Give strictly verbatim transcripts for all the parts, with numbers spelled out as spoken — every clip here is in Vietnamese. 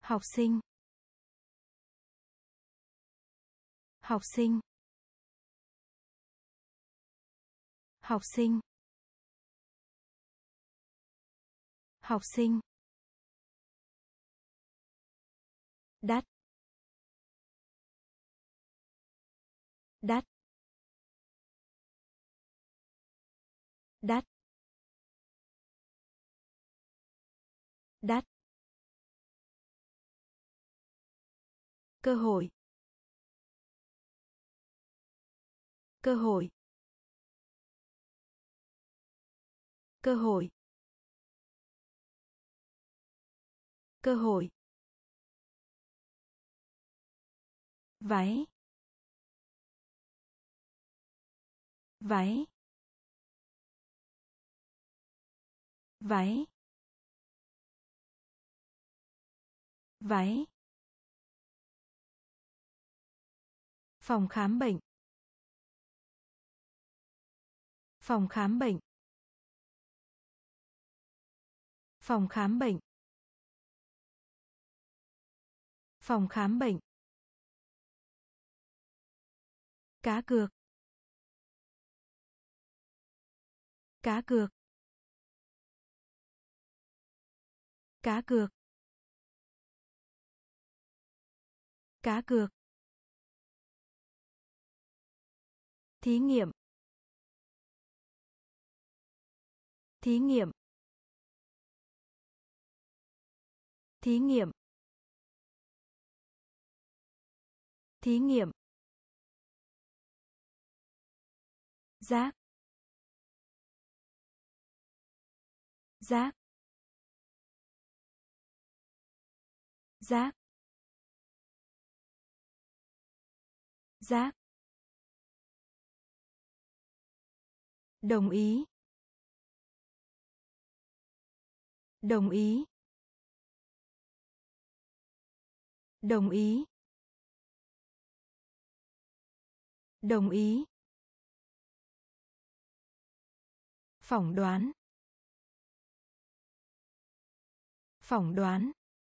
Học sinh. Học sinh. Học sinh. Học sinh. Đắt. Đắt. Đắt. Đắt. Cơ hội. Cơ hội. Cơ hội. Cơ hội. Váy. Váy. Váy. Váy. Phòng khám bệnh. Phòng khám bệnh. Phòng khám bệnh. Phòng khám bệnh. Cá cược. Cá cược. Cá cược. Cá cược. Thí nghiệm. Thí nghiệm. Thí nghiệm. Thí nghiệm. Rác. Rác. Rác. Rác. Đồng ý. Đồng ý. Đồng ý. Đồng ý. Phỏng đoán. Phỏng đoán.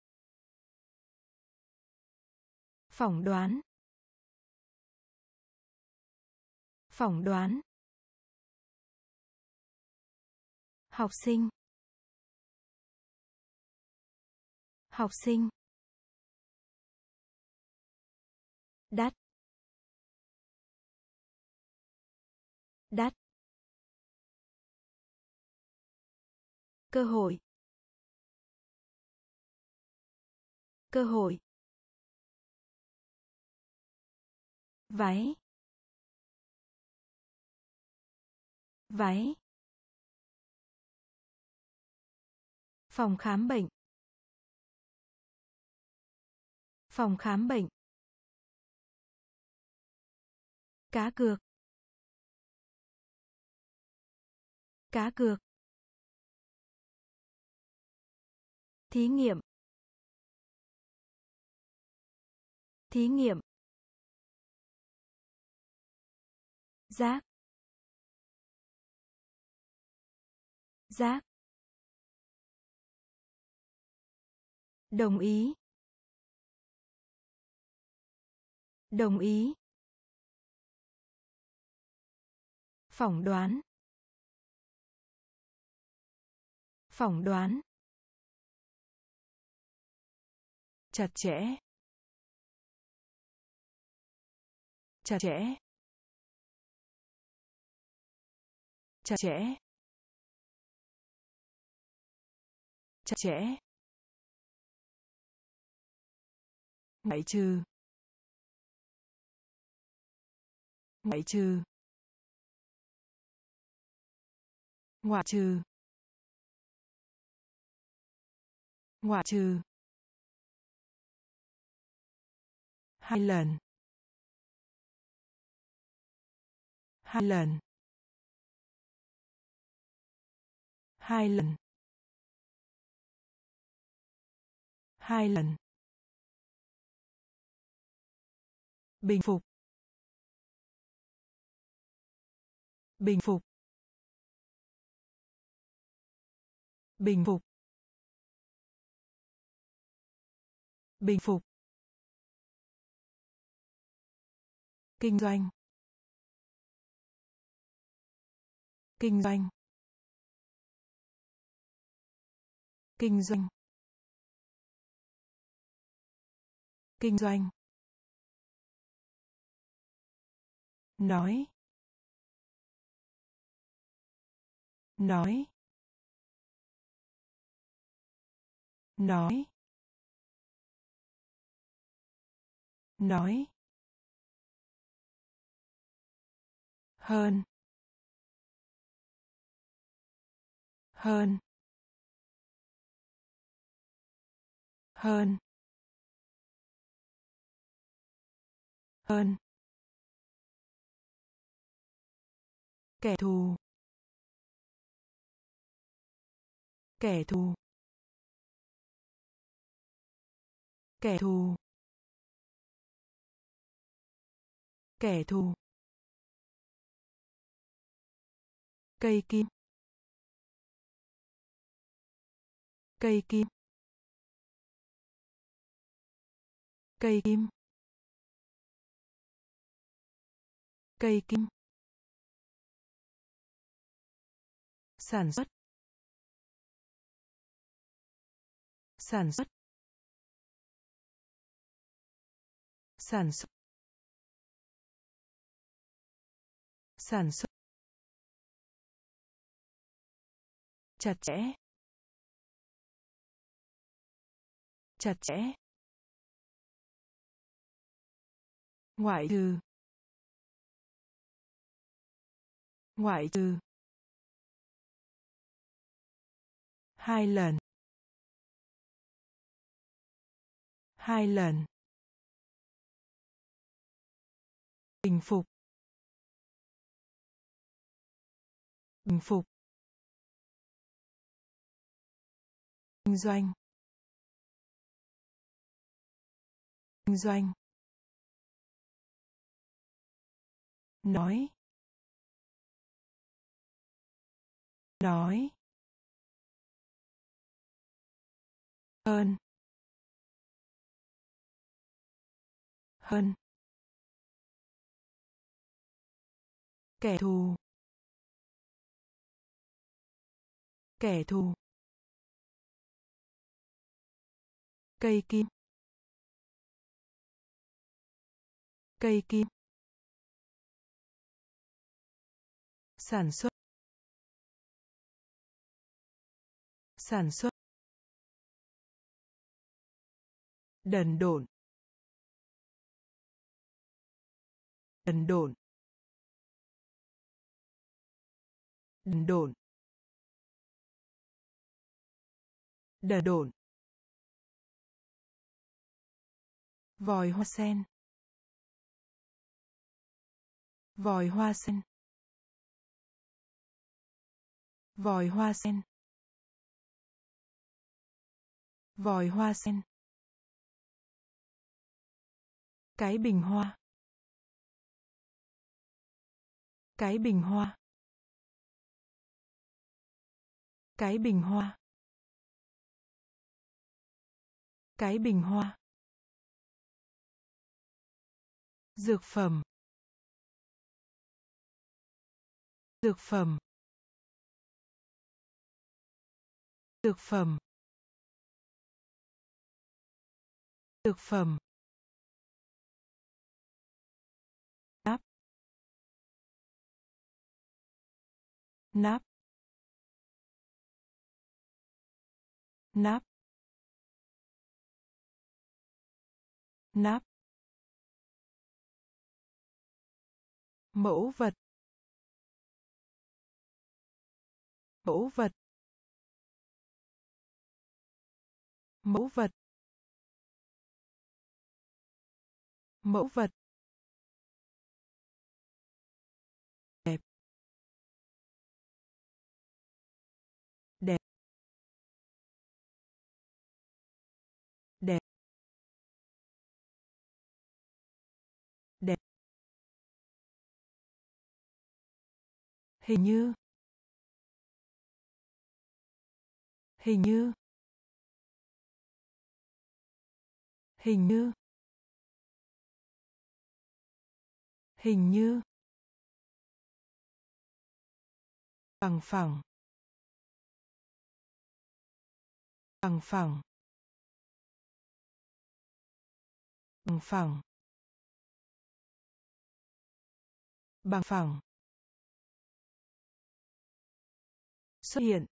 Phỏng đoán. Phỏng đoán. Học sinh. Học sinh. Đắt. Đắt. Cơ hội. Cơ hội. Váy. Váy. Phòng khám bệnh. Phòng khám bệnh. Cá cược. Cá cược. Thí nghiệm. Thí nghiệm. Rác. Rác. Đồng ý. Đồng ý. Phỏng đoán. Phỏng đoán. Chặt chẽ. Chặt chẽ. Chặt chẽ. Chặt chẽ. Ngoại trừ. Ngoại trừ. Ngoại trừ. Ngoại trừ. Hai lần. Hai lần. Hai lần. Hai lần. Bình phục. Bình phục. Bình phục. Bình phục. Kinh doanh. Kinh doanh. Kinh doanh. Kinh doanh. Nói. Nói. Nói. Nói. Hơn. Hơn. Hơn. Hơn. Kẻ thù. Kẻ thù. Kẻ thù. Kẻ thù. Cây kim. Cây kim. Cây kim. Cây kim. Sản xuất. Sản xuất. Sản xuất. Sản xuất. Chặt chẽ. Chặt chẽ. Ngoại trừ. Ngoại trừ. Hai lần. Hai lần. Bình phục. Bình phục. Kinh doanh. Kinh doanh. Nói. Nói. Hơn. Hơn. Kẻ thù. Kẻ thù. Cây kim. Cây kim. Sản xuất. Sản xuất. Đần độn. Đần độn. Đần độn. Đần độn. Vòi hoa sen. Vòi hoa sen. Vòi hoa sen. Vòi hoa sen. Cái bình hoa. Cái bình hoa. Cái bình hoa. Cái bình hoa. Dược phẩm. Dược phẩm. Dược phẩm. Dược phẩm. Nắp. Nắp. Nắp. Nắp. Mẫu vật. Mẫu vật. Mẫu vật. Mẫu vật. Đẹp. Đẹp. Đẹp. Đẹp. Hình như. Hình như. Hình như. Hình như. Bằng phẳng. Bằng phẳng. Bằng phẳng. Bằng phẳng. Xuất hiện.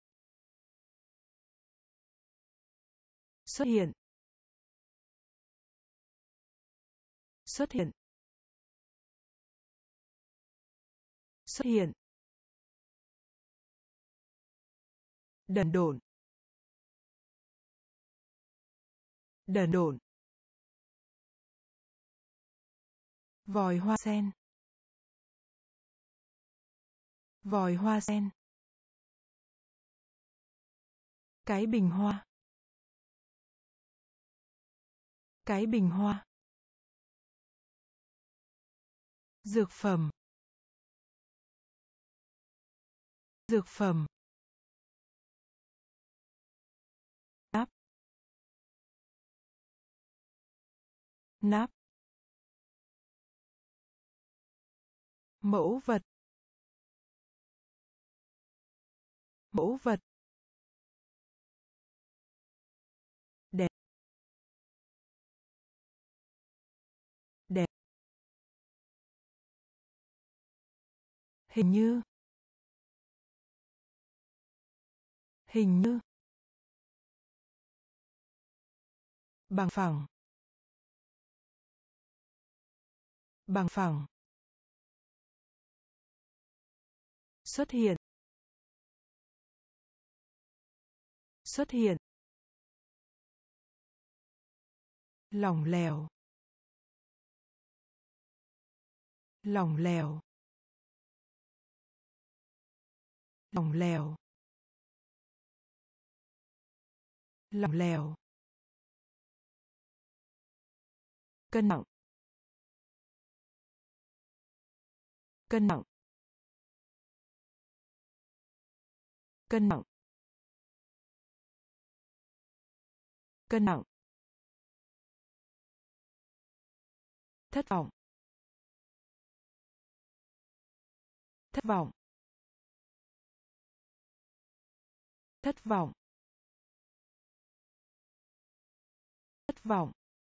Xuất hiện. Xuất hiện. Xuất hiện. Đần độn. Đần độn. Vòi hoa sen. Vòi hoa sen. Cái bình hoa. Cái bình hoa. Dược phẩm. Dược phẩm. Nắp. Nắp. Mẫu vật. Mẫu vật. Đẹp. Đẹp. Hình như. Hình như. Bằng phẳng. Bằng phẳng. Xuất hiện. Xuất hiện. Lỏng lẻo. Lỏng lẻo. Lỏng lẻo. Lỏng lẻo. Cân nặng. Cân nặng. Cân nặng. Cân nặng. Thất vọng. Thất vọng. Thất vọng. Thất vọng.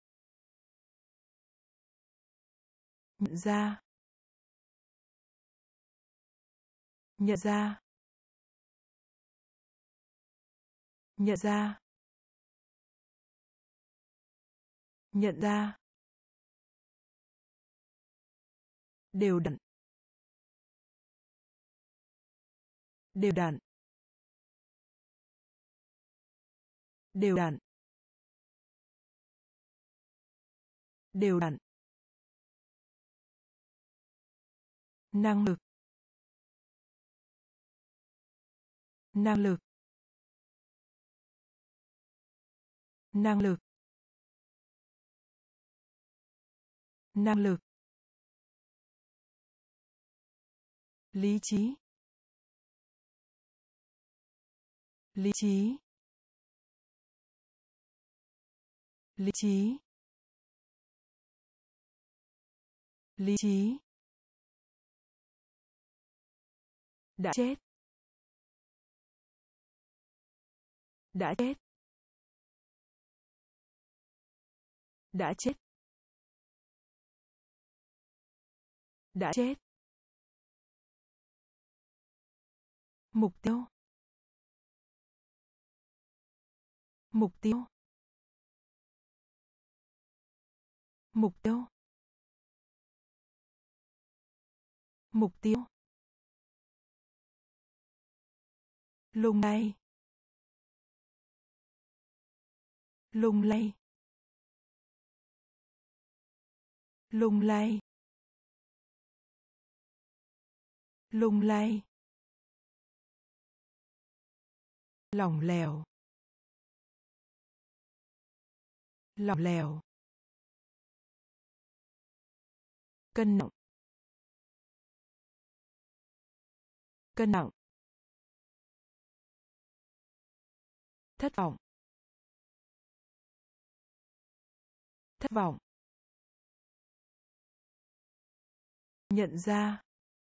Nhận ra. Nhận ra. Nhận ra. Nhận ra. Đều đặn. Đều đặn. Đều đặn. Đều đặn. Năng lực. Năng lực. Năng lực. Năng lực. Lý trí. Lý trí. Lý trí. Lý trí. Đã chết. Đã chết. Đã chết. Đã chết. Mục tiêu. Mục tiêu. Mục tiêu. Mục tiêu. Lung lay. Lung lay. Lung lay. Lung lay. Lỏng lẻo. Lỏng lẻo. Cân nặng. Cân nặng. Thất vọng. Thất vọng. Nhận ra.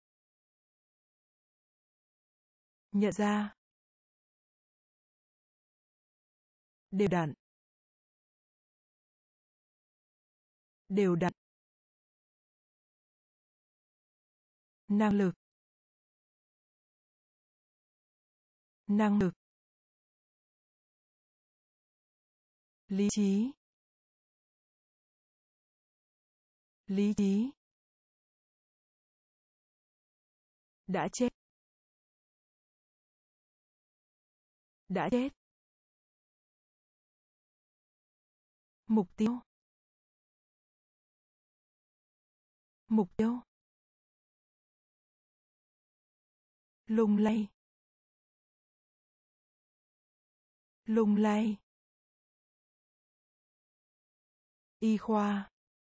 Nhận ra. Đều đặn. Đều đặn. Năng lực. Năng lực. Lý trí. Lý trí. Đã chết. Đã chết. Mục tiêu. Mục tiêu. Lung lay. Lung lay. Y khoa.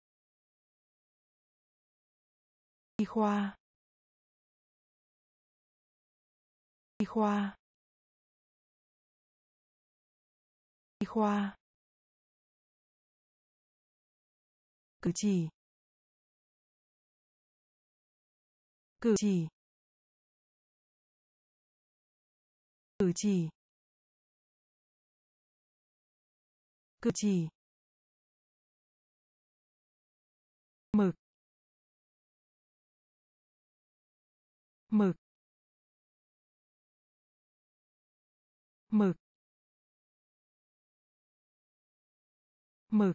Y khoa. Y khoa. Y khoa. Cử chỉ. Cử chỉ. Cử chỉ. Cử chỉ. Mực. Mực. Mực. Mực.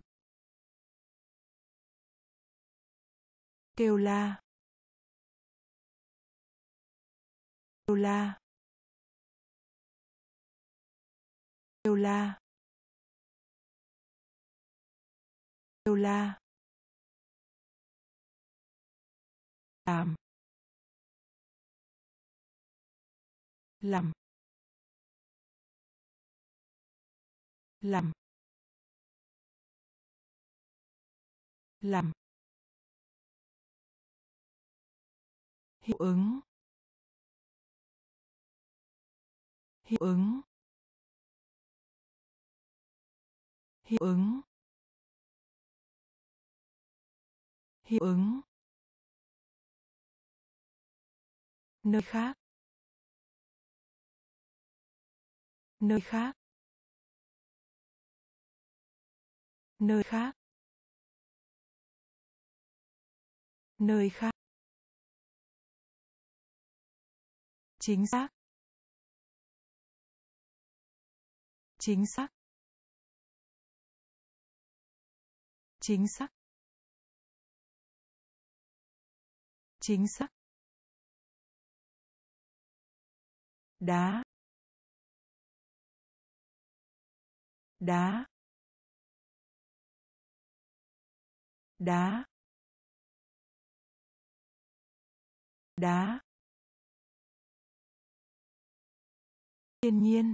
Kêu la. Kêu la. Kêu la. Kêu la. Làm. Làm. Làm. Làm. Hiệu ứng. Hiệu ứng. Hiệu ứng. Hiệu ứng. Nơi khác. Nơi khác. Nơi khác. Nơi khác. Chính xác. Chính xác. Chính xác. Chính xác. Đá. Đá. Đá. Đá. Thiên nhiên.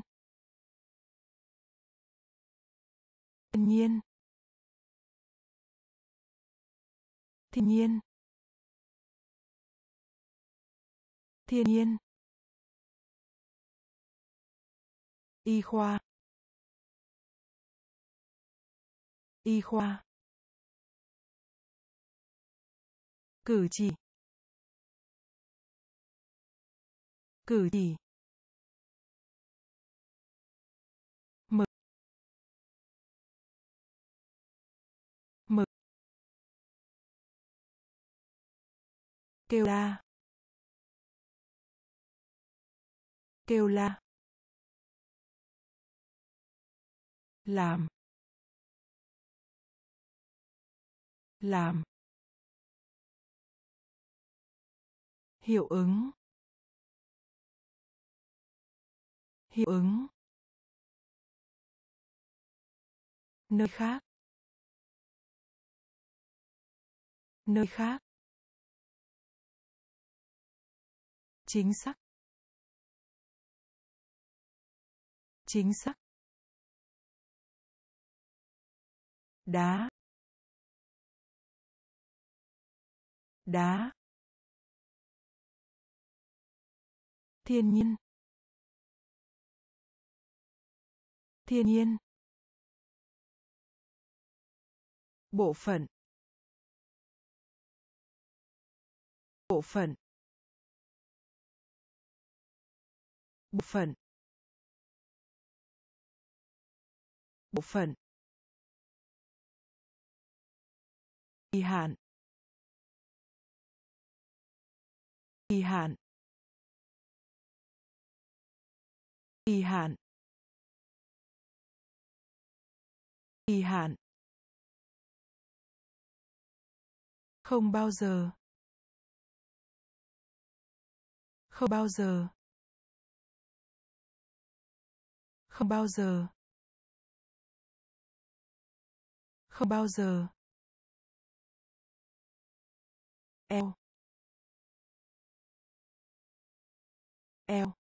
Thiên nhiên. Thiên nhiên. Thiên nhiên. Y khoa. Y khoa. Cử chỉ. Cử chỉ. Mực. Mực. Kêu la. Kêu la. Làm. Làm. Hiệu ứng. Hiệu ứng. Nơi khác. Nơi khác. Chính xác. Chính xác. Đá. Đá. Thiên nhiên. Thiên nhiên. Bộ phận. Bộ phận. Bộ phận. Bộ phận. Kỳ hạn. Kỳ hạn. Kỳ hạn. Kỳ hạn. Không bao giờ. Không bao giờ. Không bao giờ. Không bao giờ. Eo. Eo.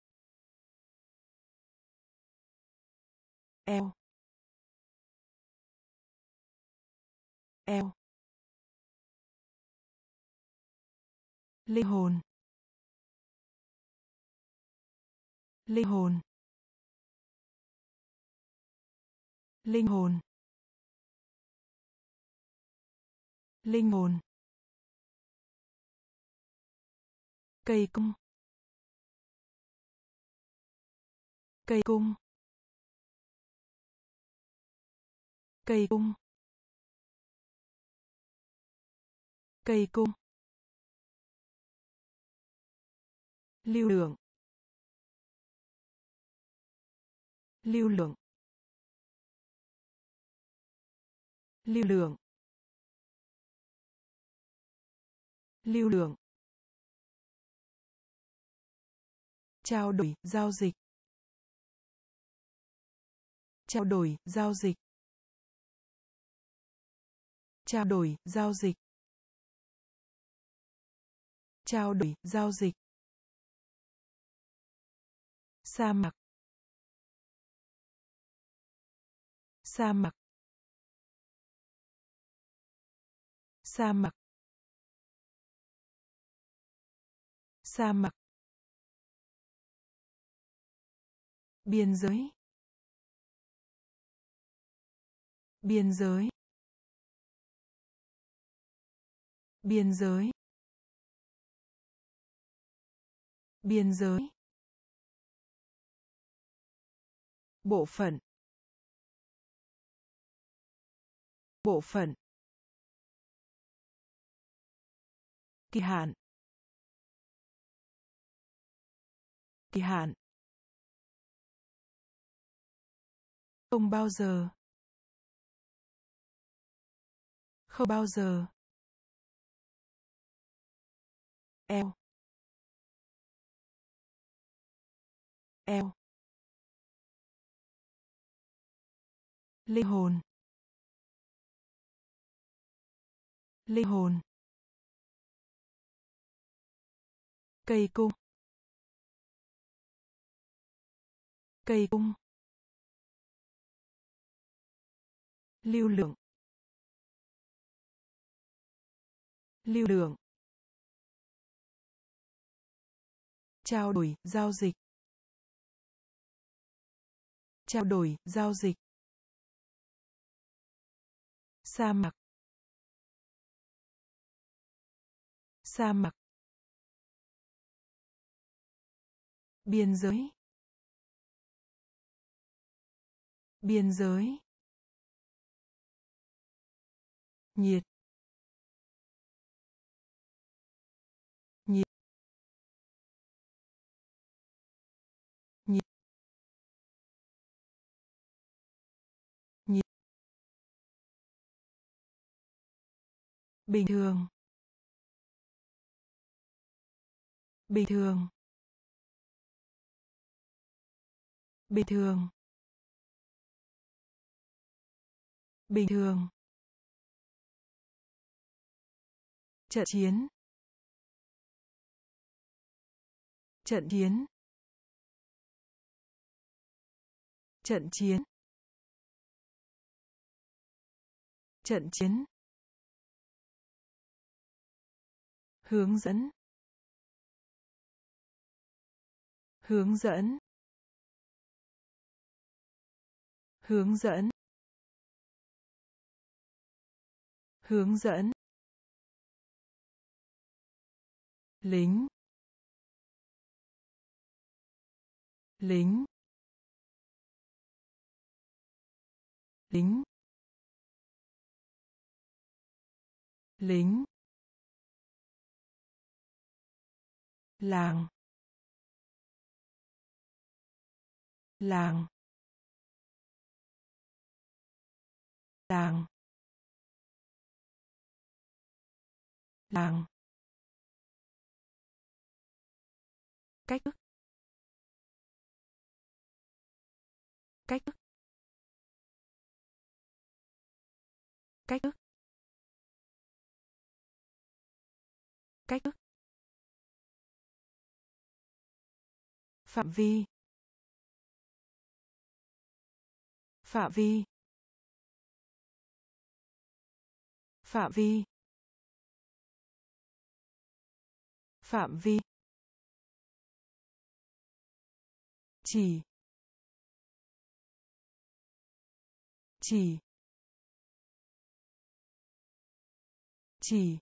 Eo. Eo. Linh hồn. Linh hồn. Linh hồn. Linh hồn. Cây cung. Cây cung. Cây cung. Cây cung. Lưu lượng. Lưu lượng. Lưu lượng. Lưu lượng. Trao đổi, giao dịch. Trao đổi, giao dịch. Trao đổi, giao dịch. Trao đổi, giao dịch. Sa mạc. Sa mạc. Sa mạc. Sa mạc. Biên giới. Biên giới. Biên giới. Biên giới. Bộ phận. Bộ phận. Kỳ hạn. Kỳ hạn. Không bao giờ. Không bao giờ. Eo. Eo. Linh hồn. Linh hồn. Cây cung. Cây cung. Lưu lượng. Lưu lượng. Trao đổi, giao dịch. Trao đổi, giao dịch. Sa mạc. Sa mạc. Biên giới. Biên giới. Nhiệt. Nhiệt. Nhiệt. Nhiệt. Bình thường. Bình thường. Bình thường. Bình thường. Trận chiến. Trận chiến. Trận chiến. Trận chiến. Hướng dẫn. Hướng dẫn. Hướng dẫn. Hướng dẫn. Lính. Lính. Lính. Lính. Làng. Làng. Làng. Làng. Cách thức. Cách thức. Cách thức. Cách thức. Phạm vi. Phạm vi. Phạm vi. Phạm vi. Chỉ. Chỉ. Chỉ.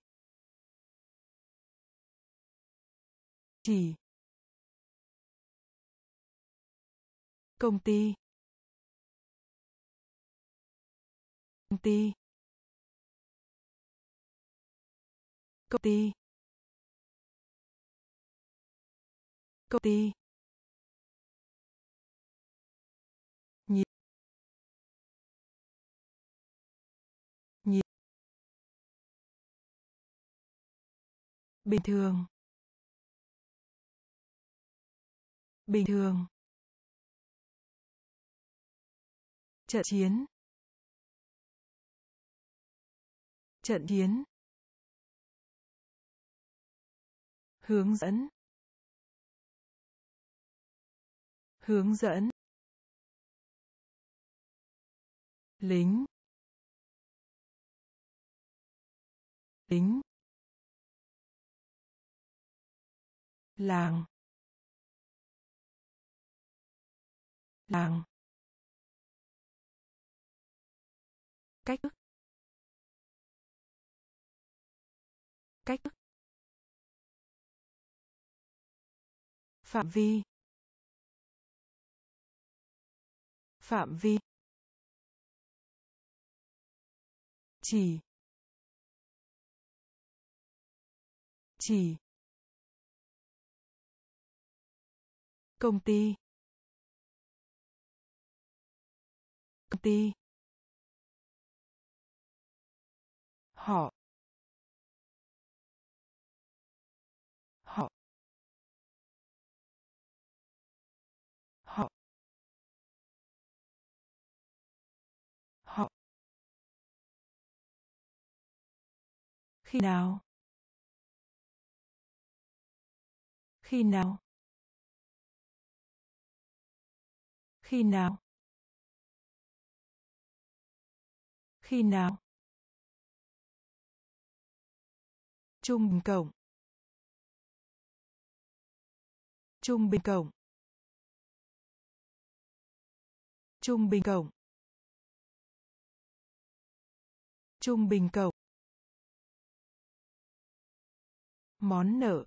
Chỉ. Công ty. Công ty. Công ty. Công ty. Nhịp. Nhịp. Bình thường. Bình thường. Trận chiến. Trận chiến. Hướng dẫn. Hướng dẫn. Lính. Lính. Làng. Làng. Cách thức. Cách thức. Phạm vi. Phạm vi. Chỉ. Chỉ. Công ty. Công ty. Họ. Họ. Họ. Họ. Khi nào? Khi nào? Khi nào? Khi nào? Trung bình cộng. Trung bình cộng. Trung bình cộng. Trung bình cộng. Món nợ.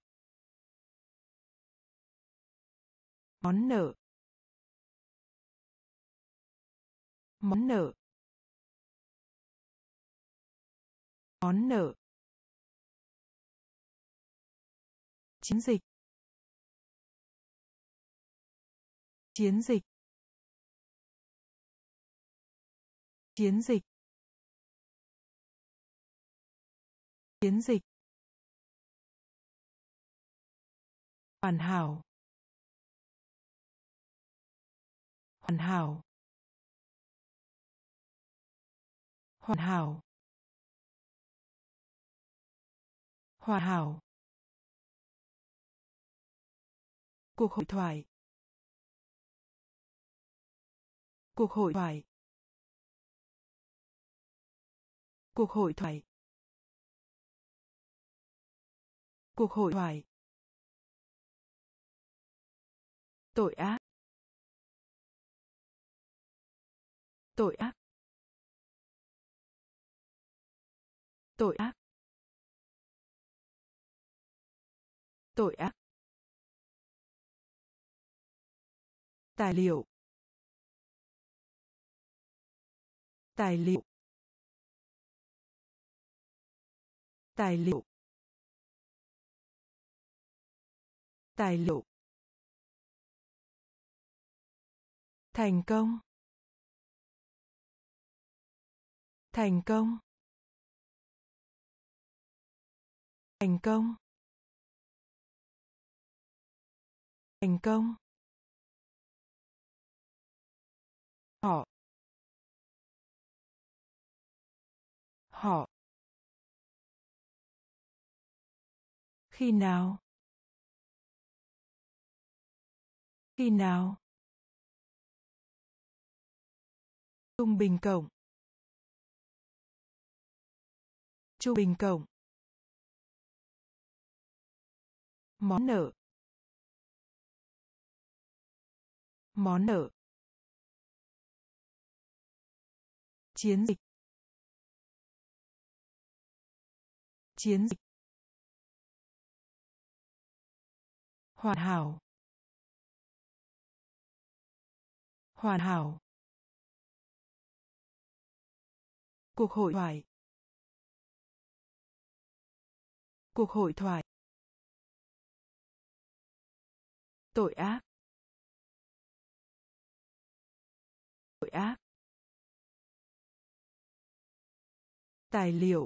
Món nợ. Món nợ. Món nợ. Chiến dịch. Chiến dịch. Chiến dịch. Chiến dịch. Hoàn hảo. Hoàn hảo. Hoàn hảo. Hoàn hảo. Cuộc hội thoại. Cuộc hội thoại. Cuộc hội thoại. Cuộc hội thoại. Tội ác. Tội ác. Tội ác. Tội ác. Tài liệu. Tài liệu. Tài liệu. Tài liệu. Thành công. Thành công. Thành công. Thành công. Họ. Họ. Khi nào? Khi nào? Trung bình cộng. Trung bình cộng. Món nợ. Món nợ. Chiến dịch. Chiến dịch. Hoàn hảo. Hoàn hảo. Cuộc hội thoại. Cuộc hội thoại. Tội ác. Tội ác. Tài liệu.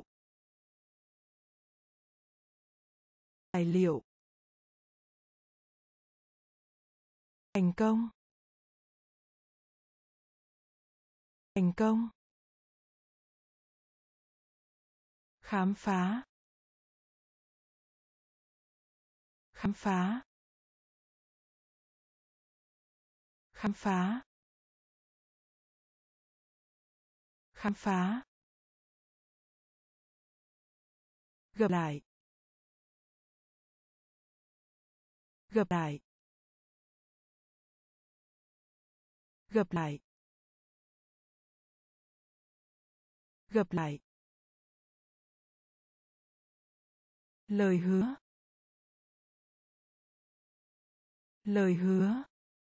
Tài liệu. Thành công. Thành công. Khám phá. Khám phá. Khám phá. Khám phá. Gặp lại. Gặp lại. Gặp lại. Gặp lại. Lời hứa. Lời hứa.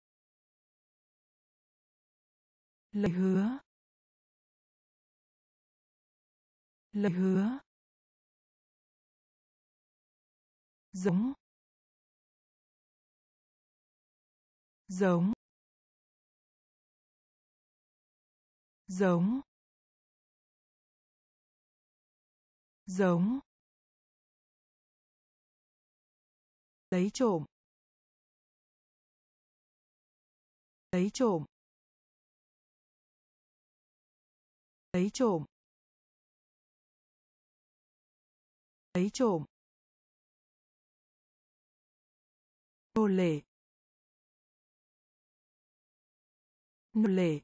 Lời hứa. Lời hứa. Giống. Giống. Giống. Giống. Lấy trộm. Lấy trộm. Lấy trộm. Lấy trộm. Nô lệ. Nô lệ.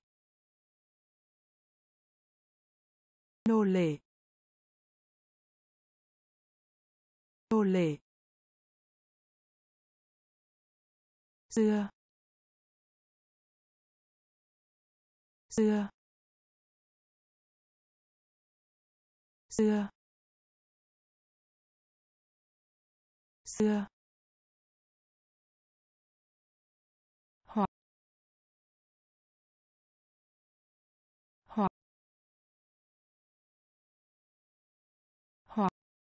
Nô lệ. Nô lệ. Xưa. Xưa. Xưa. Xưa. Hoặc. Hoặc. Hoặc.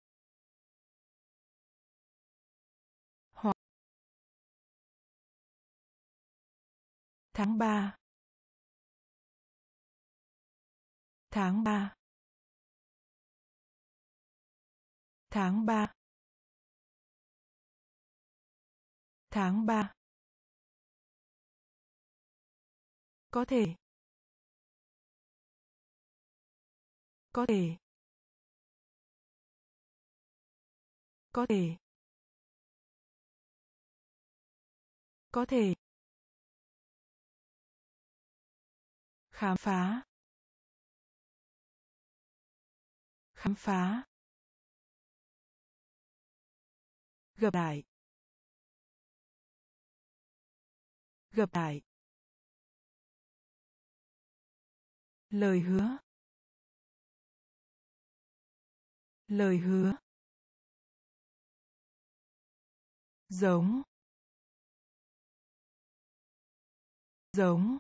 Hoặc. Tháng ba. Tháng ba. Tháng ba. Tháng ba. Có thể. Có thể. Có thể. Có thể. Khám phá. Khám phá. Gặp lại. Gặp lại. Lời hứa. lời hứa, giống, giống,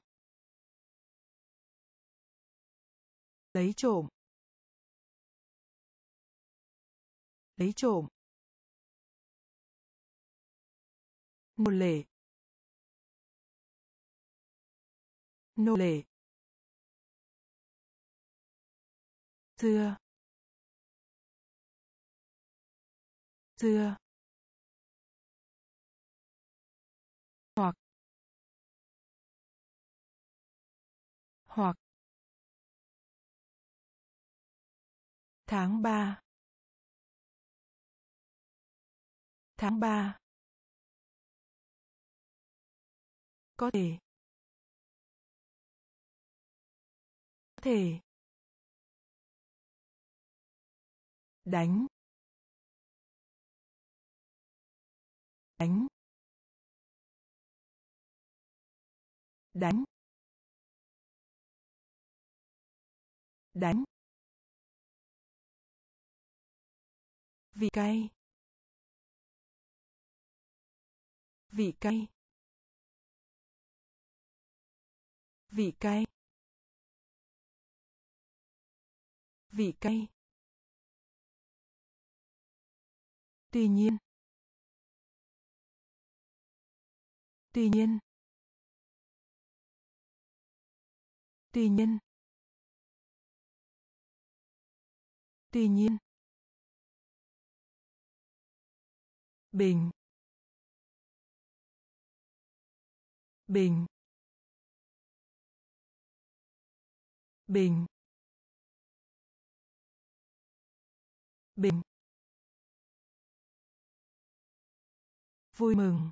lấy trộm, lấy trộm, nô lệ, nô lệ, xưa, xưa, hoặc, hoặc, tháng ba, tháng ba, có thể, có thể, đánh, đánh, đánh, đánh, vị cay, vị cay, vị cay, vị cay, tuy nhiên, tuy nhiên, tuy nhiên, tuy nhiên, bình, bình, bình, bình, vui mừng,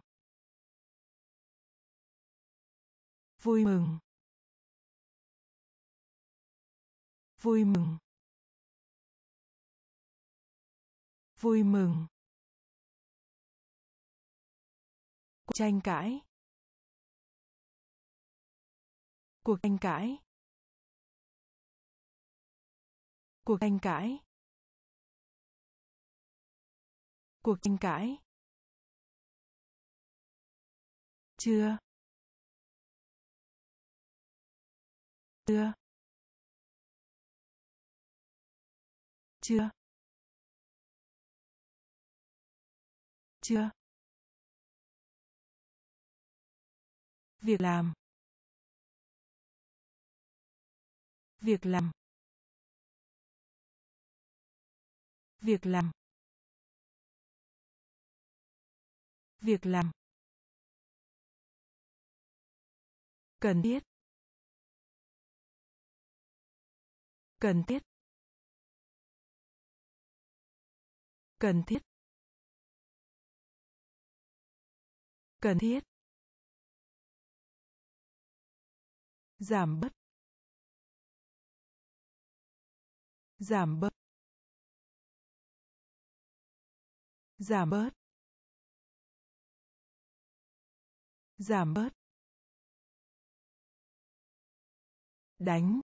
vui mừng, vui mừng, vui mừng, cuộc tranh cãi, cuộc tranh cãi, cuộc tranh cãi, cuộc tranh cãi, chưa, chưa, chưa, chưa, việc làm, việc làm, việc làm, việc làm, cần thiết, cần thiết, cần thiết, cần thiết, giảm bớt, giảm bớt, giảm bớt, giảm bớt, đánh,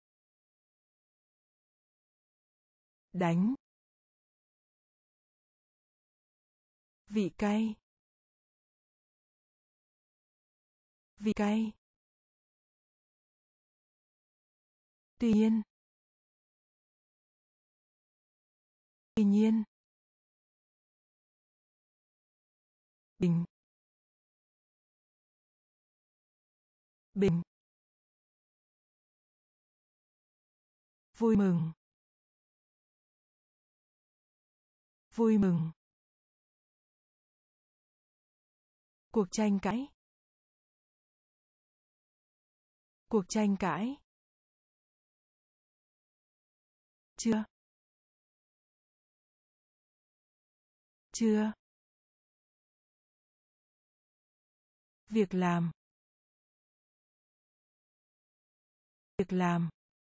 đánh, vị cay, vị cay, tuy nhiên, tuy nhiên, bình, bình, vui mừng, vui mừng, cuộc tranh cãi, cuộc tranh cãi, chưa, chưa, việc làm, việc làm,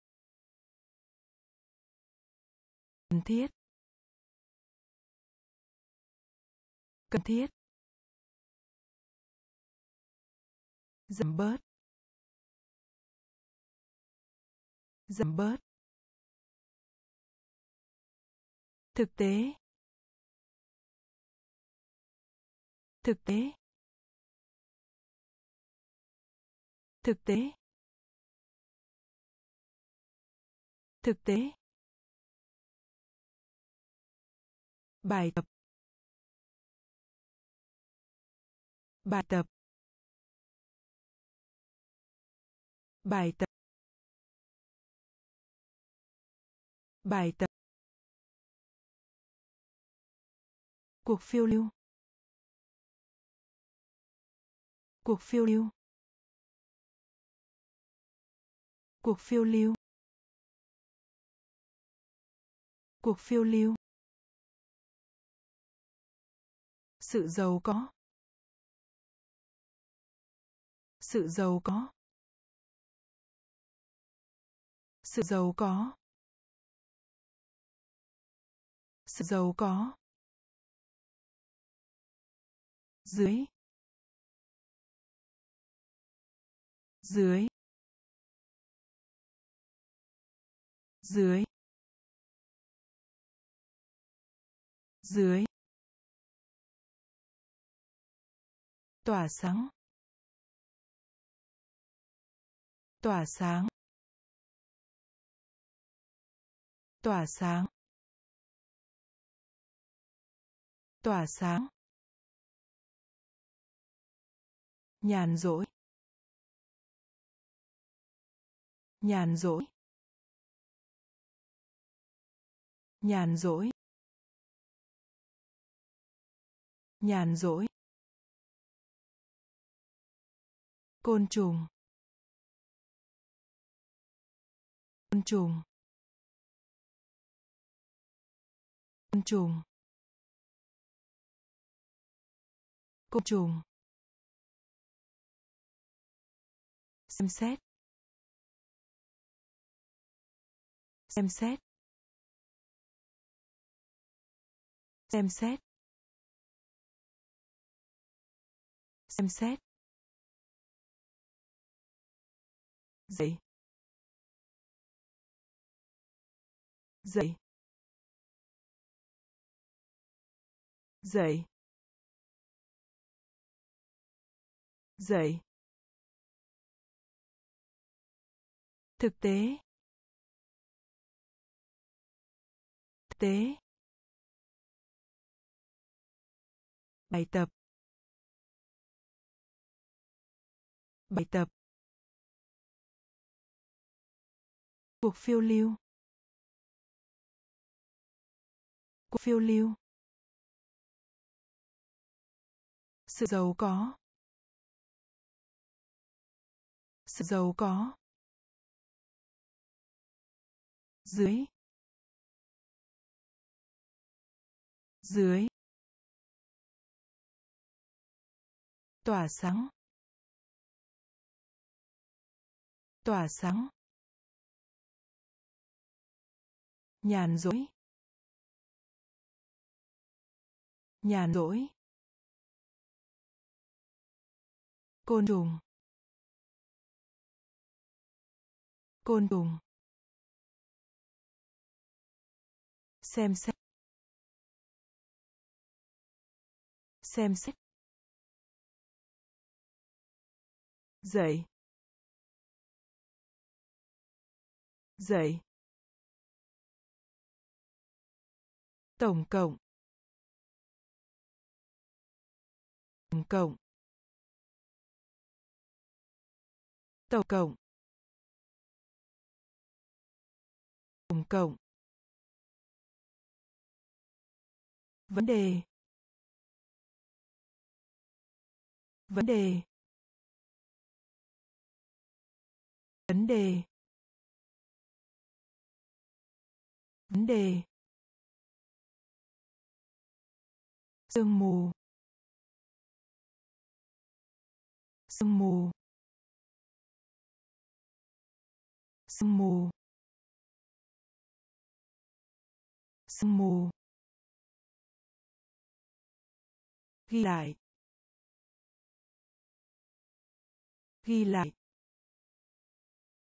cần thiết, cần thiết, giảm bớt, giảm bớt, Thực tế. Thực tế. Thực tế. Thực tế. Bài tập. Bài tập. Bài tập. Bài tập. Cuộc phiêu lưu. Cuộc phiêu lưu. Cuộc phiêu lưu. Cuộc phiêu lưu. Sự giàu có. Sự giàu có. Sự giàu có. Sự giàu có. Dưới. Dưới. Dưới. Dưới. Tỏa sáng. Tỏa sáng. Tỏa sáng. Tỏa sáng. Nhàn rỗi. Nhàn rỗi. Nhàn rỗi. Nhàn rỗi. Côn trùng. Côn trùng. Côn trùng. Côn trùng. Xem xét. Xem xét. Xem xét. Xem xét. Dậy. Dậy. Dậy. Dậy. Thực tế. Thực tế. Bài tập. Bài tập. Cuộc phiêu lưu. Cuộc phiêu lưu. Sự giàu có. Sự giàu có. Dưới. Dưới. Tỏa sáng. Tỏa sáng. Nhàn rỗi. Nhàn rỗi. Côn trùng. Côn trùng. Xem xét. Xem xét. Dậy. Dậy. Tổng cộng. Tổng cộng. Tổng cộng. Tổng cộng. Vấn đề. Vấn đề. Vấn đề. Vấn đề. Sương mù. Sương mù. Sương mù. Sương mù. Ghi lại. Ghi lại.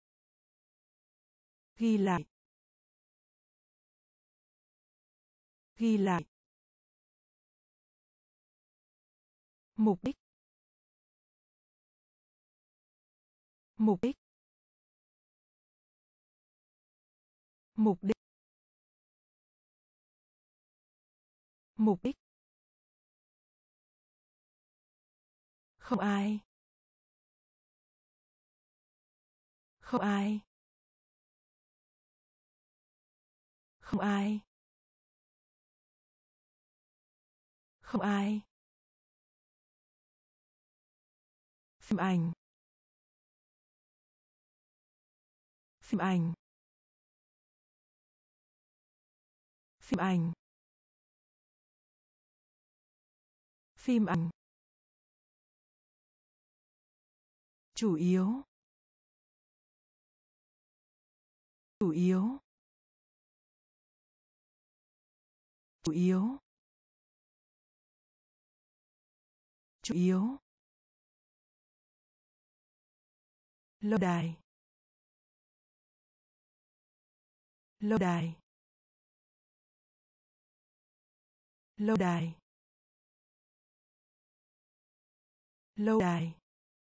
Ghi lại. Ghi lại. Mục đích. Mục đích. Mục đích. Mục đích. Không ai. Không ai. Không ai. Không ai. Phim ảnh. Phim ảnh. Phim ảnh. Phim ảnh. Chủ yếu. Chủ yếu. Chủ yếu. Chủ yếu. Lâu đài. Lâu đài. Lâu đài. Lâu đài.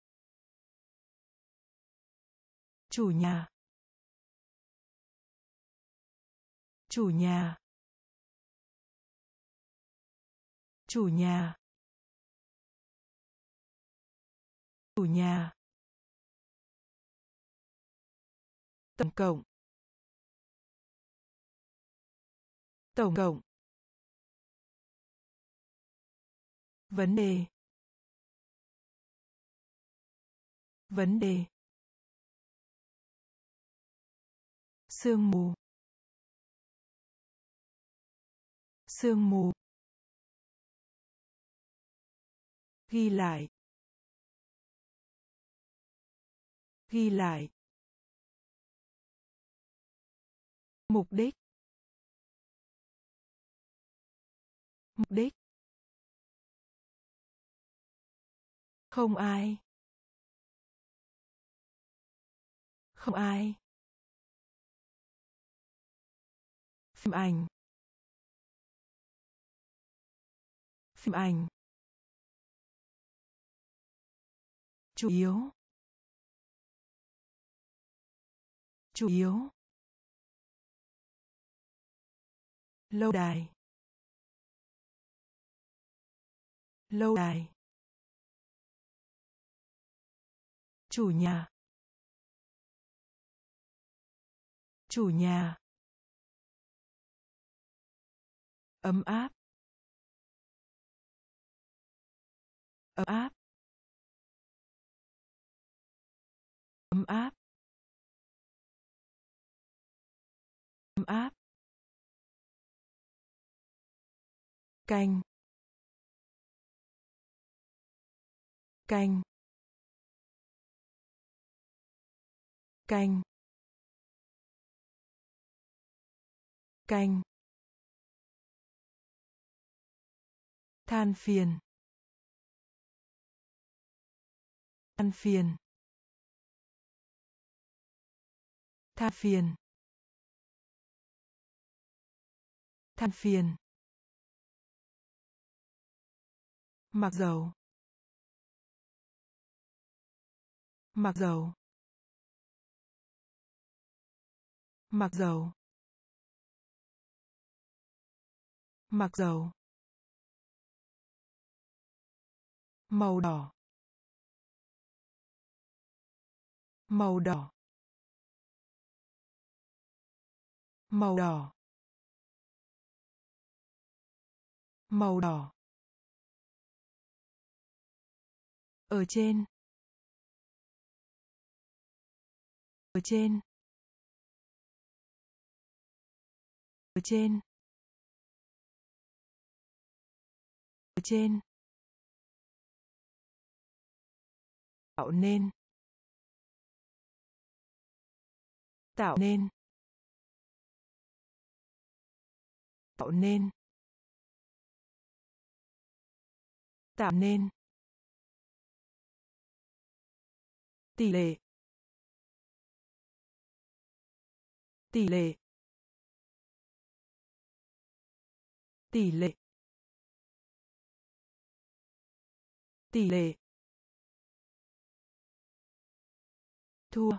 Chủ nhà. Chủ nhà. Chủ nhà. Chủ nhà. Tổng cộng. Tổng cộng. Vấn đề. Vấn đề. Sương mù. Sương mù. Ghi lại. Ghi lại. Mục đích. Mục đích. Không ai. Không ai. Phim ảnh. Phim ảnh. Chủ yếu. Chủ yếu. Lâu đài. Lâu đài. Chủ nhà. Chủ nhà. Ấm áp. Ấm áp. Ấm áp. Ấm áp. Canh. Canh. Canh. Canh. Than phiền. Than phiền. Than phiền. Than phiền. Mặc dầu. Mặc dầu. Mặc dầu. Mặc dầu. Màu đỏ. Màu đỏ. Màu đỏ. Màu đỏ. Ở trên. Ở trên. Ở trên. Ở trên. Tạo nên. Tạo nên. Tạo nên. Tạo nên. Tỷ lệ. Tỷ lệ. tỷ lệ, tỷ lệ, thua,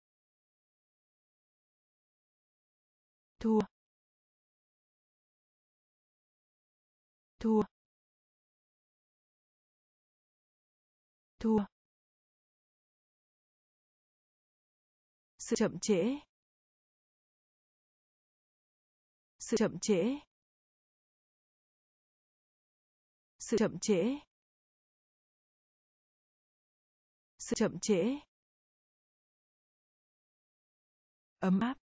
thua, thua, thua, sự chậm trễ, sự chậm trễ, sự chậm trễ, sự chậm trễ, ấm áp,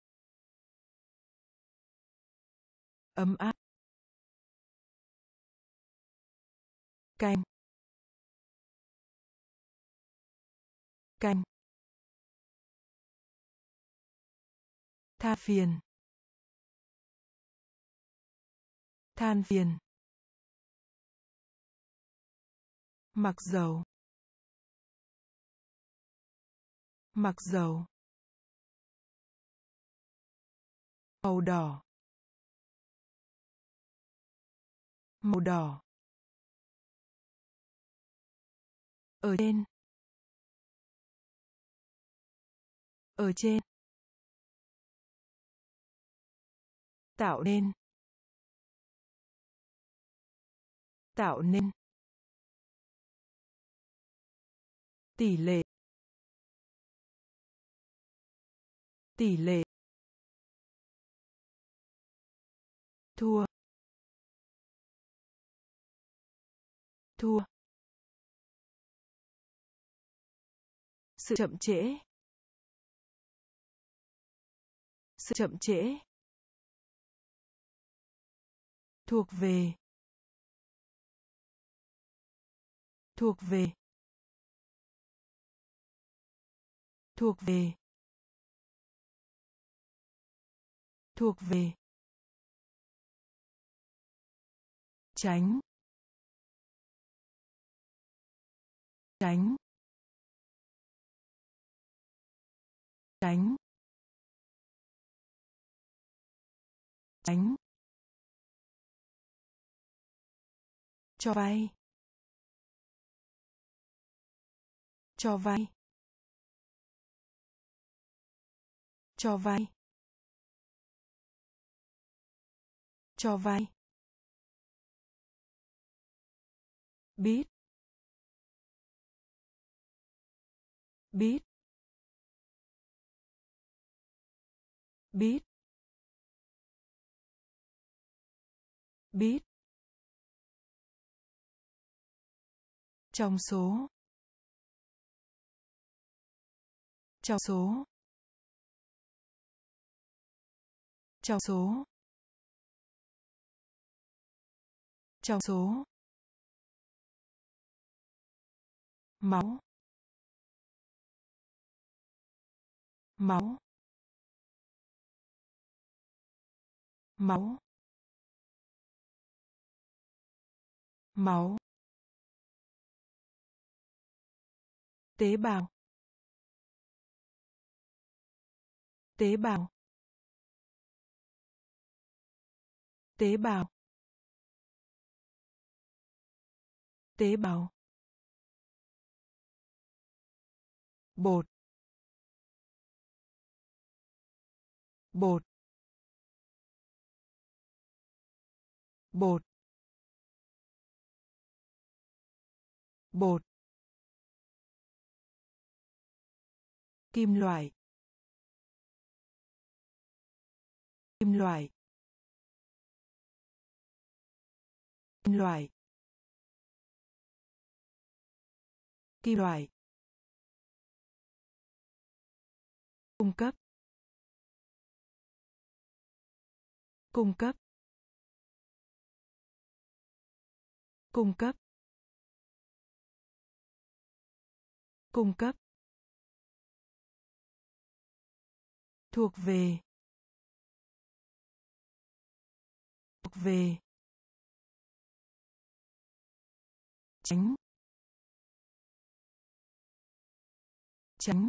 ấm áp, canh, canh, than phiền, than phiền, mặc dầu, mặc dầu, màu đỏ, màu đỏ, ở trên, ở trên, tạo nên, tạo nên, tỷ lệ, tỷ lệ, thua, thua, sự chậm trễ, sự chậm trễ, thuộc về, thuộc về, thuộc về, thuộc về, tránh, tránh, tránh, tránh, cho vay, cho vay, cho vay, cho vay, biết, biết, biết, biết, trong số, trong số, trong số, trong số, máu, máu, máu, máu, tế bào, tế bào, tế bào, tế bào, bột, bột, bột, bột, kim loại, kim loại, kim loại, kim loại, cung cấp, cung cấp, cung cấp, cung cấp, thuộc về, thuộc về, tránh, tránh,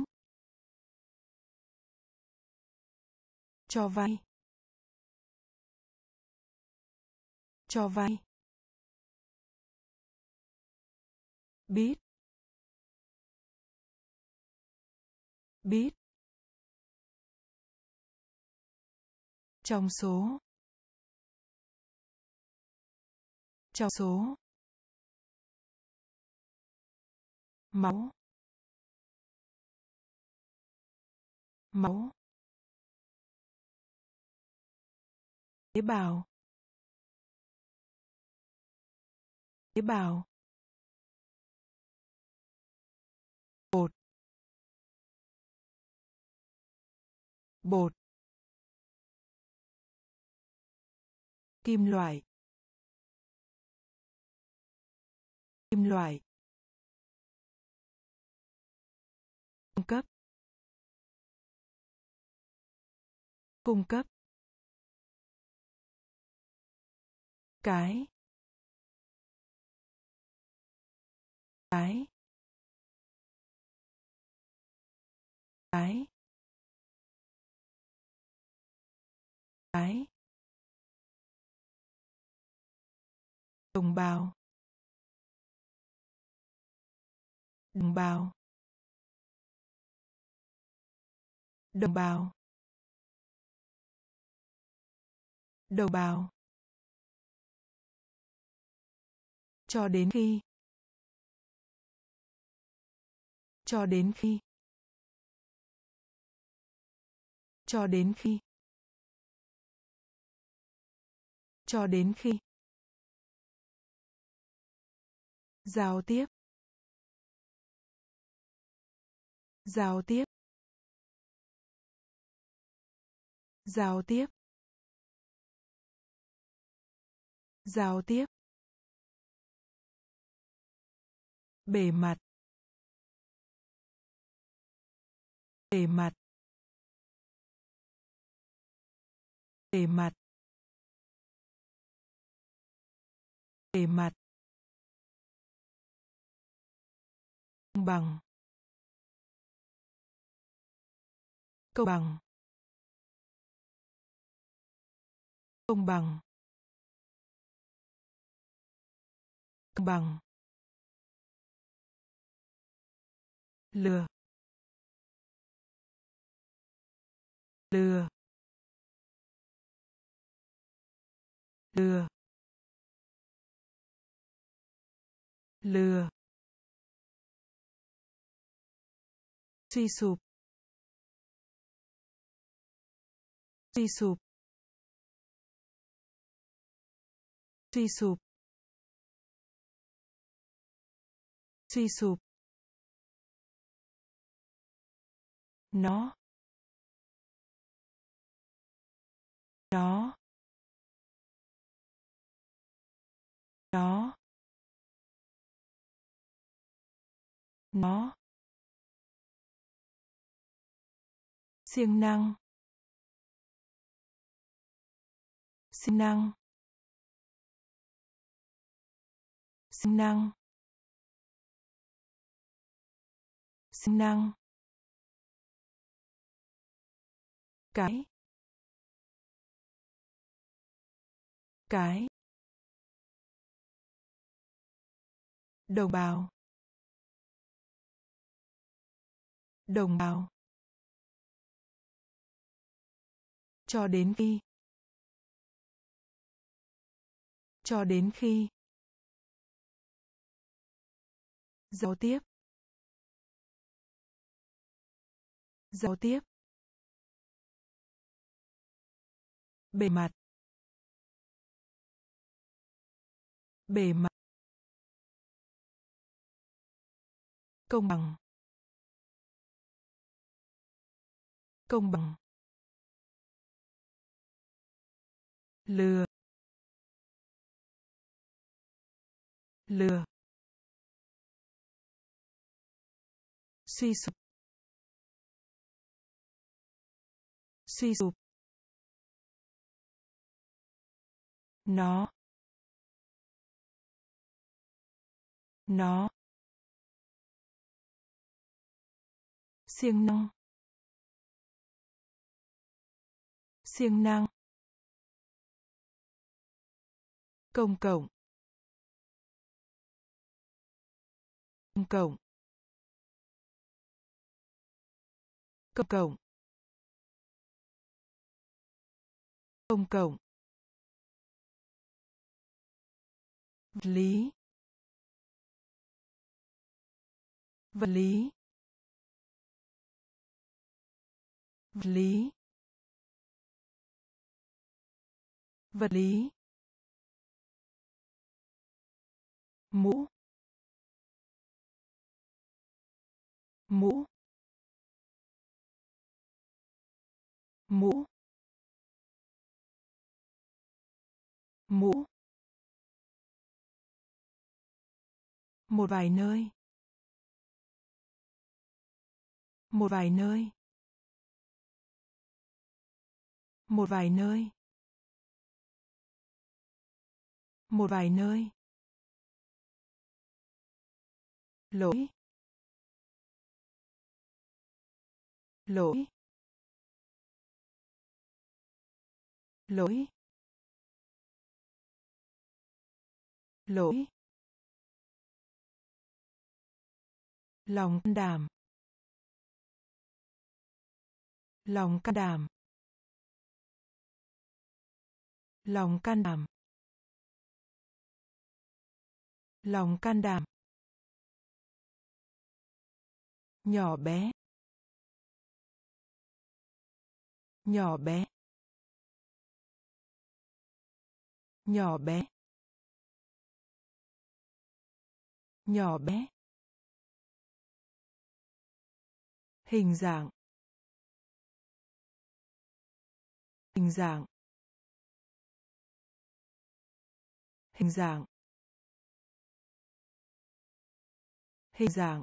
cho vay, cho vay, biết, biết, trong số, trong số, máu, máu, tế bào, tế bào, bột, bột, kim loại, kim loại, cung cấp, cung cấp, cái, cái, cái, cái, đồng bào, đồng bào, đồng bào, đồng bào, cho đến khi, cho đến khi, cho đến khi, cho đến khi, giao tiếp, giao tiếp, giao tiếp, giao tiếp, bề mặt, bề mặt, bề mặt, bề mặt, công bằng, công bằng, công bằng, công bằng, lừa, lừa, lừa, lừa, suy sụp, suy sụp, suy sụp, suy sụp, nó, nó, nó, nó, siêng năng, siêng năng, siêng năng, siêng năng, cái, cái, đồng bào, đồng bào, cho đến khi, cho đến khi, giao tiếp, giao tiếp, bề mặt, bề mặt, công bằng, công bằng, lừa, lừa, suy sụp, suy sụp, nó, nó, siêng năng, siêng năng, Công cộng. Công cộng. Công cộng. Công cộng. Vật lý. Vật lý. Vật lý. Vật lý. Mũ. Mũ. Mũ. Mũ. Một vài nơi. Một vài nơi. Một vài nơi. Một vài nơi. Lỗi. Lỗi. Lỗi. Lỗi. Lòng can đảm. Lòng can đảm. Lòng can đảm. Lòng can đảm. Nhỏ bé. Nhỏ bé. Nhỏ bé. Nhỏ bé. Hình dạng. Hình dạng. Hình dạng. Hình dạng.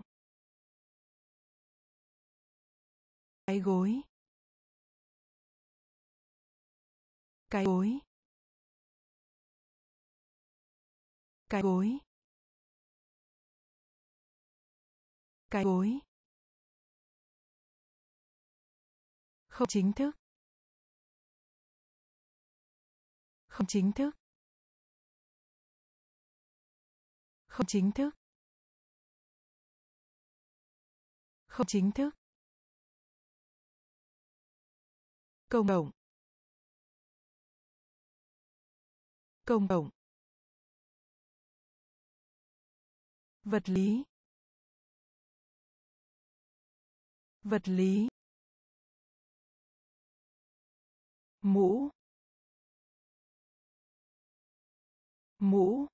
Cái gối. Cái gối. Cái gối. Cái gối. Không chính thức. Không chính thức. Không chính thức. Không chính thức. Công cộng. Công cộng. Vật lý. Vật lý. Mũ. Mũ.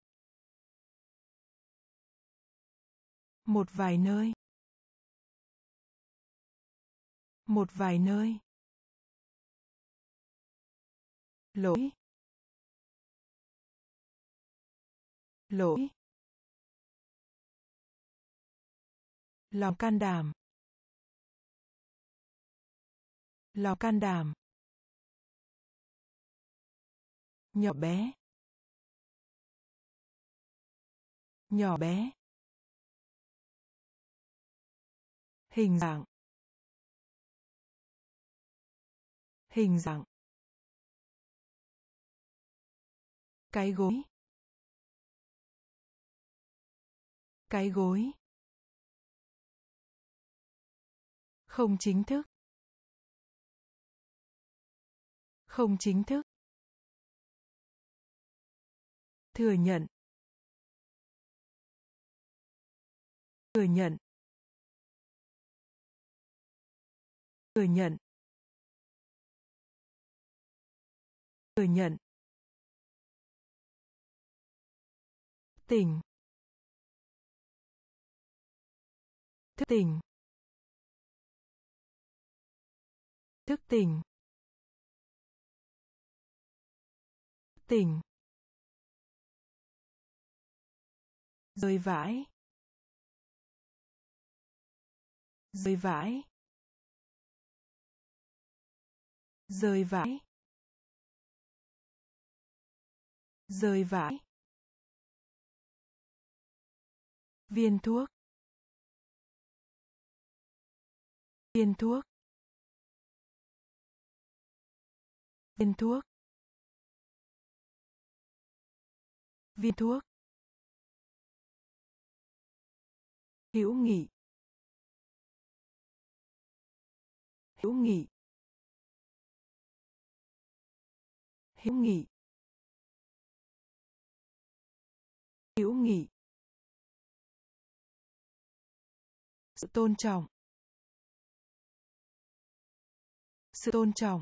Một vài nơi. Một vài nơi. Lỗi. Lỗi. Lòng can đảm. Lòng can đảm. Nhỏ bé. Nhỏ bé. Hình dạng. Hình dạng. Cái gối. Cái gối. Không chính thức. Không chính thức. Thừa nhận. Thừa nhận. Thừa nhận. Thừa nhận. Tỉnh. Thức tỉnh. Thức tỉnh. Tỉnh. Rơi vãi. Rơi vãi. Rơi vãi. Rơi vãi. Viên thuốc. Viên thuốc. Viên thuốc. Viên thuốc. Hữu nghị. Hữu nghị. Hữu nghị. Hữu nghị. Sự tôn trọng. Sự tôn trọng.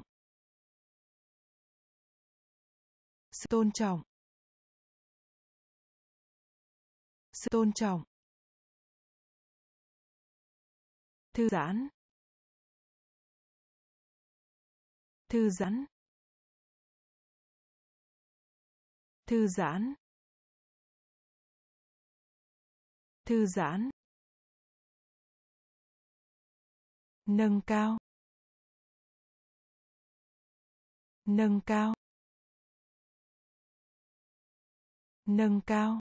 Sự tôn trọng. Sự tôn trọng. Thư giãn. Thư giãn. Thư giãn. Thư giãn. Nâng cao. Nâng cao. Nâng cao.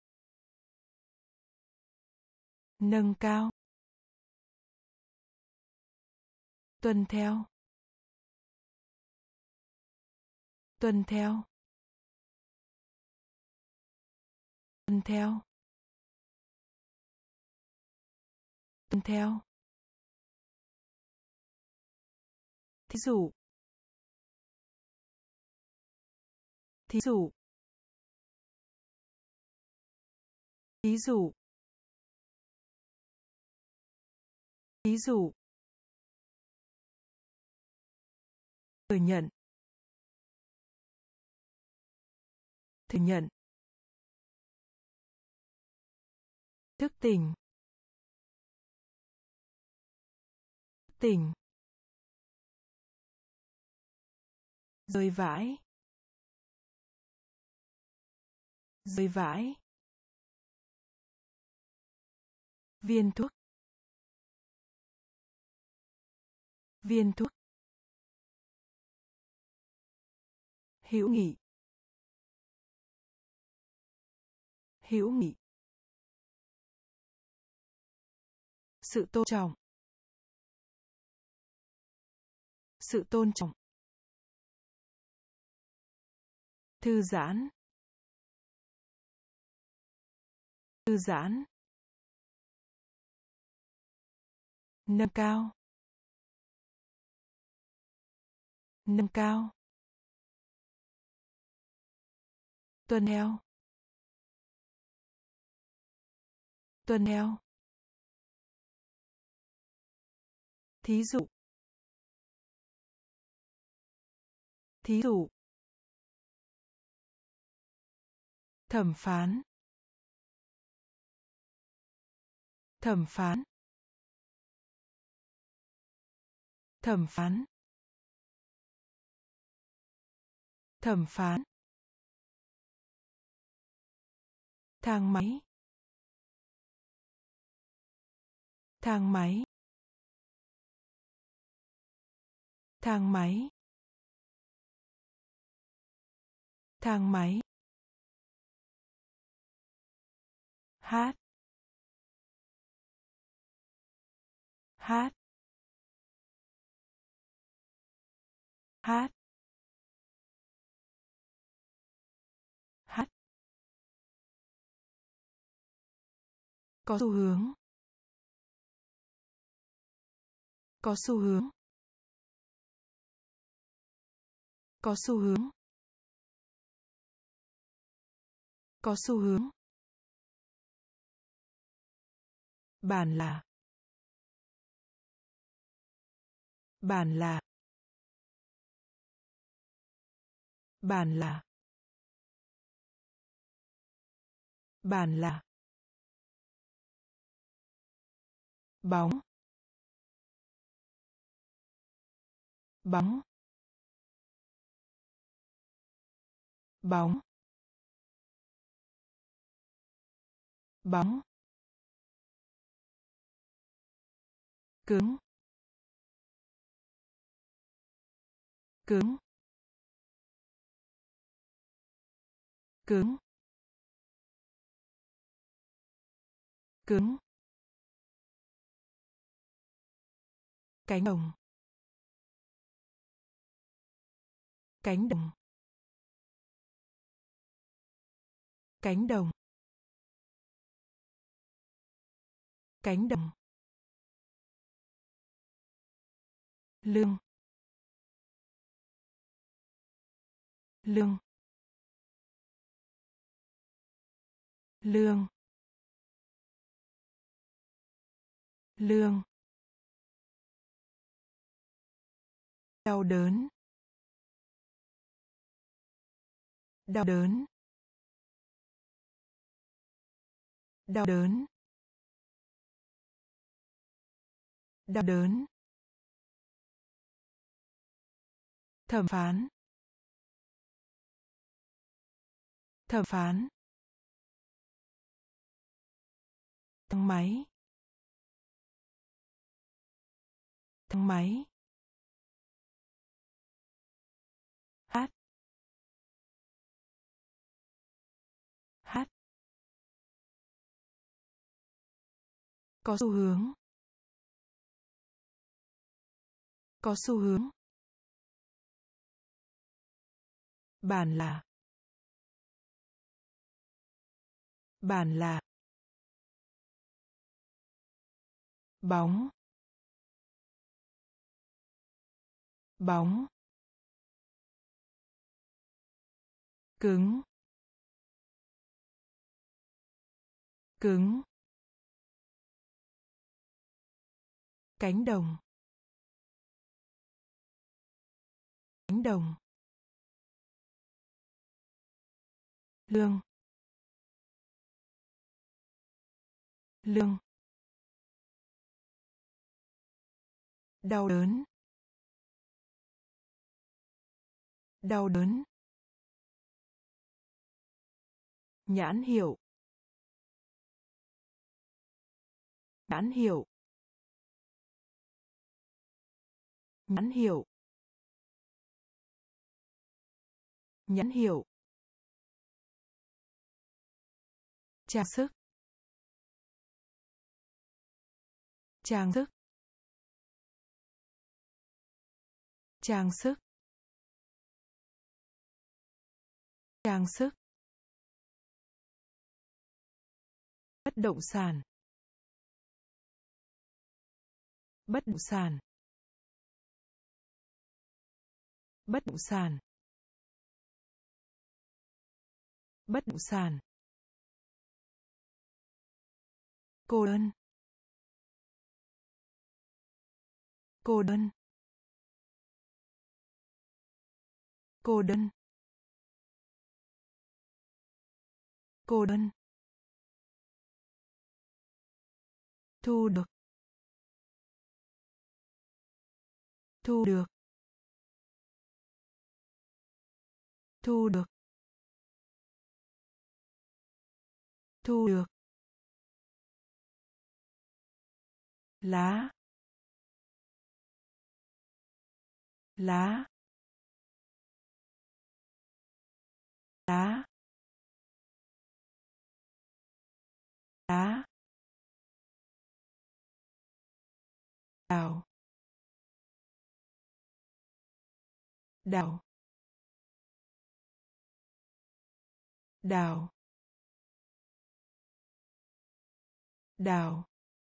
Nâng cao. Tuân theo. Tuân theo. Tuân theo. Tuân theo. Thí dụ. Thí dụ. Thí dụ. Thí dụ. Thừa nhận. Thừa nhận. Thức tỉnh. Thức tỉnh. Rơi vãi. Rơi vãi. Viên thuốc. Viên thuốc. Hữu nghị. Hữu nghị. Sự tôn trọng. Sự tôn trọng. Thư giãn. Thư giãn. Nâng cao. Nâng cao. Tuân theo. Tuân theo. Thí dụ. Thí dụ. Thẩm phán. Thẩm phán. Thẩm phán. Thẩm phán. Thang máy. Thang máy. Thang máy. Thang máy. Hát. Hát. Hát. Hát. Có xu hướng. Có xu hướng. Có xu hướng. Có xu hướng. Bản là. Bản là. Bản là. Bản là. Bóng. Bóng. Bóng. Bóng. Cứng. Cứng. Cứng. Cứng. Cánh đồng. Cánh đồng. Cánh đồng. Cánh đồng. Lương. Lương. Lương. Lương. Đau đớn. Đau đớn. Đau đớn. Đau đớn. Thẩm phán. Thẩm phán. Thang máy. Thang máy. Hát. Hát. Có xu hướng. Có xu hướng. Bản là. Bản là. Bóng. Bóng. Cứng. Cứng. Cánh đồng. Cánh đồng. Lương. Lương. Đau đớn. Đau đớn. Nhãn hiệu. Nhãn hiệu. Nhãn hiệu. Nhãn hiệu. Trang sức. Trang sức. Trang sức. Trang sức. Bất động sản. Bất động sản. Bất động sản. Bất động sản. Cô đơn. Cô đơn. Cô đơn. Cô đơn. Thu được. Thu được. Thu được. Thu được. Lá. Lá. Lá. Lá. Đào. Đào. Đào. Đào.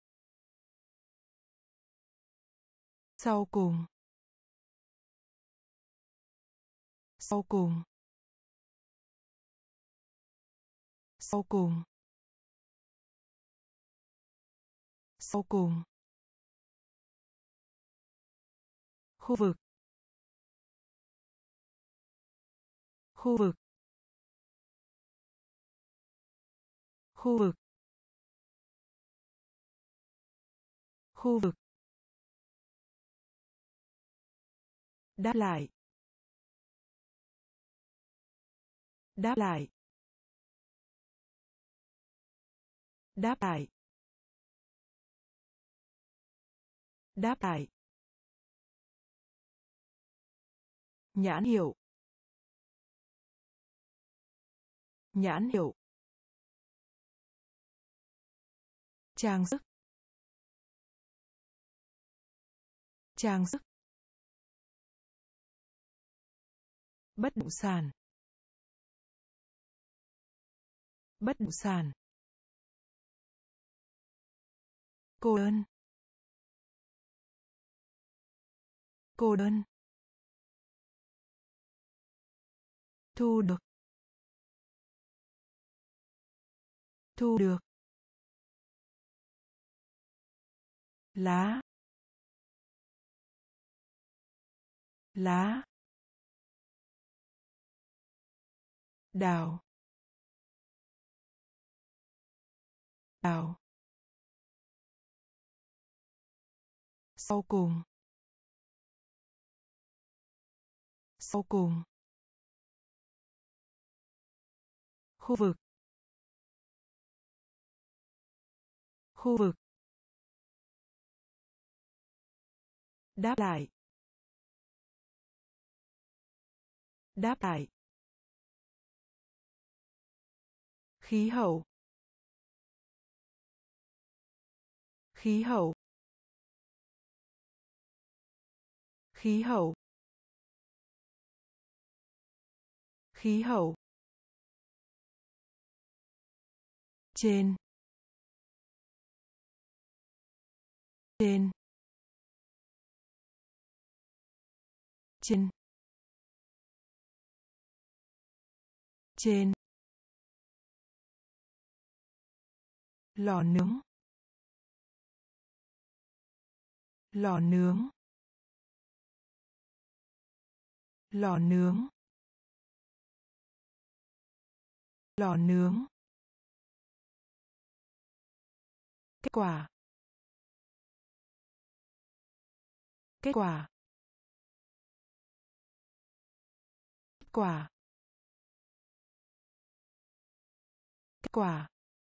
Sau cùng. Sau cùng. Sau cùng. Sau cùng. Khu vực. Khu vực. Khu vực. Khu vực. Đáp lại. Đáp lại. Đáp lại. Đáp lại. Nhãn hiệu. Nhãn hiệu. Trang sức. Trang sức. Bất động sản. Bất động sản. Cô đơn. Cô đơn. Thu được. Thu được. Lá. Lá. Đào. Đào. Sau cùng. Sau cùng. Khu vực. Khu vực. Đáp lại. Đáp lại. Khí hậu. Khí hậu. Khí hậu. Khí hậu. Trên. Trên. Trên. Trên. Lò nướng. Lò nướng. Lò nướng. Lò nướng. Kết quả. Kết quả. Kết quả. Kết quả.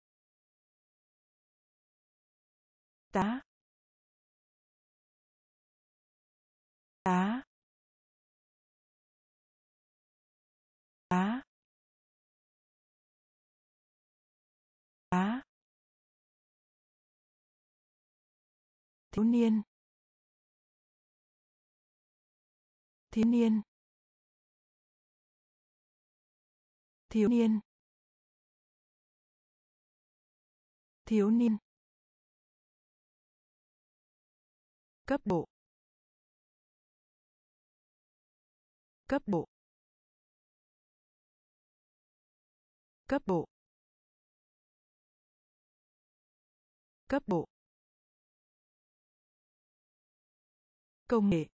Tá. Tá. Tá. Tá. Thiếu niên. Thiếu niên. Thiếu niên. Thiếu niên. Cấp độ. Cấp độ. Cấp độ. Cấp độ. Công nghệ.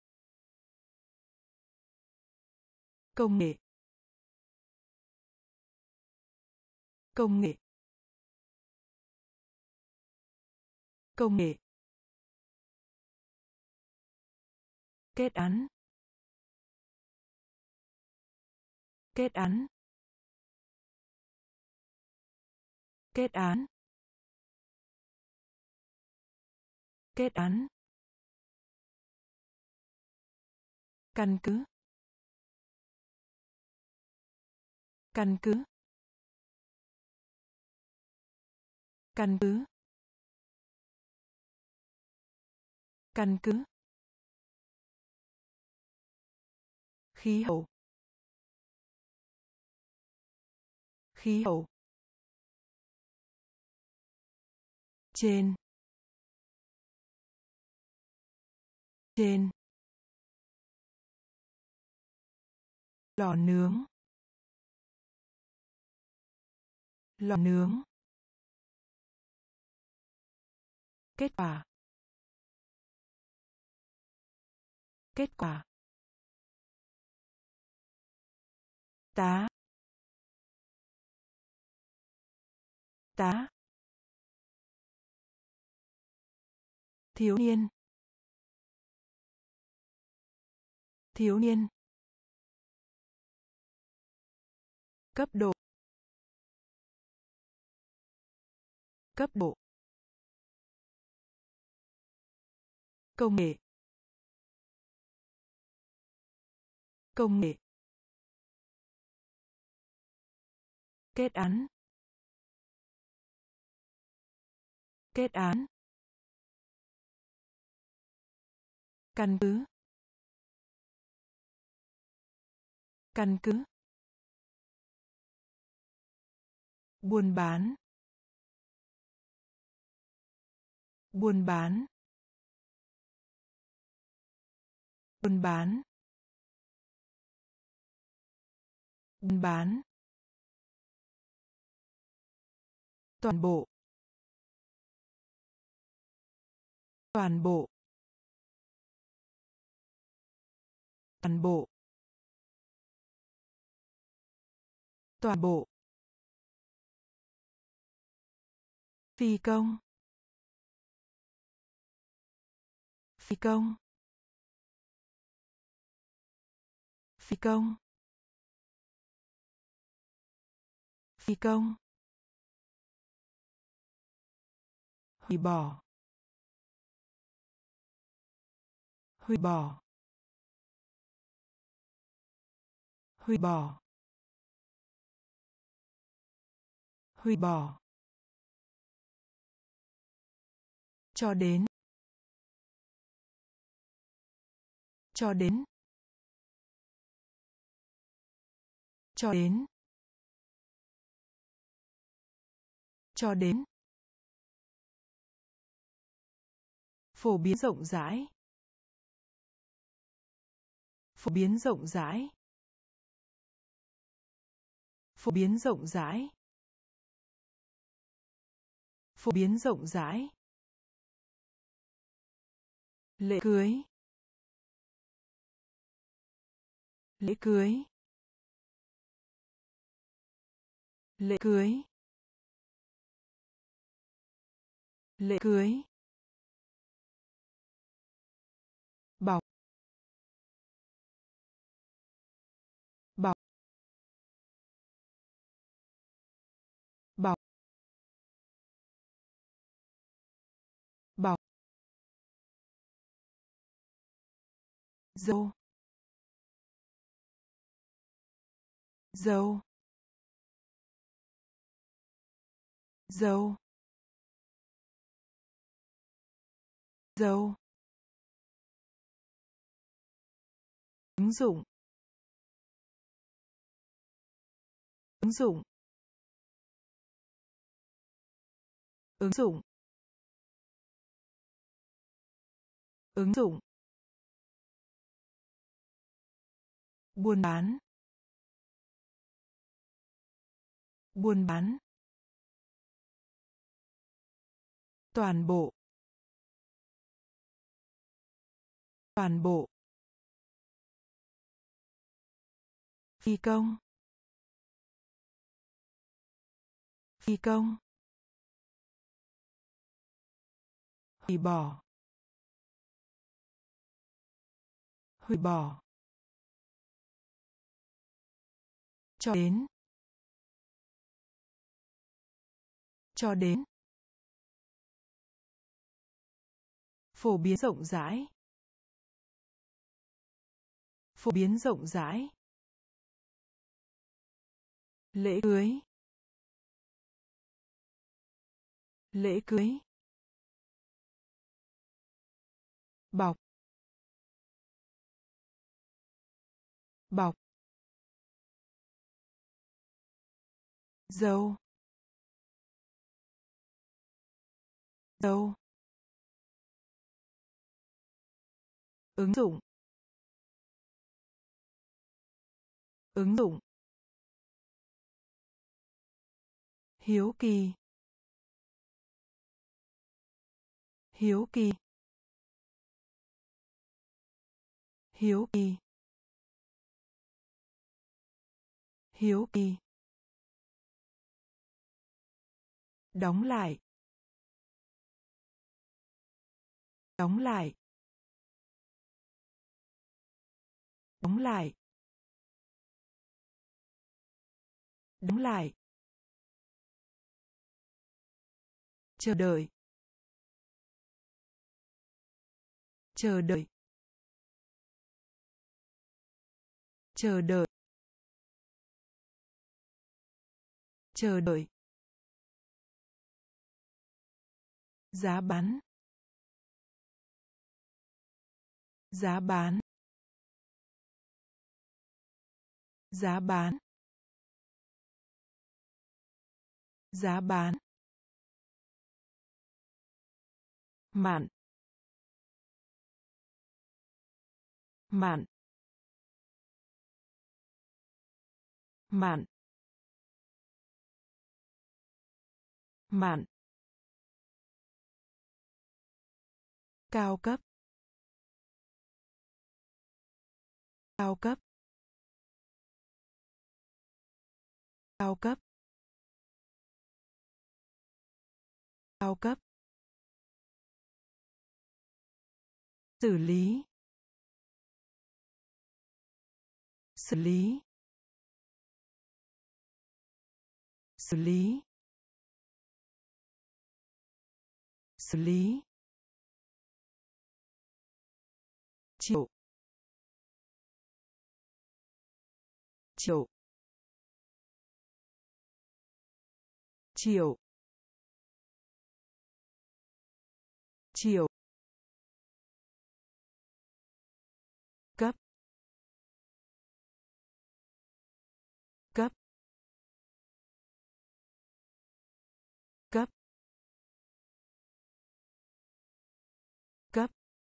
Công nghệ. Công nghệ. Công nghệ. Kết án. Kết án. Kết án. Kết án. Căn cứ. Căn cứ. Căn cứ. Căn cứ. Khí hậu. Khí hậu. Trên. Trên. Lò nướng. Lò nướng. Kết quả. Kết quả. Tá. Tá. Thiếu niên. Thiếu niên. Cấp độ. Cấp độ. Công nghệ. Công nghệ. Kết án. Kết án. Căn cứ. Căn cứ. buôn bán, buôn bán, buôn bán, buôn bán, toàn bộ, toàn bộ, toàn bộ, toàn bộ, phi công, phi công, phi công, phi công, hủy bỏ, hủy bỏ, hủy bỏ, hủy bỏ, cho đến, cho đến, cho đến, cho đến, phổ biến rộng rãi, phổ biến rộng rãi, phổ biến rộng rãi, phổ biến rộng rãi, lễ cưới, lễ cưới, lễ cưới, lễ cưới, bọc, bọc, bọc, bọc, dâu, dâu, dâu, dâu, ứng dụng, ứng dụng, ứng dụng, ứng dụng, buôn bán, buôn bán, toàn bộ, toàn bộ, phi công, phi công, hủy bỏ, hủy bỏ, cho đến, cho đến, phổ biến rộng rãi, phổ biến rộng rãi, lễ cưới, lễ cưới, bọc, bọc, dâu, dâu, ứng dụng, ứng dụng, hiếu kỳ, hiếu kỳ, hiếu kỳ, hiếu kỳ, đóng lại, đóng lại, đóng lại, đóng lại, chờ đợi, chờ đợi, chờ đợi, chờ đợi, giá bán, giá bán, giá bán, Giá bán. Mạn. Mạn. Mạn. Mạn. Cao cấp. Cao cấp. Cao cấp. Cao cấp. Xử lý. Xử lý. Xử lý. Xử lý. Triệu. Triệu. Triệu. Triệu. Cấp. Cấp. Cấp. Cấp.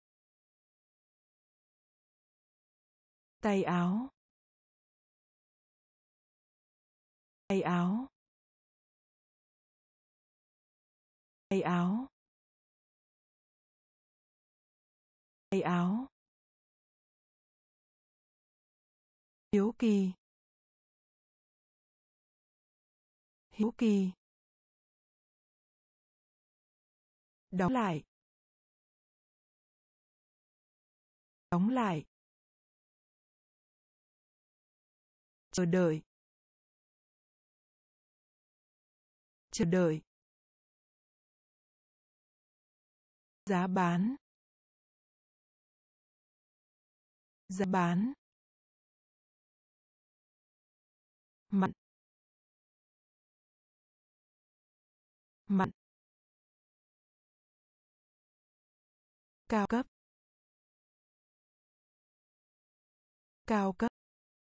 Tay áo. Tay áo. Tay áo. Tay áo. Hiếu kỳ. Hiếu kỳ. Đóng lại. Đóng lại. Chờ đợi. Chờ đợi. Giá bán. Giá bán. Mặn. Mặn. Cao cấp. Cao cấp.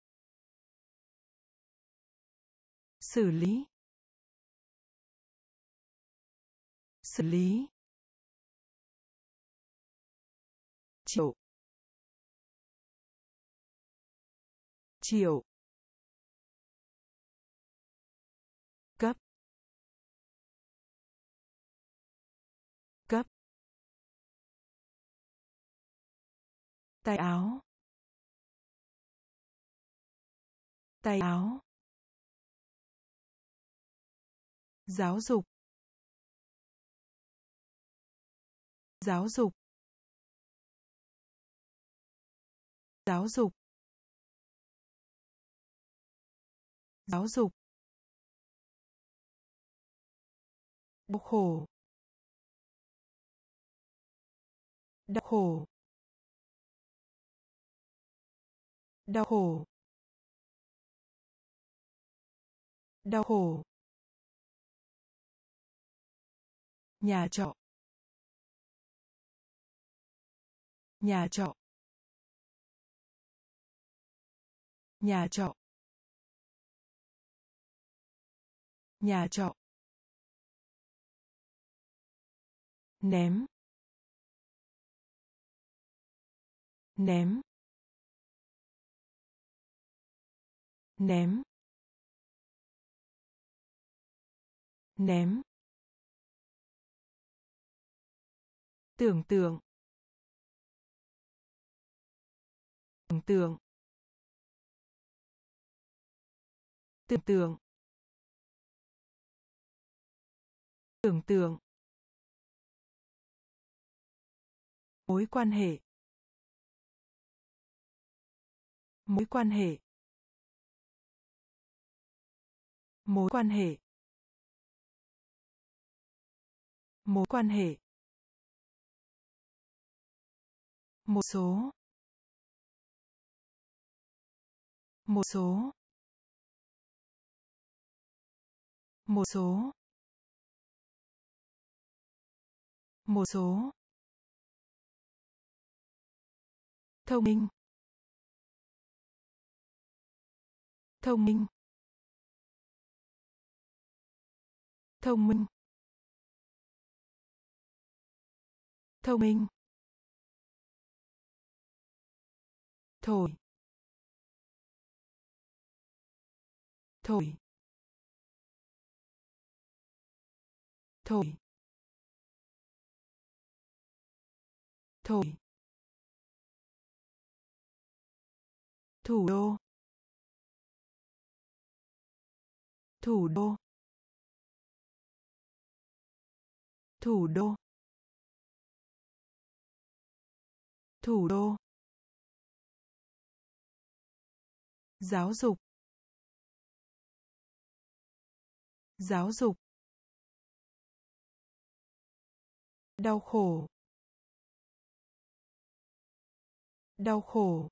Xử lý. Xử lý. Triệu. Triệu. Cấp. Cấp. Tay áo. Tay áo. Giáo dục. Giáo dục. Giáo dục. Giáo dục. Đau khổ. Đau khổ. Đau khổ. Đau khổ. Nhà trọ. Nhà trọ. Nhà trọ. Nhà trọ. Ném. Ném. Ném. Ném. Tưởng tượng. Tưởng tượng. Tưởng tượng. Tưởng tượng. Mối quan hệ. Mối quan hệ. Mối quan hệ. Mối quan hệ. Một số. Một số. Một số. Một số. Thông minh. Thông minh. thông minh, thông minh, thổi, thổi, thổi, thổi, thủ đô, thủ đô, thủ đô, thủ đô, giáo dục, giáo dục, đau khổ, đau khổ,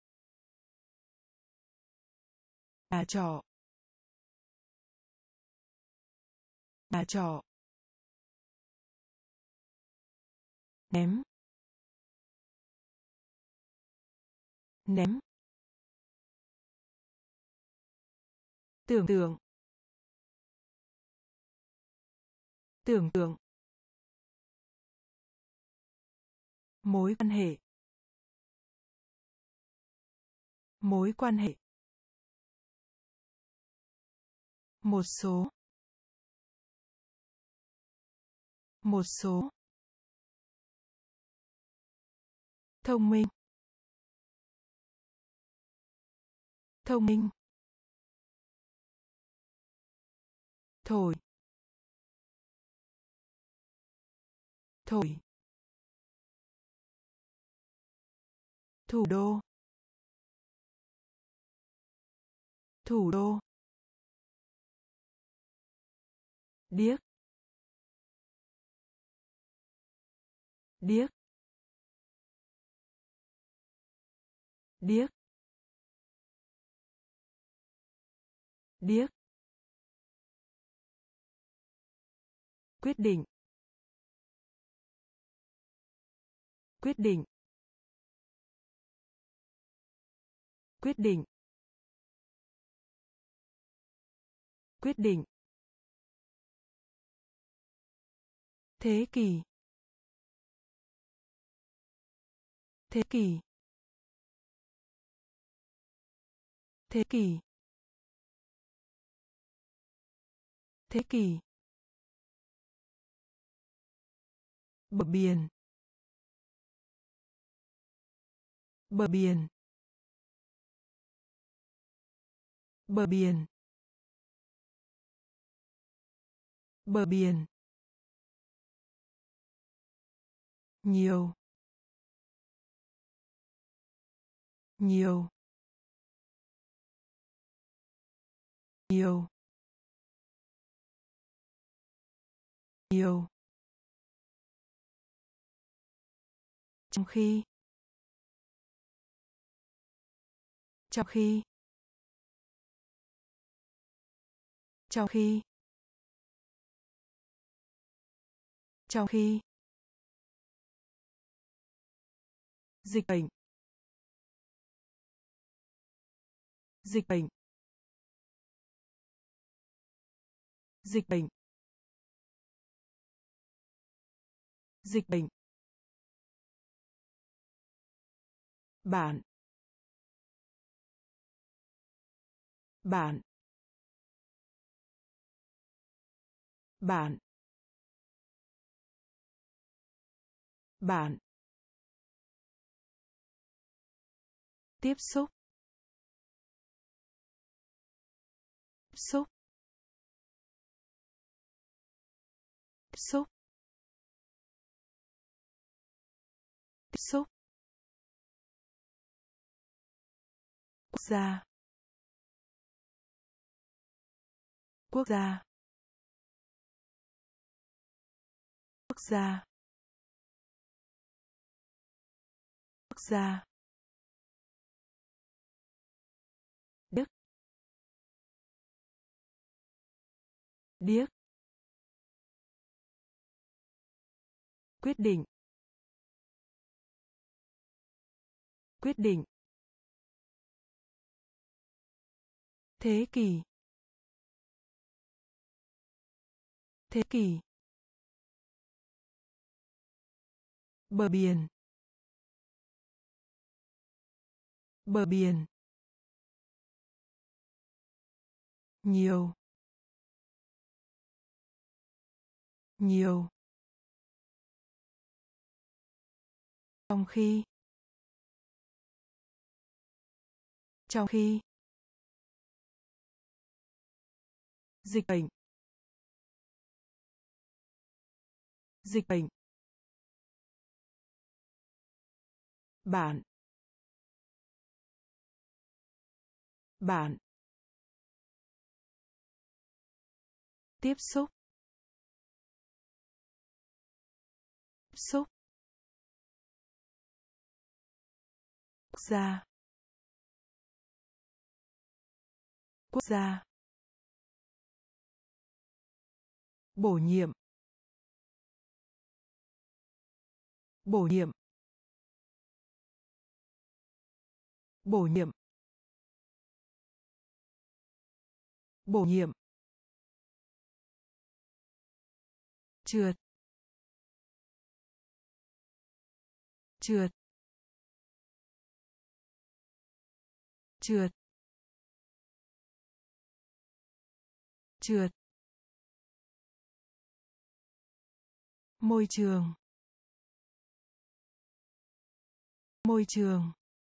nhà trọ, nhà trọ, ném, ném, tưởng tượng, tưởng tượng, mối quan hệ, mối quan hệ, một số, một số, thông minh, thông minh, thổi, thổi, thủ đô, thủ đô, điếc, điếc, điếc, điếc, quyết định, quyết định, quyết định, quyết định, thế kỷ, thế kỷ, thế kỷ, thế kỷ, bờ biển, bờ biển, bờ biển, bờ biển, nhiều, nhiều, nhiều, nhiều, trong khi, trong khi, trong khi, trong khi, dịch bệnh, dịch bệnh, dịch bệnh, dịch bệnh, bạn, bạn, bạn, bạn, tiếp xúc, tiếp xúc, tiếp xúc, tiếp xúc, quốc gia, quốc gia, quốc gia, quốc gia, Đức, điếc, quyết định, quyết định, thế kỷ, Thế kỷ. Bờ biển. Bờ biển. Nhiều. Nhiều. Trong khi. Trong khi. Dịch bệnh. Dịch bệnh. Bạn. Bạn. Tiếp xúc. Tiếp xúc. Quốc gia. Quốc gia. Bổ nhiệm. Bổ nhiệm. Bổ nhiệm. Bổ nhiệm. Trượt. Trượt. Trượt. Trượt. Môi trường. Môi trường.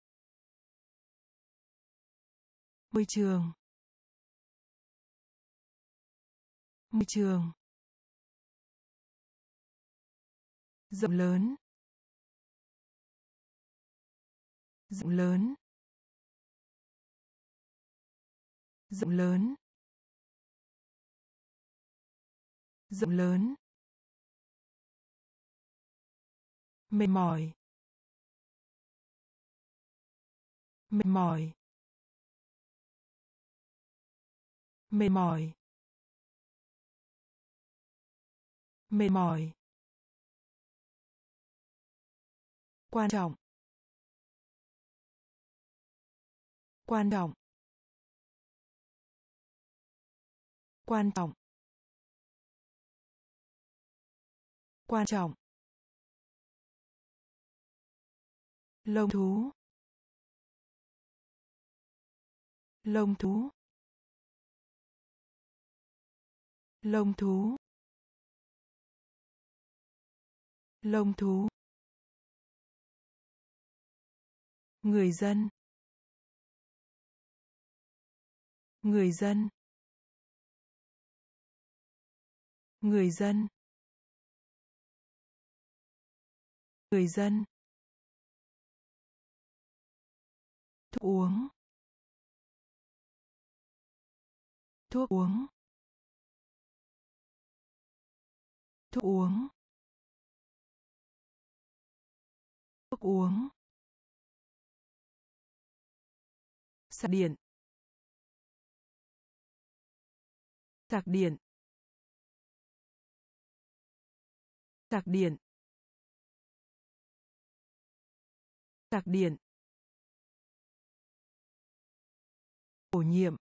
Môi trường. Môi trường. Rộng lớn. Rộng lớn. Rộng lớn. Rộng lớn. Mệt mỏi. Mệt mỏi. Mệt mỏi. Mệt mỏi. Quan trọng. Quan trọng. Quan trọng. Quan trọng. Lông thú. Lông thú. Lông thú. Lông thú. Người dân. Người dân. Người dân. Người dân. Thuốc uống. Thuốc uống. Thuốc uống. Thuốc uống. Sạc điện. Sạc điện. Sạc điện. Sạc điện. Bổ nhiệm.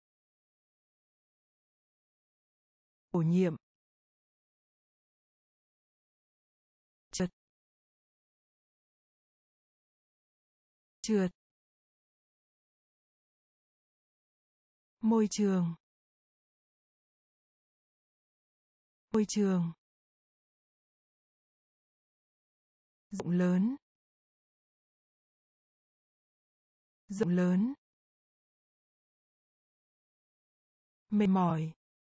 Bổ nhiệm. Trượt. Trượt. Môi trường. Môi trường. Rộng lớn. Rộng lớn. Mệt mỏi.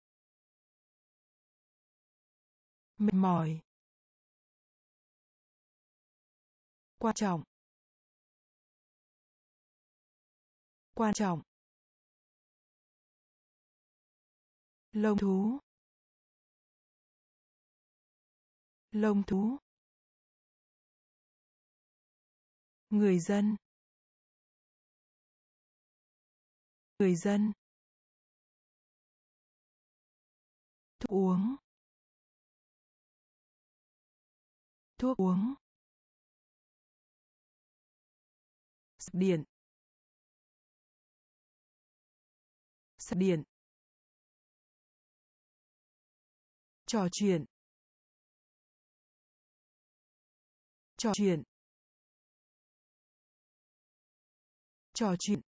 Mệt mỏi. Quan trọng. Quan trọng. Lông thú. Lông thú. Người dân. Người dân. Thuốc uống. Thuốc uống. Sạc điện. Sạc điện. Trò chuyện. Trò chuyện. Trò chuyện.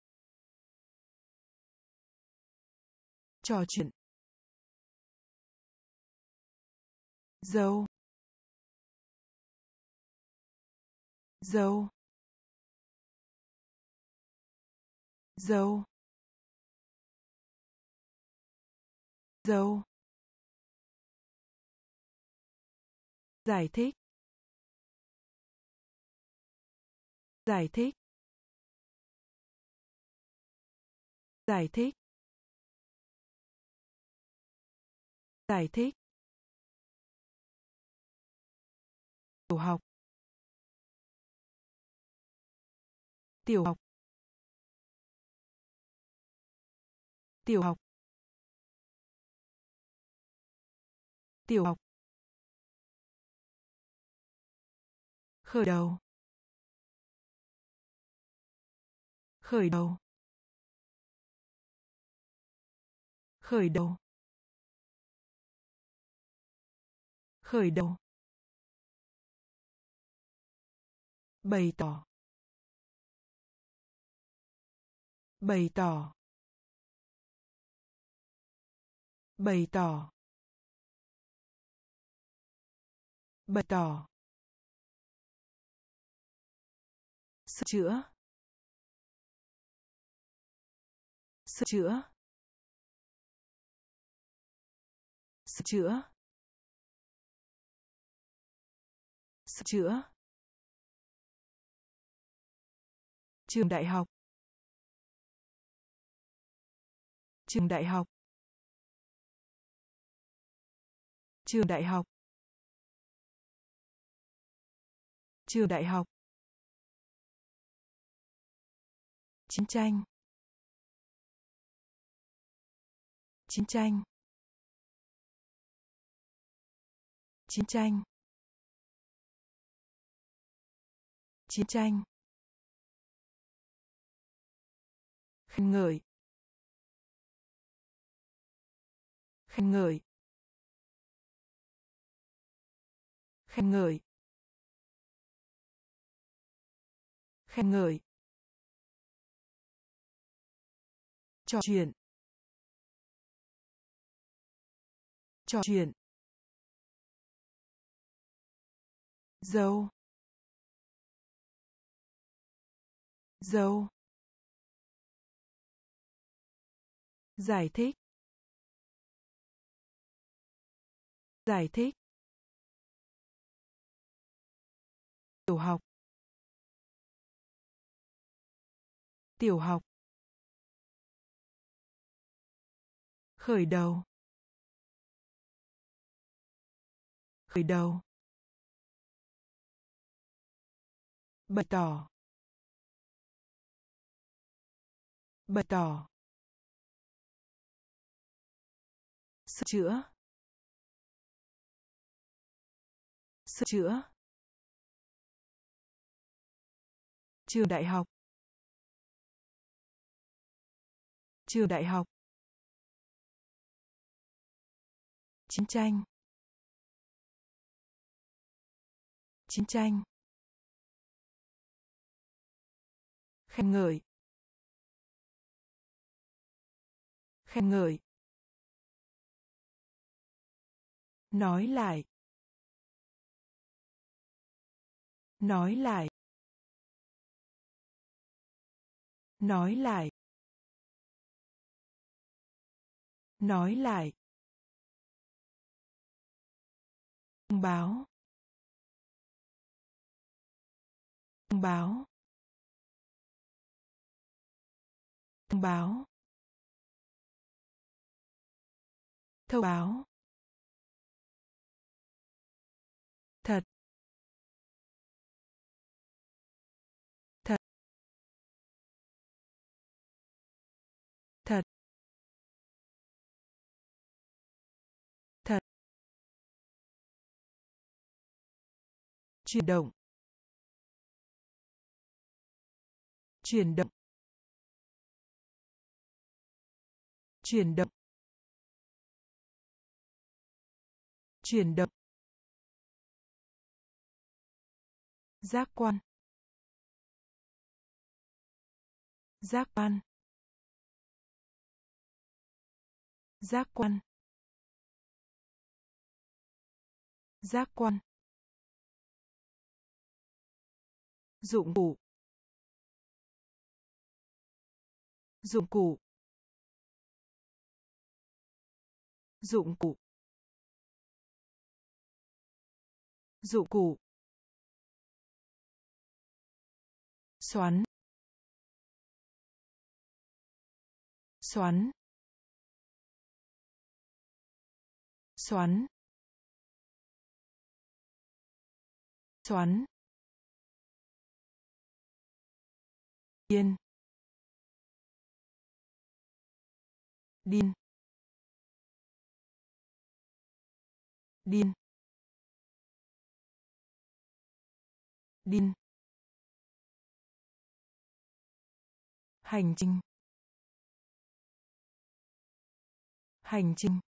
Trò chuyện. Dâu. Dâu. Dâu. Dâu. Giải thích. Giải thích. Giải thích. Giải thích. Tiểu học. Tiểu học. Tiểu học. Tiểu học. Khởi đầu. Khởi đầu. Khởi đầu. Khởi đầu. Bày tỏ. Bày tỏ. Bày tỏ. Bày tỏ. Sửa chữa. Sửa chữa. Sửa chữa. Sửa chữa. Trường đại học. Trường đại học. Trường đại học. Trường đại học. Chiến tranh. Chiến tranh. Chiến tranh. Chiến tranh. Khen ngợi. Khen ngợi. Khen ngợi. Khen ngợi. Trò chuyện. Trò chuyện. Dâu. Dâu. Giải thích. Giải thích. Tiểu học. Tiểu học. Khởi đầu. Khởi đầu. Bày tỏ. Bày tỏ. Sửa chữa. Sửa chữa. Trường đại học. Trường đại học. Chiến tranh. Chiến tranh. Khen ngợi. Khen ngợi. Nói lại. Nói lại. Nói lại. Nói lại. Thông báo. Thông báo. Thông báo. Thông báo. Thật. Thật. Thật. Thật. Chuyển động. Chuyển động. Chuyển động. Chuyển động. Giác quan. Giác quan. Giác quan. Giác quan. Dụng cụ. Dụng cụ. Dụng cụ. Dụng cụ. Xoắn. Xoắn. Xoắn. Xoắn. Điên. Điên. Điên. Điên. Hành trình. Hành trình.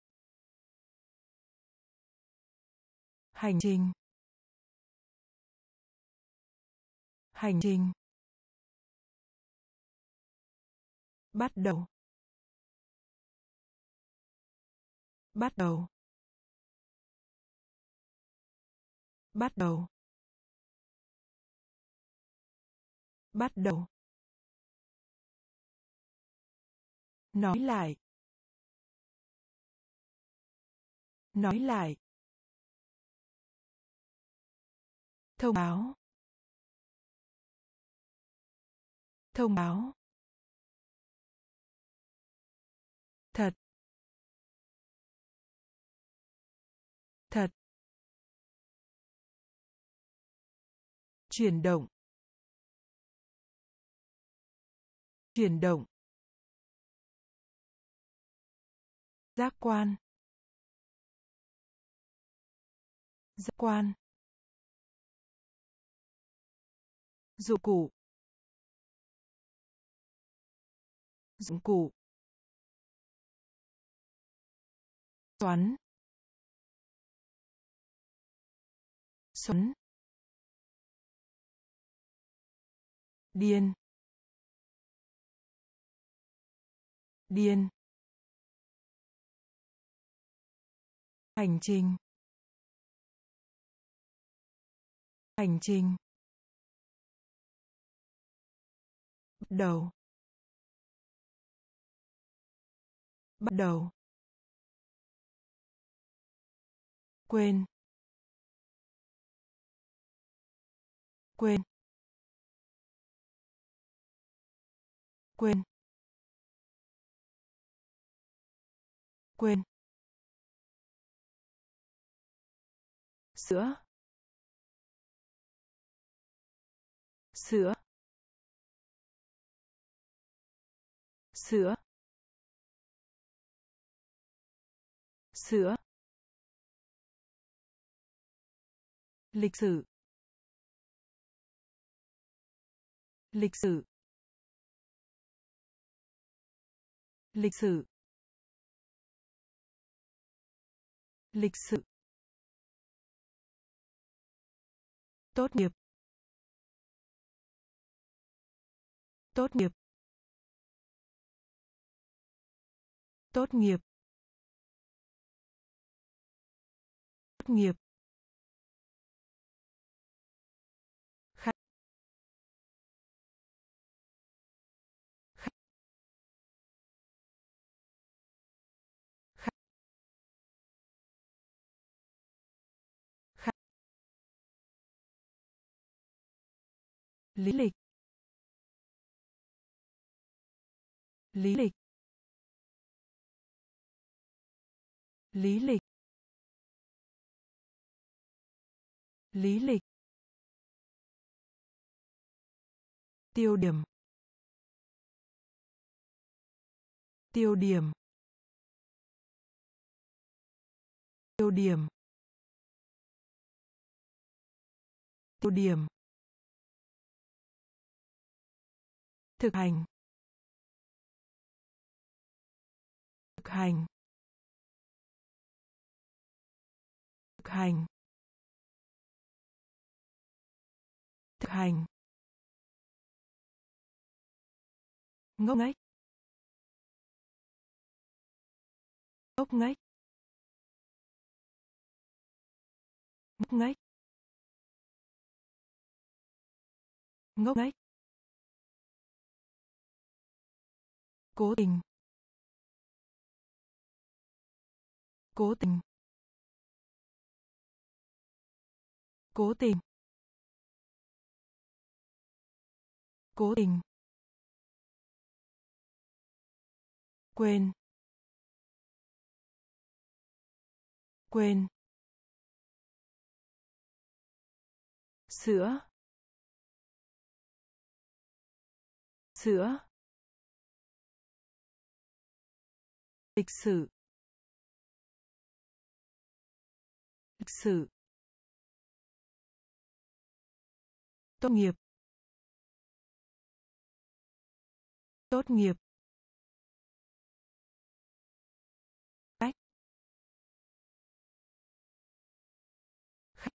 Hành trình. Hành trình. Bắt đầu. Bắt đầu. Bắt đầu. Bắt đầu. Nói lại. Nói lại. Thông báo. Thông báo. Thật. Thật. Chuyển động. Chuyển động. Giác quan. Giác quan. Dụng cụ. Dụng cụ. Xoắn. Xoắn. Điên. Điên. Hành trình. Hành trình. Bắt đầu. Bắt đầu. Quên. Quên. Quên. Quên. Sữa. Sữa. Sữa. Sữa. Lịch sử. Lịch sử. Lịch sử. Lịch sự. Tốt nghiệp. Tốt nghiệp. Tốt nghiệp. Tốt nghiệp. Khách. Khách. Khách. Khách. Lý lịch. Lý lịch. Lý lịch. Lý lịch. Tiêu điểm. Tiêu điểm. Tiêu điểm. Tiêu điểm. Thực hành. Thực hành. hành. Thực hành. Ngốc nghếch. Ngốc nghếch. Ngốc nghếch. Ngốc nghếch. Cố tình. Cố tình. Cố tình. Cố tình. Quên. Quên. Sữa. Sữa. Lịch sử. Lịch sử. Tốt nghiệp. Tốt nghiệp. Cách. Khách.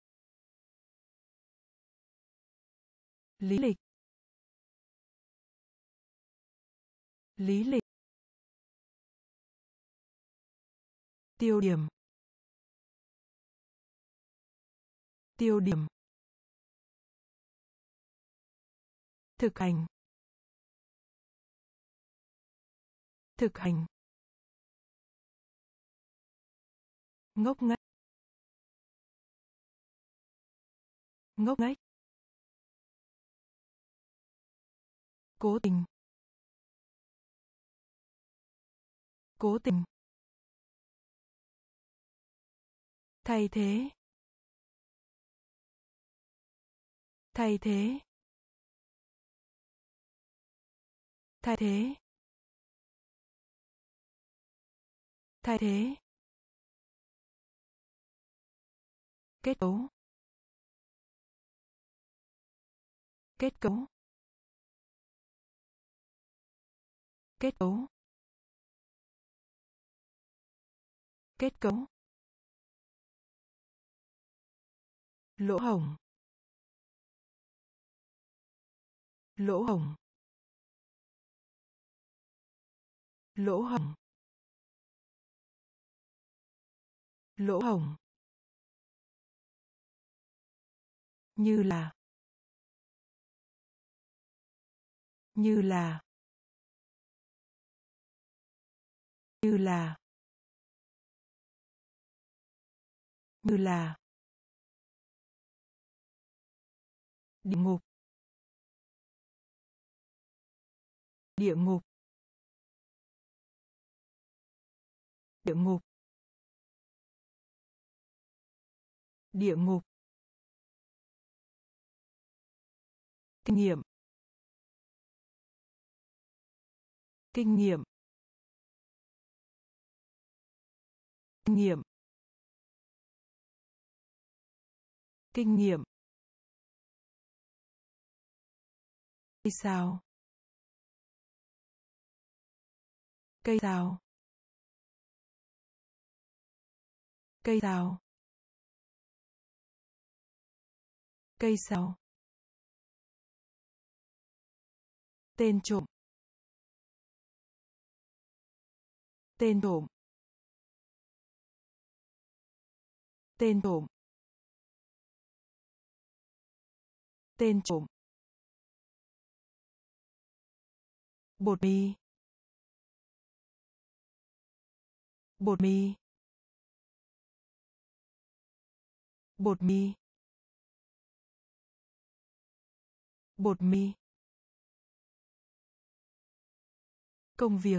Lý lịch. Lý lịch. Tiêu điểm. Tiêu điểm. Thực hành. Thực hành. Ngốc nghếch. Ngốc nghếch. Cố tình. Cố tình. Thay thế. Thay thế. Thay thế. Thay thế. Kết cấu. Kết cấu. Kết cấu. Kết cấu. Lỗ hổng. Lỗ hổng. Lỗ hổng. Lỗ hổng. Như là. Như là. Như là. Như là. Địa ngục. Địa ngục. Địa ngục. Địa ngục. Kinh nghiệm. Kinh nghiệm. Kinh nghiệm. Kinh nghiệm. Cây sao. Cây sao. Cây sao. Cây sao. Tên trộm. Tên trộm. Tên trộm. Tên trộm. Bột mì. Bột mì. Bột mì. Bột mì. Công việc.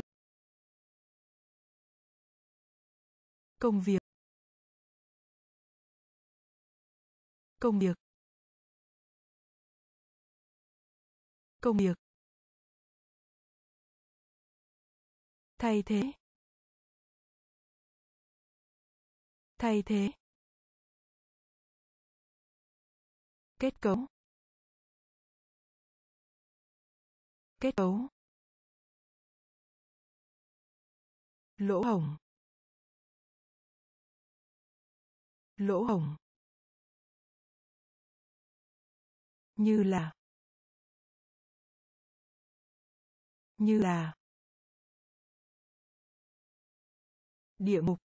Công việc. Công việc. Công việc. Thay thế. Thay thế. Kết cấu. Kết cấu. Lỗ hổng. lỗ hổng, như là, như là, địa ngục,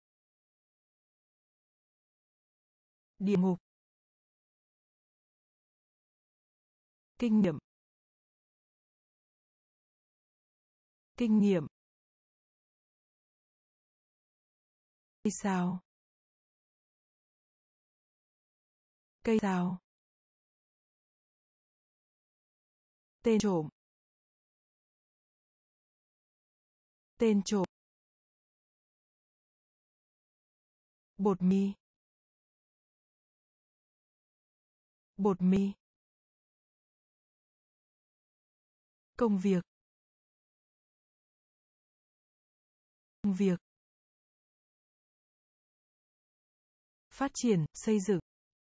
địa ngục, kinh nghiệm, kinh nghiệm, cây sao, cây sao, tên trộm, tên trộm, bột mì, bột mì, công việc, công việc, phát triển, xây dựng,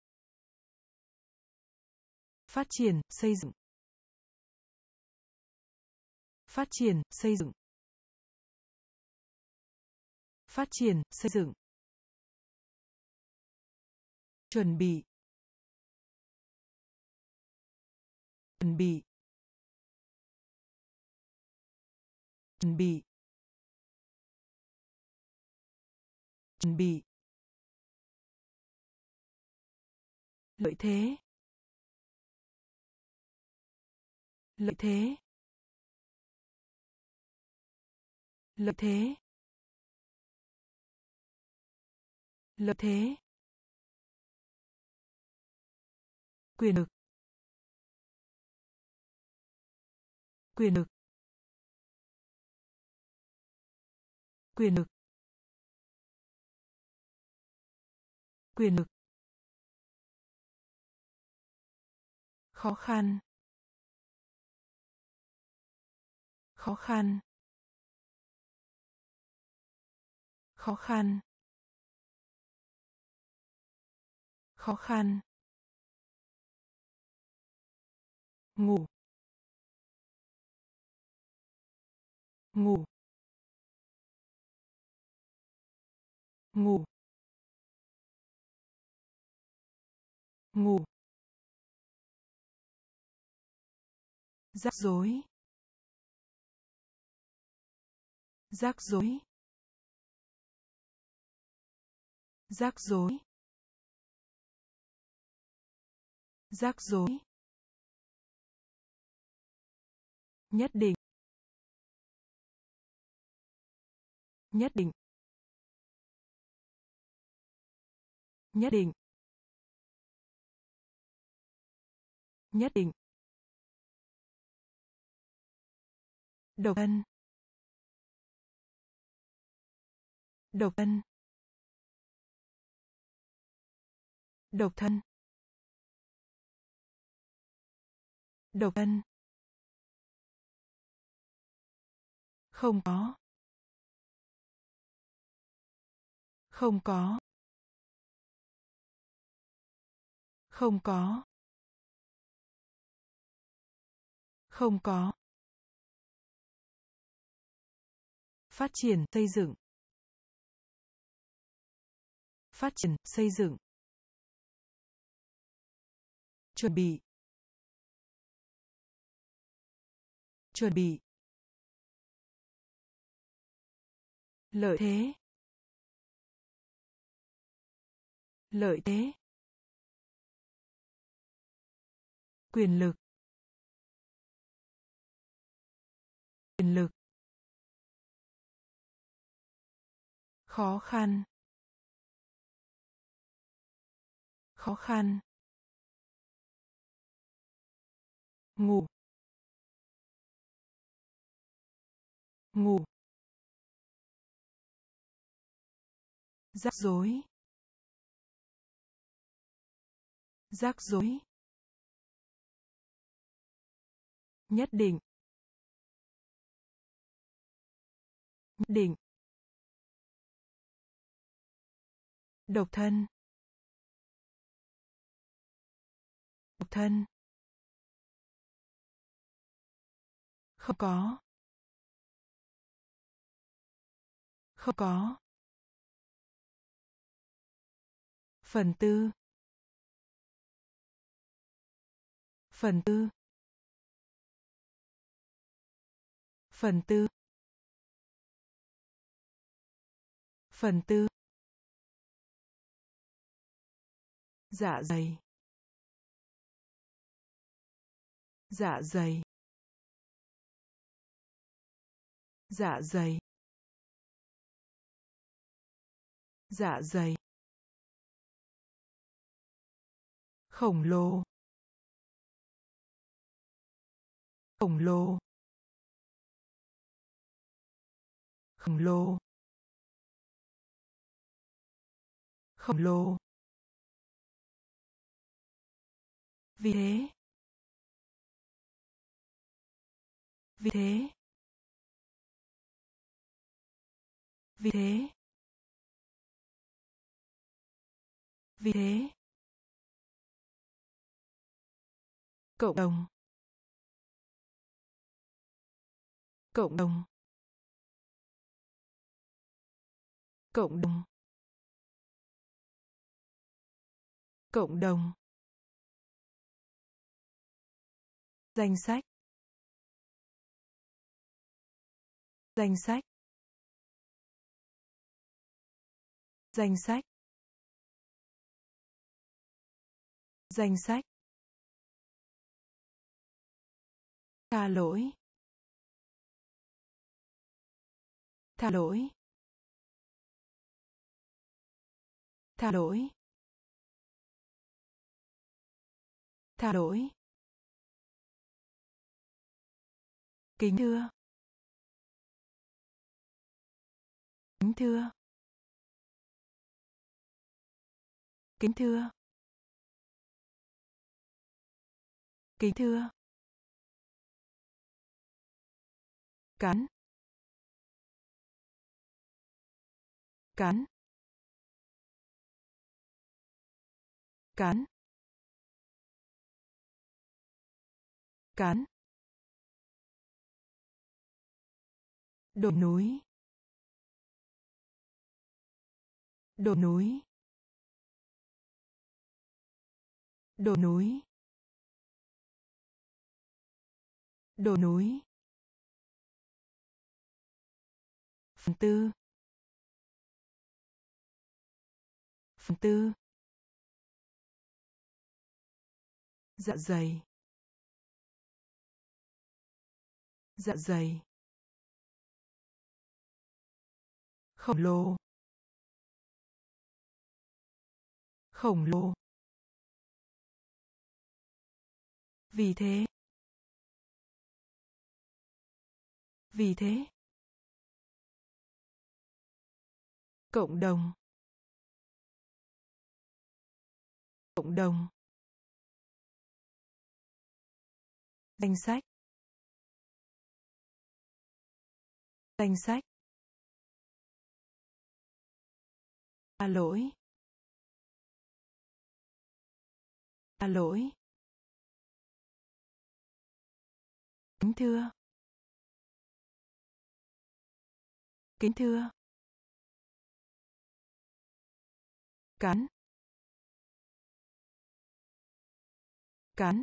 phát triển, xây dựng, phát triển, xây dựng, phát triển, xây dựng, chuẩn bị, chuẩn bị, chuẩn bị, chuẩn bị, lợi thế, lợi thế, lợi thế, lợi thế, quyền lực, quyền lực, quyền lực, quyền lực, khó khăn, khó khăn, khó khăn, khó khăn, ngủ, ngủ, ngủ, ngủ, rắc rối, rắc rối, rắc rối, rắc rối, nhất định, nhất định, nhất định, nhất định, độc thân, độc thân, độc thân, độc thân, không có, không có, không có, không có, phát triển, xây dựng, phát triển, xây dựng, chuẩn bị, chuẩn bị, lợi thế, lợi thế, quyền lực, quyền lực, khó khăn, khó khăn, ngủ, ngủ, rắc rối, rắc rối, nhất định, nhất định, độc thân, độc thân, không có, không có, Phần tư. Phần tư. Phần tư. Phần tư. Dạ dày. Dạ dày. Dạ dày. Dạ dày. Khổng lồ. Khổng lồ. Khổng lồ. Khổng lồ. Vì thế. Vì thế. Vì thế. Vì thế. Cộng đồng. Cộng đồng. Cộng đồng. Cộng đồng. Danh sách. Danh sách. Danh sách. Danh sách. Tha lỗi. Tha lỗi. Tha lỗi. Tha lỗi. Kính thưa. Kính thưa. Kính thưa. Kính thưa. Cắn. Cắn. Cắn. Cắn. Đồi núi. Đồi núi. Đồi núi. Đồi núi. Phần tư. Phần tư. Dạ dày. Dạ dày. Khổng lồ. Khổng lồ. Vì thế. Vì thế. Cộng đồng. Cộng đồng. Danh sách. Danh sách. Tha lỗi. Tha lỗi. Kính thưa. Kính thưa. Cắn. Cắn.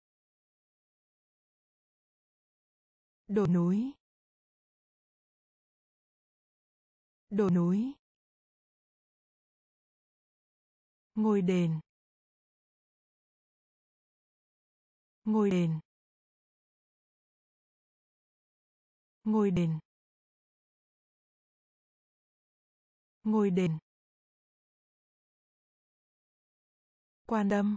Đồi núi. Đồi núi. Ngôi đền. Ngôi đền. Ngôi đền. Ngôi đền. Quan tâm.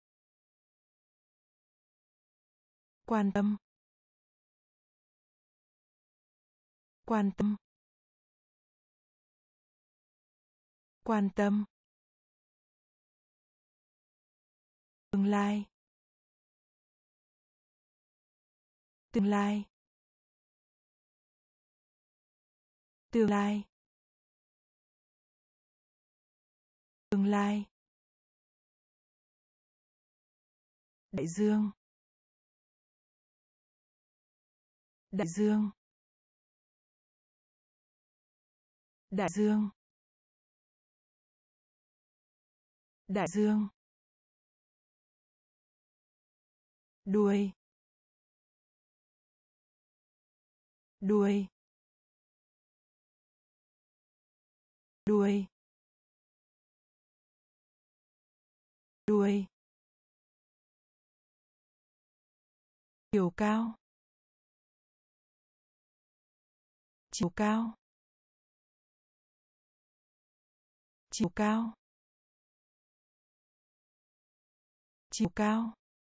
Quan tâm. Quan tâm. Quan tâm. Tương lai. Tương lai. Tương lai. Tương lai. Đại dương. Đại dương. Đại dương. Đại dương. Đuôi. Đuôi. Đuôi. Đuôi. Chiều cao. Chiều cao. Chiều cao. Chiều cao.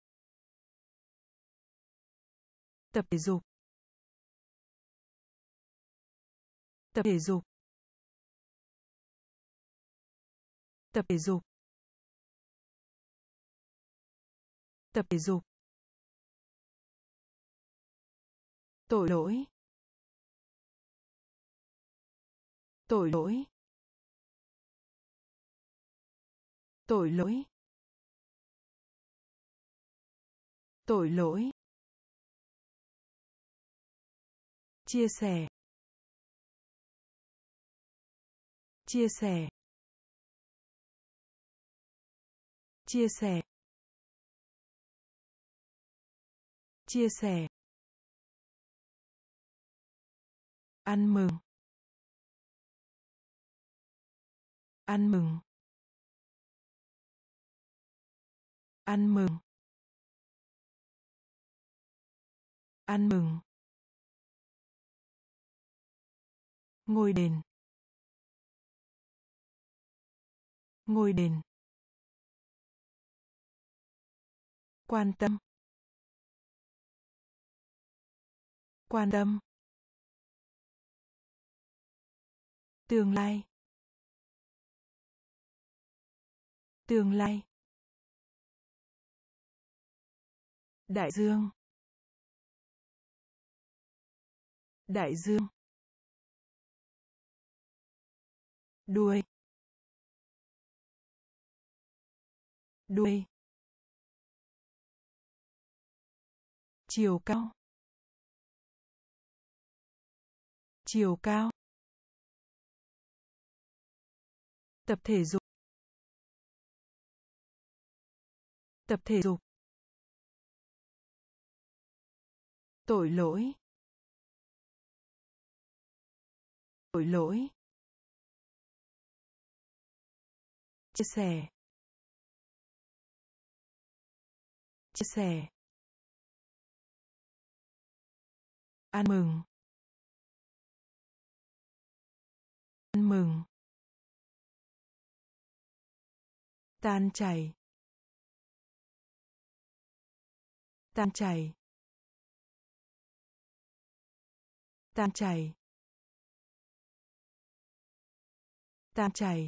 Tập thể dục. Tập thể dục. Tập thể dục. Tập thể dục. Tội lỗi. Tội lỗi. Tội lỗi. Tội lỗi. Chia sẻ. Chia sẻ. Chia sẻ. Chia sẻ. Ăn mừng. Ăn mừng. Ăn mừng. Ăn mừng. Ngôi đền. Ngôi đền. Quan tâm. Quan tâm. Tương lai. Tương lai. Đại dương. Đại dương. Đuôi. Đuôi. Chiều cao. Chiều cao. Tập thể dục. Tập thể dục. Tội lỗi. Tội lỗi. Chia sẻ. Chia sẻ. Ăn mừng. Ăn mừng. Tan chảy. Tan chảy. Tan chảy. Tan chảy.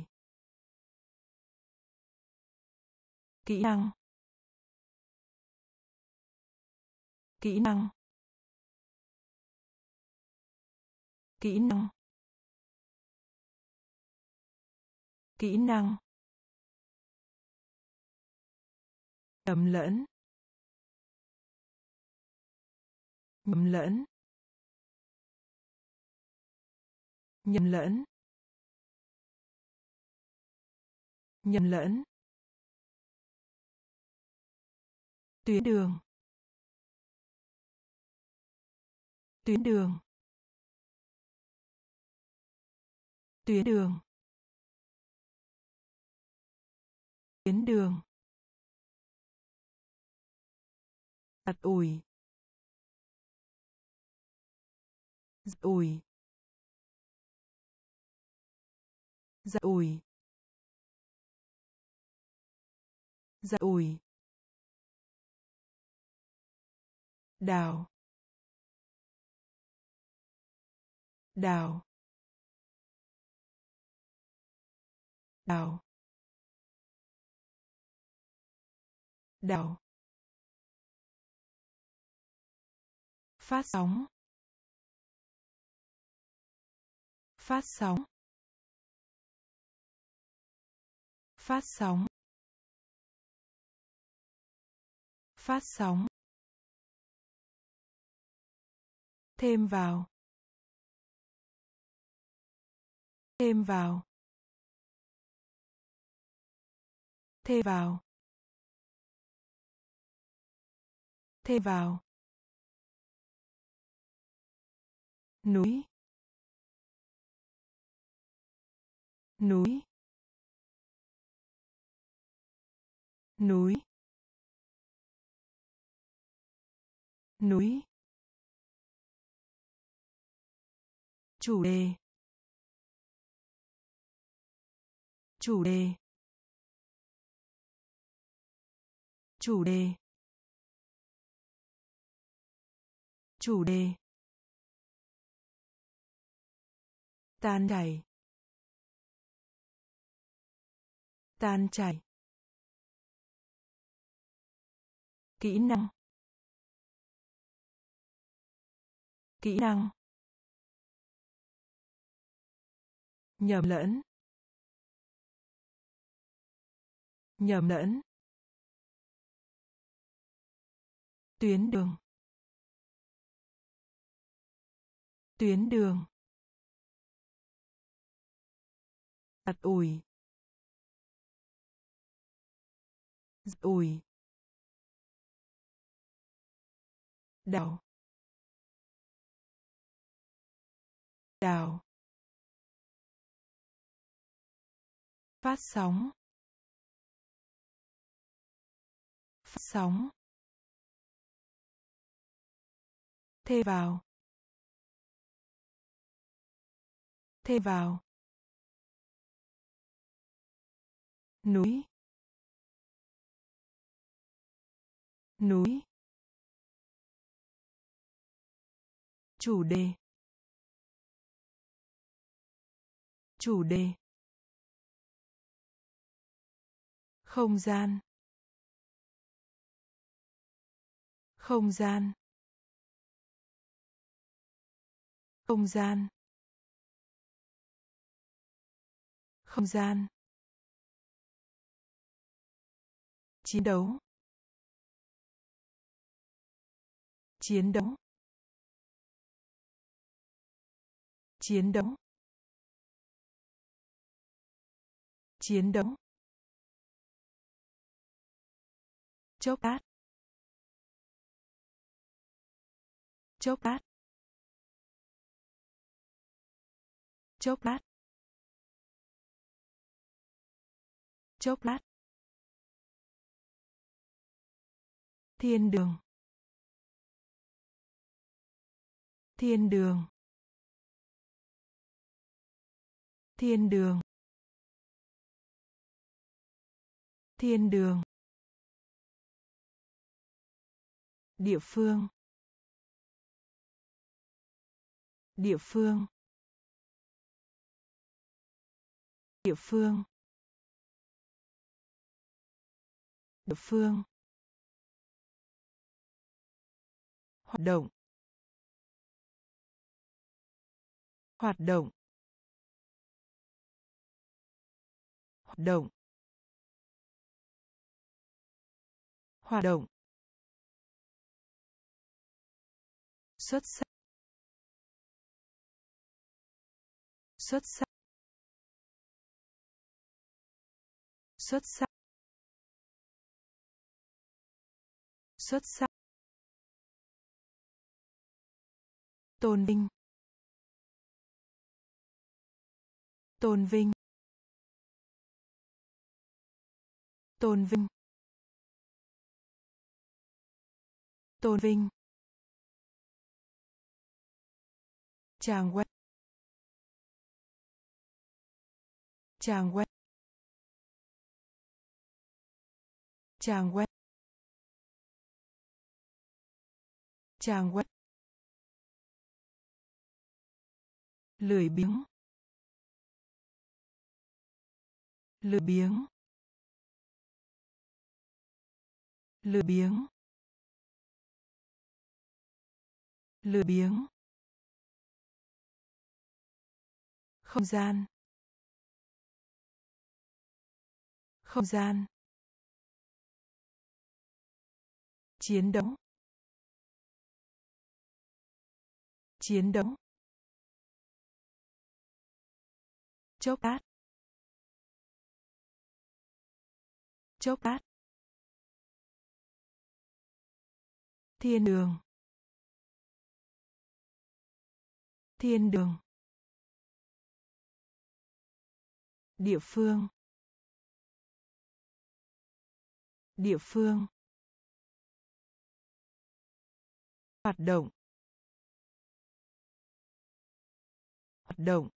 Kỹ năng. Kỹ năng. Kỹ năng. Kỹ năng. Nhầm lẫn. Nhầm lẫn. Nhầm lẫn. Nhầm lẫn. Tuyến đường. Tuyến đường. Tuyến đường. Tuyến đường. Giặt ủi. Giặt ủi. Giặt ủi. Giặt ủi. Đào. Đào. Đào. Đào. Phát sóng. Phát sóng. Phát sóng. Phát sóng. Thêm vào. Thêm vào. thêm vào, thêm vào, núi, núi, núi, núi, chủ đề, chủ đề, chủ đề, chủ đề, tan chảy, tan chảy, kỹ năng, kỹ năng, nhầm lẫn, nhầm lẫn, tuyến đường, tuyến đường, giặt ủi, giặt ủi, đào, đào, phát sóng, phát sóng, thêm vào, thêm vào, núi, núi, chủ đề, chủ đề, không gian, không gian, không gian, không gian, chiến đấu, chiến đấu, chiến đấu, chiến đấu, chốc lát, chốc lát, chốc lát, chốc lát, thiên đường, thiên đường, thiên đường, thiên đường, địa phương, địa phương, địa phương, địa phương, hoạt động, hoạt động, hoạt động, hoạt động, xuất sắc, xuất sắc, xuất sắc, xuất sắc, tôn vinh, tôn vinh, tôn vinh, tôn vinh, trang web, trang web, trang web, trang web, lười biếng, lười biếng, lười biếng, lười biếng, không gian, không gian, chiến đấu, chiến đấu, chốc lát, chốc lát, thiên đường, thiên đường, địa phương, địa phương, hoạt động, hoạt động,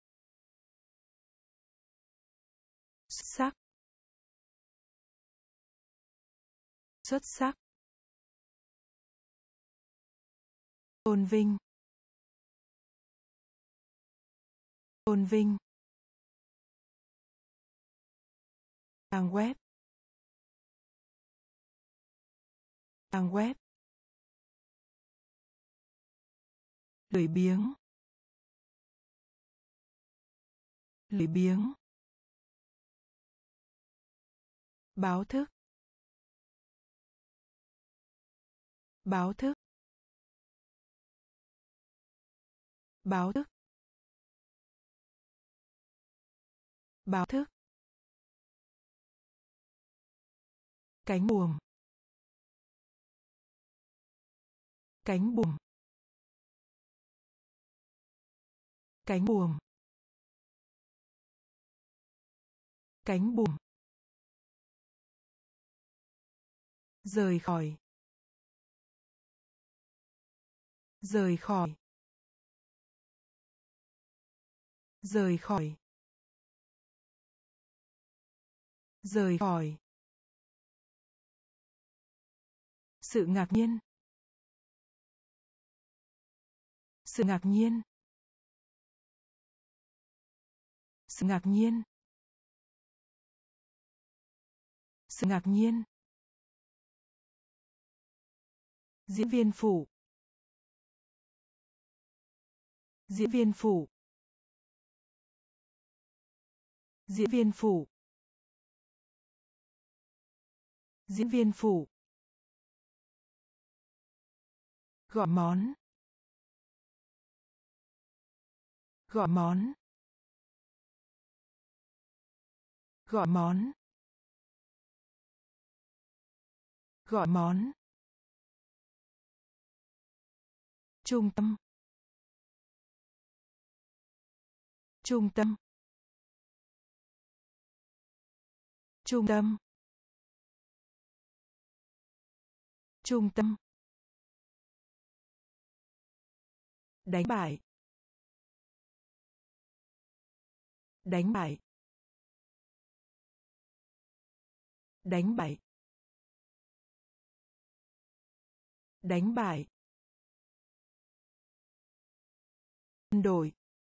xuất sắc, xuất sắc, tôn vinh, tôn vinh, trang web, trang web, lười biếng, lười biếng, báo thức, báo thức, báo thức, báo thức, cánh buồm, cánh buồm, cánh buồm, cánh buồm, rời khỏi, rời khỏi, rời khỏi, rời khỏi, sự ngạc nhiên, sự ngạc nhiên, sự ngạc nhiên, sự ngạc nhiên, diễn viên phụ, diễn viên phụ, diễn viên phụ, diễn viên phụ, gọi món, gọi món, gọi món, gọi món, trung tâm, trung tâm, trung tâm, trung tâm, đánh bại, đánh bại, đánh bại, đánh bại, quân đội,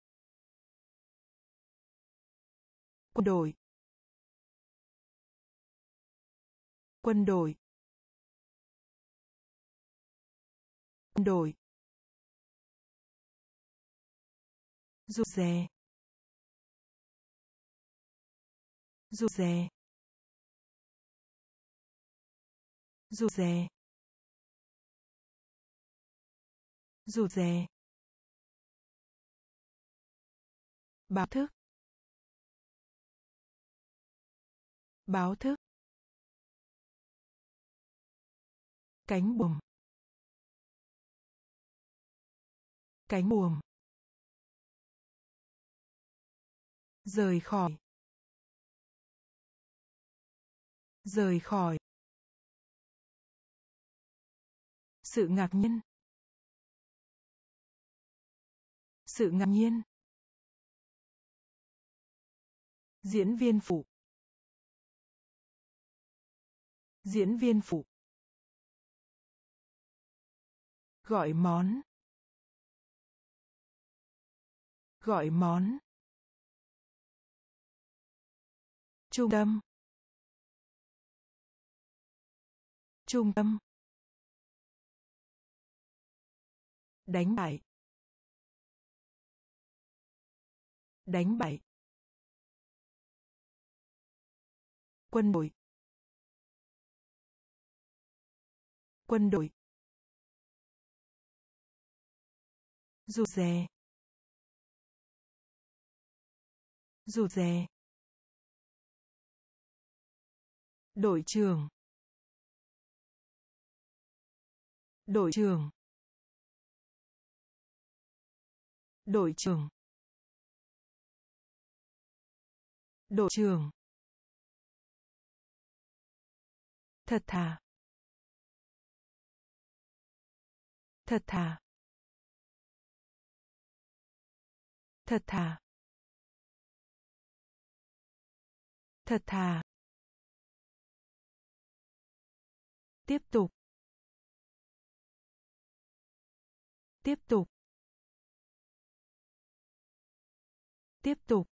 quân đội, quân đội, quân đội, rụt rè, rụt rè, rụt rè, rụt rè, báo thức, báo thức, cánh buồm, cánh buồm, rời khỏi, rời khỏi, sự ngạc nhiên, sự ngạc nhiên, diễn viên phụ, diễn viên phụ, gọi món, gọi món, trung tâm, trung tâm, đánh bại, đánh bại, quân đội, quân đội, rụt rè, rụt rè, Đội trưởng. Đội trưởng. Đội trưởng. Đội trưởng. Thật thà. Thật thà. Thật thà. Thật thà. Tiếp tục. Tiếp tục. Tiếp tục.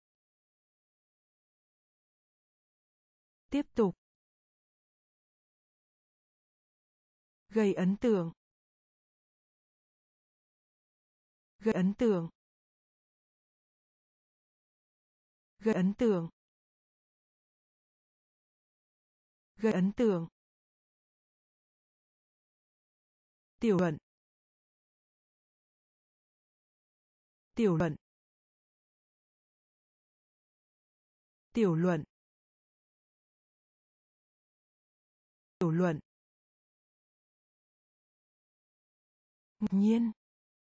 Tiếp tục. Gây ấn tượng. Gây ấn tượng. Gây ấn tượng. Gây ấn tượng. Tiểu luận. Tiểu luận. Tiểu luận. Tiểu luận. Ngạc nhiên.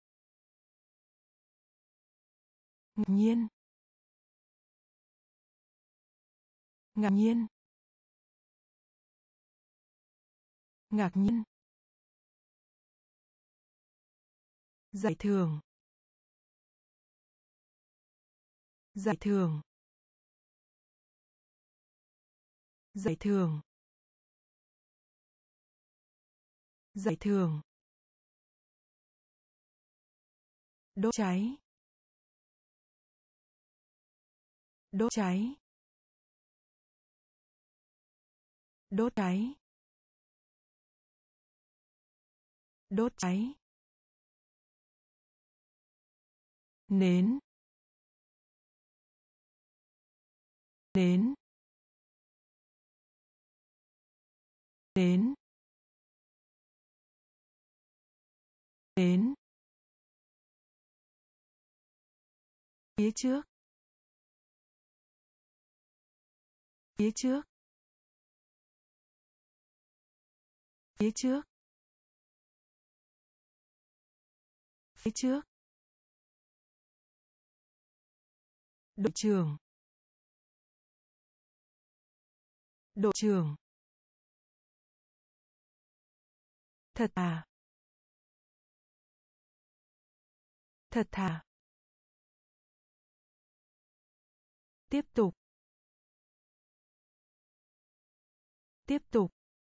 Ngạc nhiên. Ngạc nhiên. Ngạc nhiên. Giải thưởng. Giải thưởng. Giải thưởng. Giải thưởng. Đốt cháy. Đốt cháy. Đốt cháy. Đốt cháy. Nến. Nến. Nến. Nến. Phía trước. Phía trước. Phía trước. Phía trước. Đội trưởng. Đội trưởng. Thật thà. Thật thà. Tiếp tục. Tiếp tục.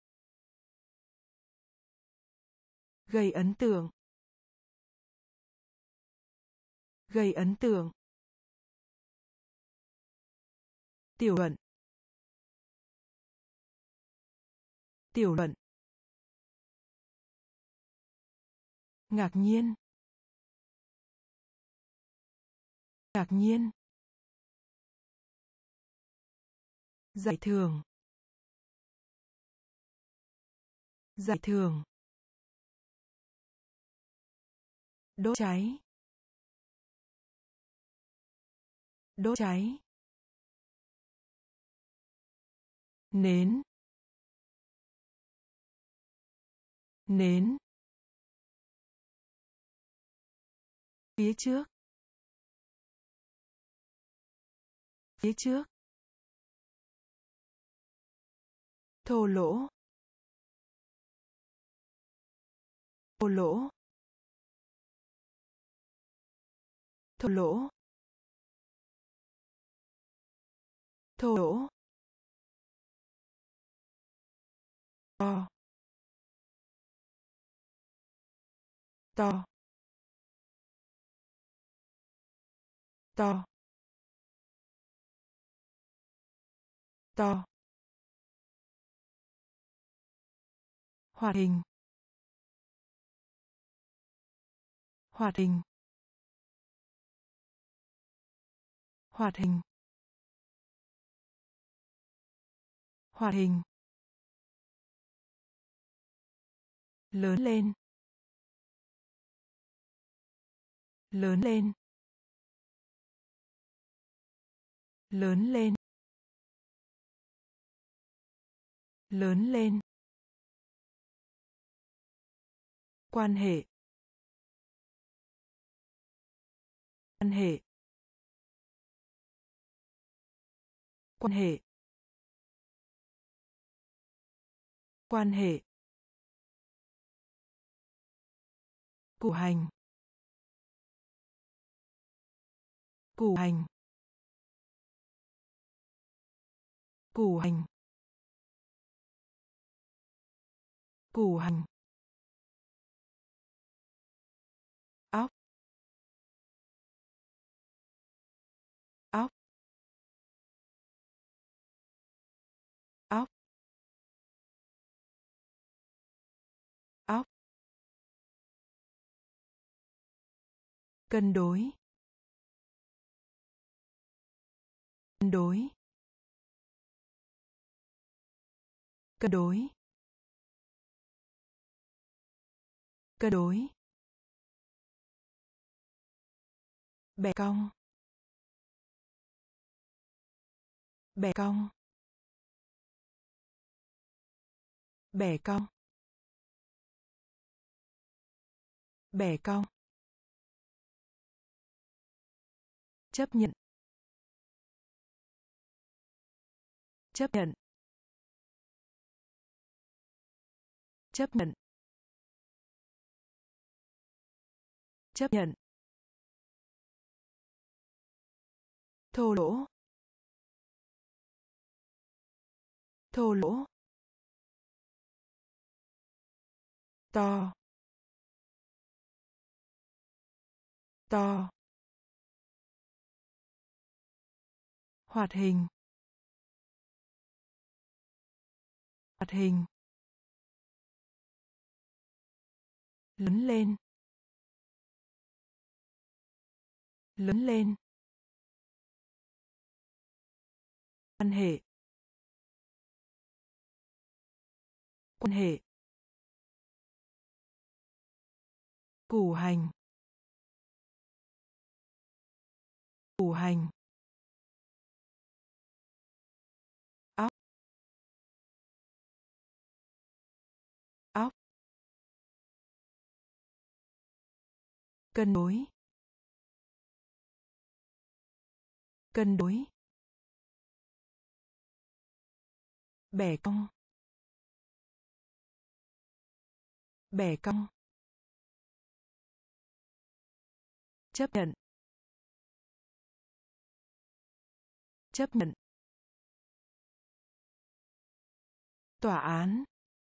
Gây ấn tượng. Gây ấn tượng. Tiểu luận. Tiểu luận. Ngạc nhiên. Ngạc nhiên. Giải thưởng. Giải thưởng. Đốt cháy. Đốt cháy. Nến. Nến. Phía trước. Phía trước. Thô lỗ. Thô lỗ. Thô lỗ. Thô lỗ. To. To. To. To. Hoạt hình. Hoạt hình. Hoạt hình. Hoạt hình. Lớn lên. Lớn lên. Lớn lên. Lớn lên. Quan hệ. Quan hệ. Quan hệ. Quan hệ. Củ hành. Củ hành. Củ hành. Củ hành. Óc. Óc. Óc. Óc. Cân đối. Cân đối. Cân đối. Cân đối. Bẻ cong. Bẻ cong. Bẻ cong. Bẻ cong. Chấp nhận. Chấp nhận. Chấp nhận. Chấp nhận. Thô lỗ. Thô lỗ. To. To. Hoạt hình. Hoạt hình. Lớn lên. Lớn lên. Quan hệ. Quan hệ. Củ hành. Củ hành. Óc. Óc. Cân đối. Cân đối. Bẻ cong. Bẻ cong. Chấp nhận. Chấp nhận. Tòa án.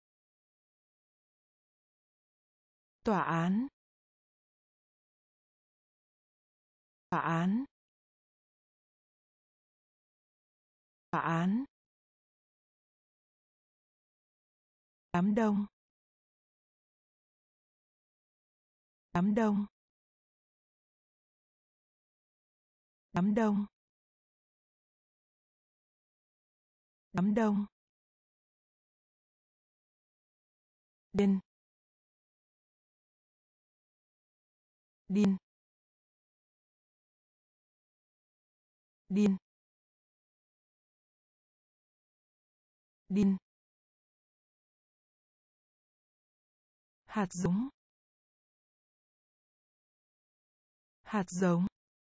Tòa án. Tòa án. Tòa án. Đám đông. Đám đông. Đám đông. Đám đông. Điên. Điên. Điên. Điên. Hạt giống. Hạt giống.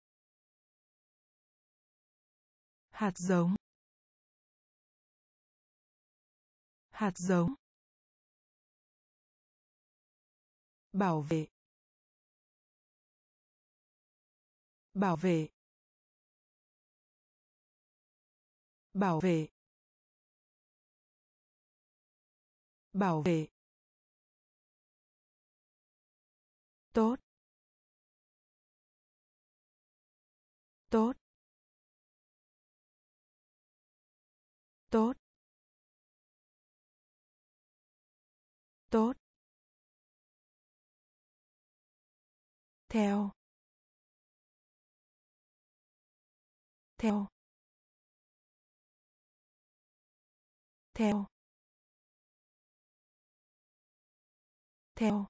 Hạt giống. Hạt giống. Bảo vệ. Bảo vệ. Bảo vệ. Bảo vệ. Tốt. Tốt. Tốt. Tốt. Theo. Theo. Theo. Theo.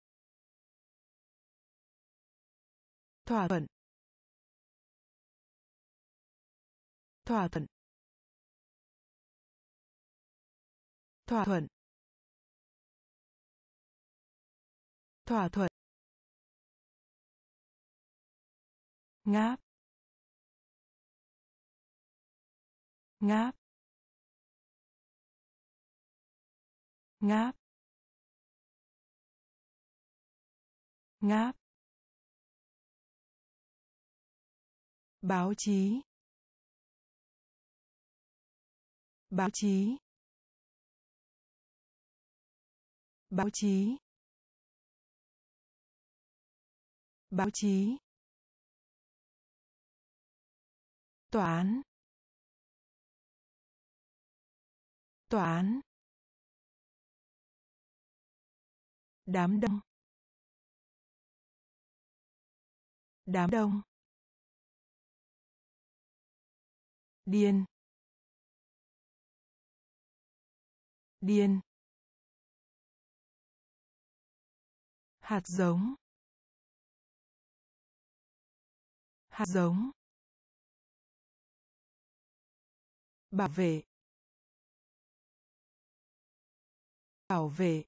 Thỏa thuận. Thỏa thuận. thỏa thuận, thỏa thuận, ngáp, ngáp, ngáp, ngáp, báo chí, báo chí, báo chí, báo chí, tòa án, tòa án, đám đông, đám đông, điên, điên, hạt giống, hạt giống, bảo vệ, bảo vệ,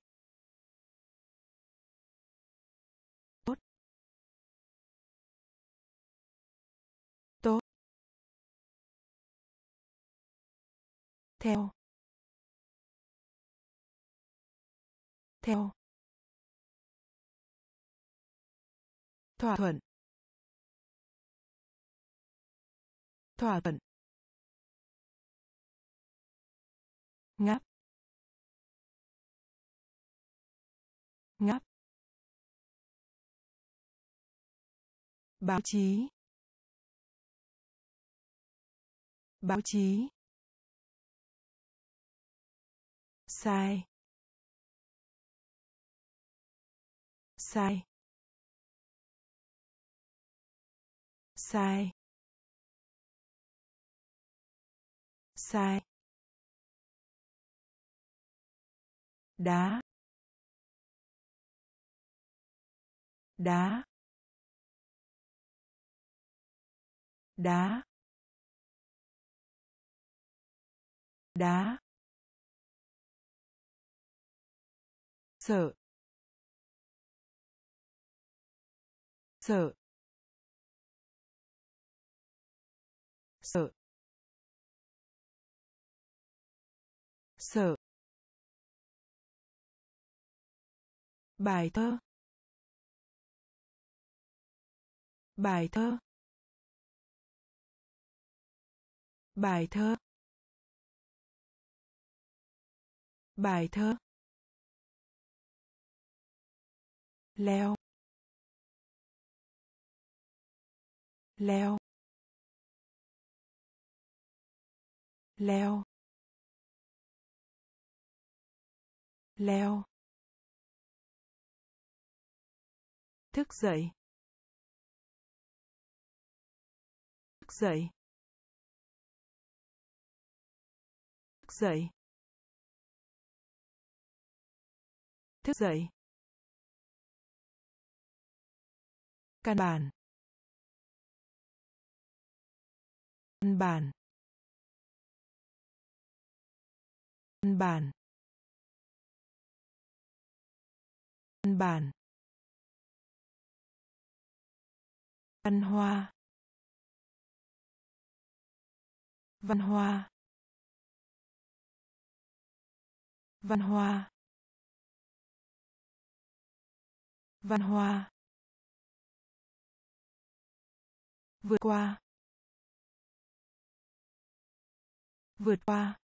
tốt, tốt, theo, theo, thỏa thuận, thỏa thuận, ngáp, ngáp, báo chí, báo chí, sai, sai, sai, sai, đá, đá, đá, đá, sợ, sợ, sợ, sợ, bài thơ, bài thơ, bài thơ, bài thơ, leo, leo, leo, leo, thức dậy, thức dậy, thức dậy, thức dậy, căn bản, căn bản, căn bản, căn bản, văn hoa, văn hoa, văn hoa, văn hoa, vượt qua, vượt qua,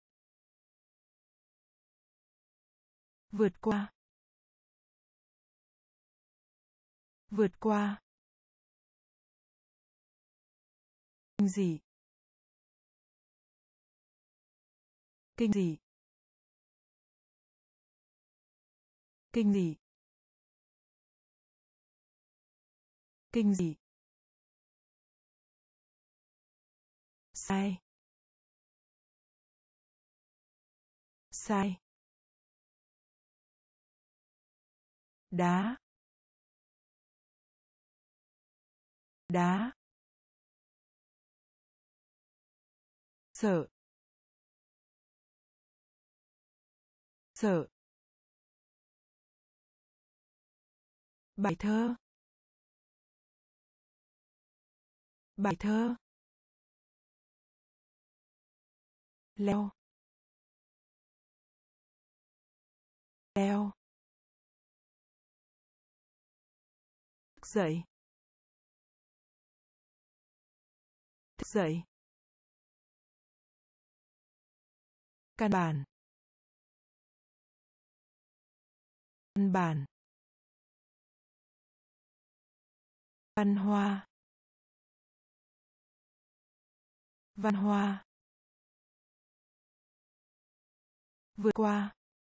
vượt qua, vượt qua, kinh dị, kinh dị, kinh dị, kinh dị, sai, sai, đá, đá, sợ, sợ, bài thơ, bài thơ, leo, leo, thức dậy, thức dậy, căn bản, căn bản, văn hoa, văn hoa, vượt qua,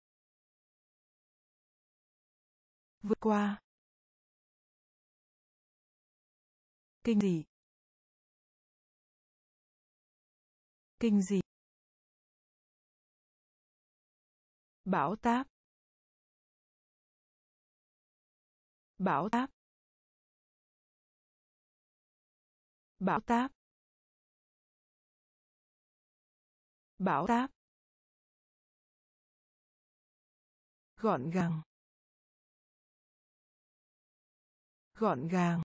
vượt qua, kinh dị, kinh dị, bão táp, bão táp, bão táp, bão táp, gọn gàng, gọn gàng,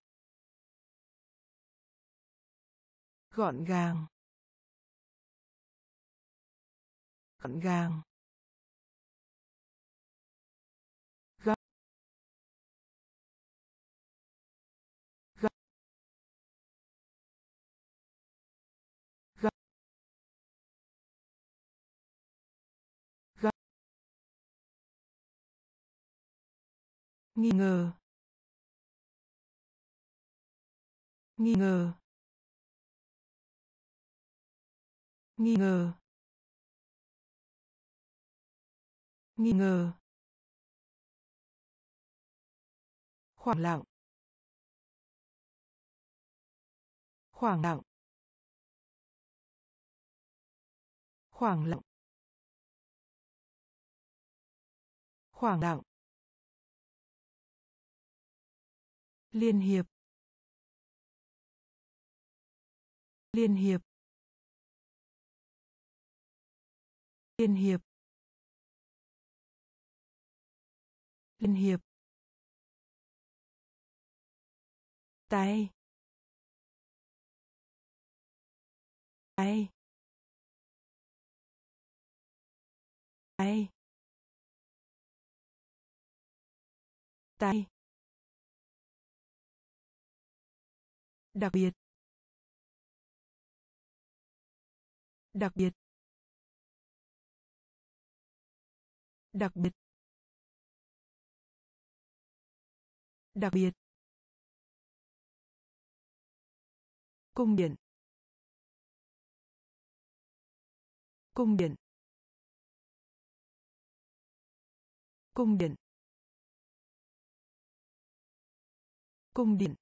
gọn gàng, gọn gàng, gấp, gấp, gấp, gấp, nghi ngờ, nghi ngờ, nghi ngờ, nghi ngờ, khoảng lặng, khoảng lặng, khoảng lặng, khoảng lặng, liên hiệp, liên hiệp, liên hiệp, liên hiệp, tay, tay, tay, tay, đặc biệt, đặc biệt, đặc biệt, đặc biệt, cung điện, cung điện, cung điện, cung điện,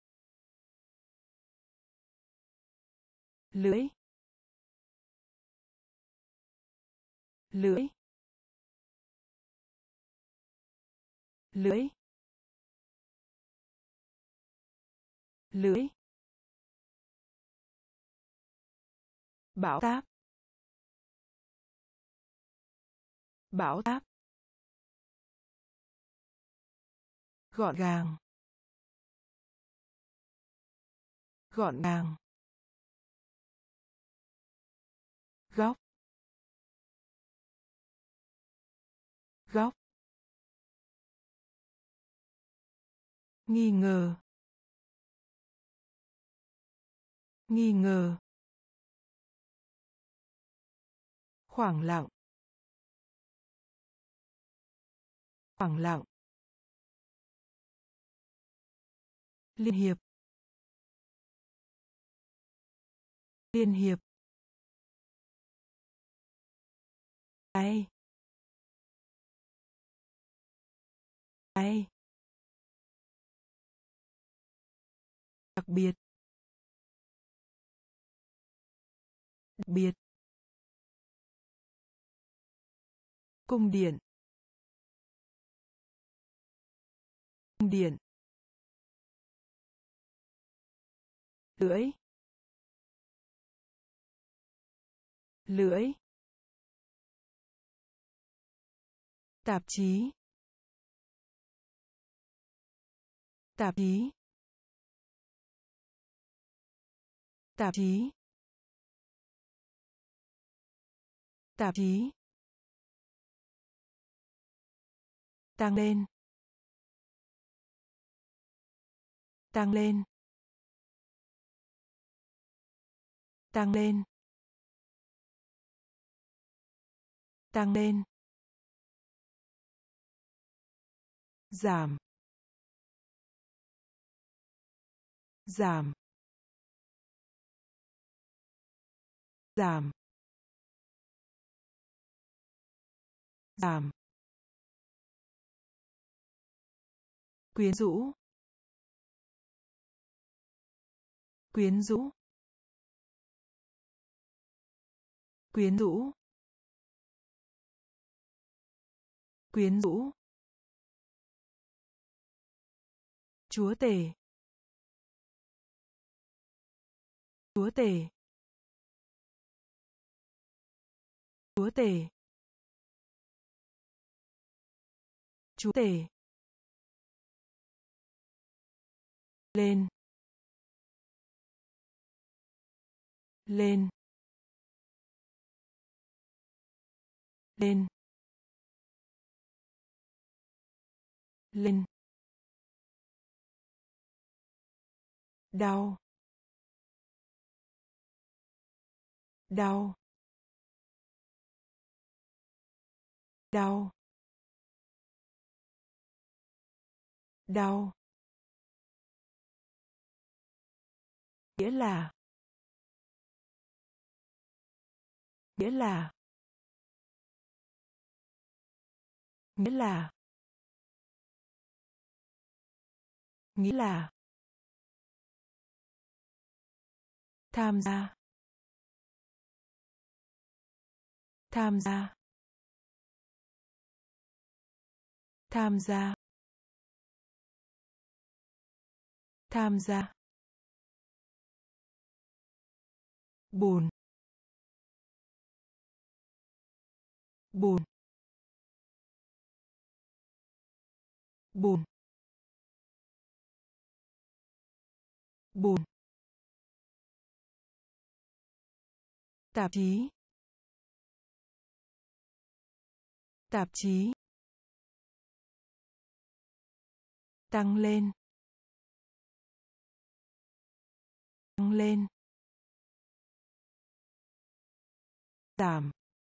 lưỡi, lưỡi, lưỡi, lưỡi, bão táp, bão táp, gọn gàng, gọn gàng, góc, góc, nghi ngờ, nghi ngờ, khoảng lặng, khoảng lặng, liên hiệp, liên hiệp, tay, tay, đặc biệt, đặc biệt, cung điện, cung điện, lưỡi, lưỡi, Tạp chí. Tạp chí. Tạp chí. Tạp chí. Tăng lên. Tăng lên. Tăng lên. Tăng lên. Giảm. Giảm. Giảm. Giảm. Quyến rũ. Quyến rũ. Quyến rũ. Quyến rũ. Chúa tể. Chúa tể. Chúa tể. Chúa tể. Lên. Lên. Lên. Lên. Đau. Đau. Đau. Đau. Nghĩa là. Nghĩa là. Nghĩa là. Nghĩa là. Tham gia. Tham gia. Tham gia. Tham gia. Buồn. Buồn. Buồn. Buồn. Tạp chí. Tạp chí. Tăng lên. Tăng lên. Giảm.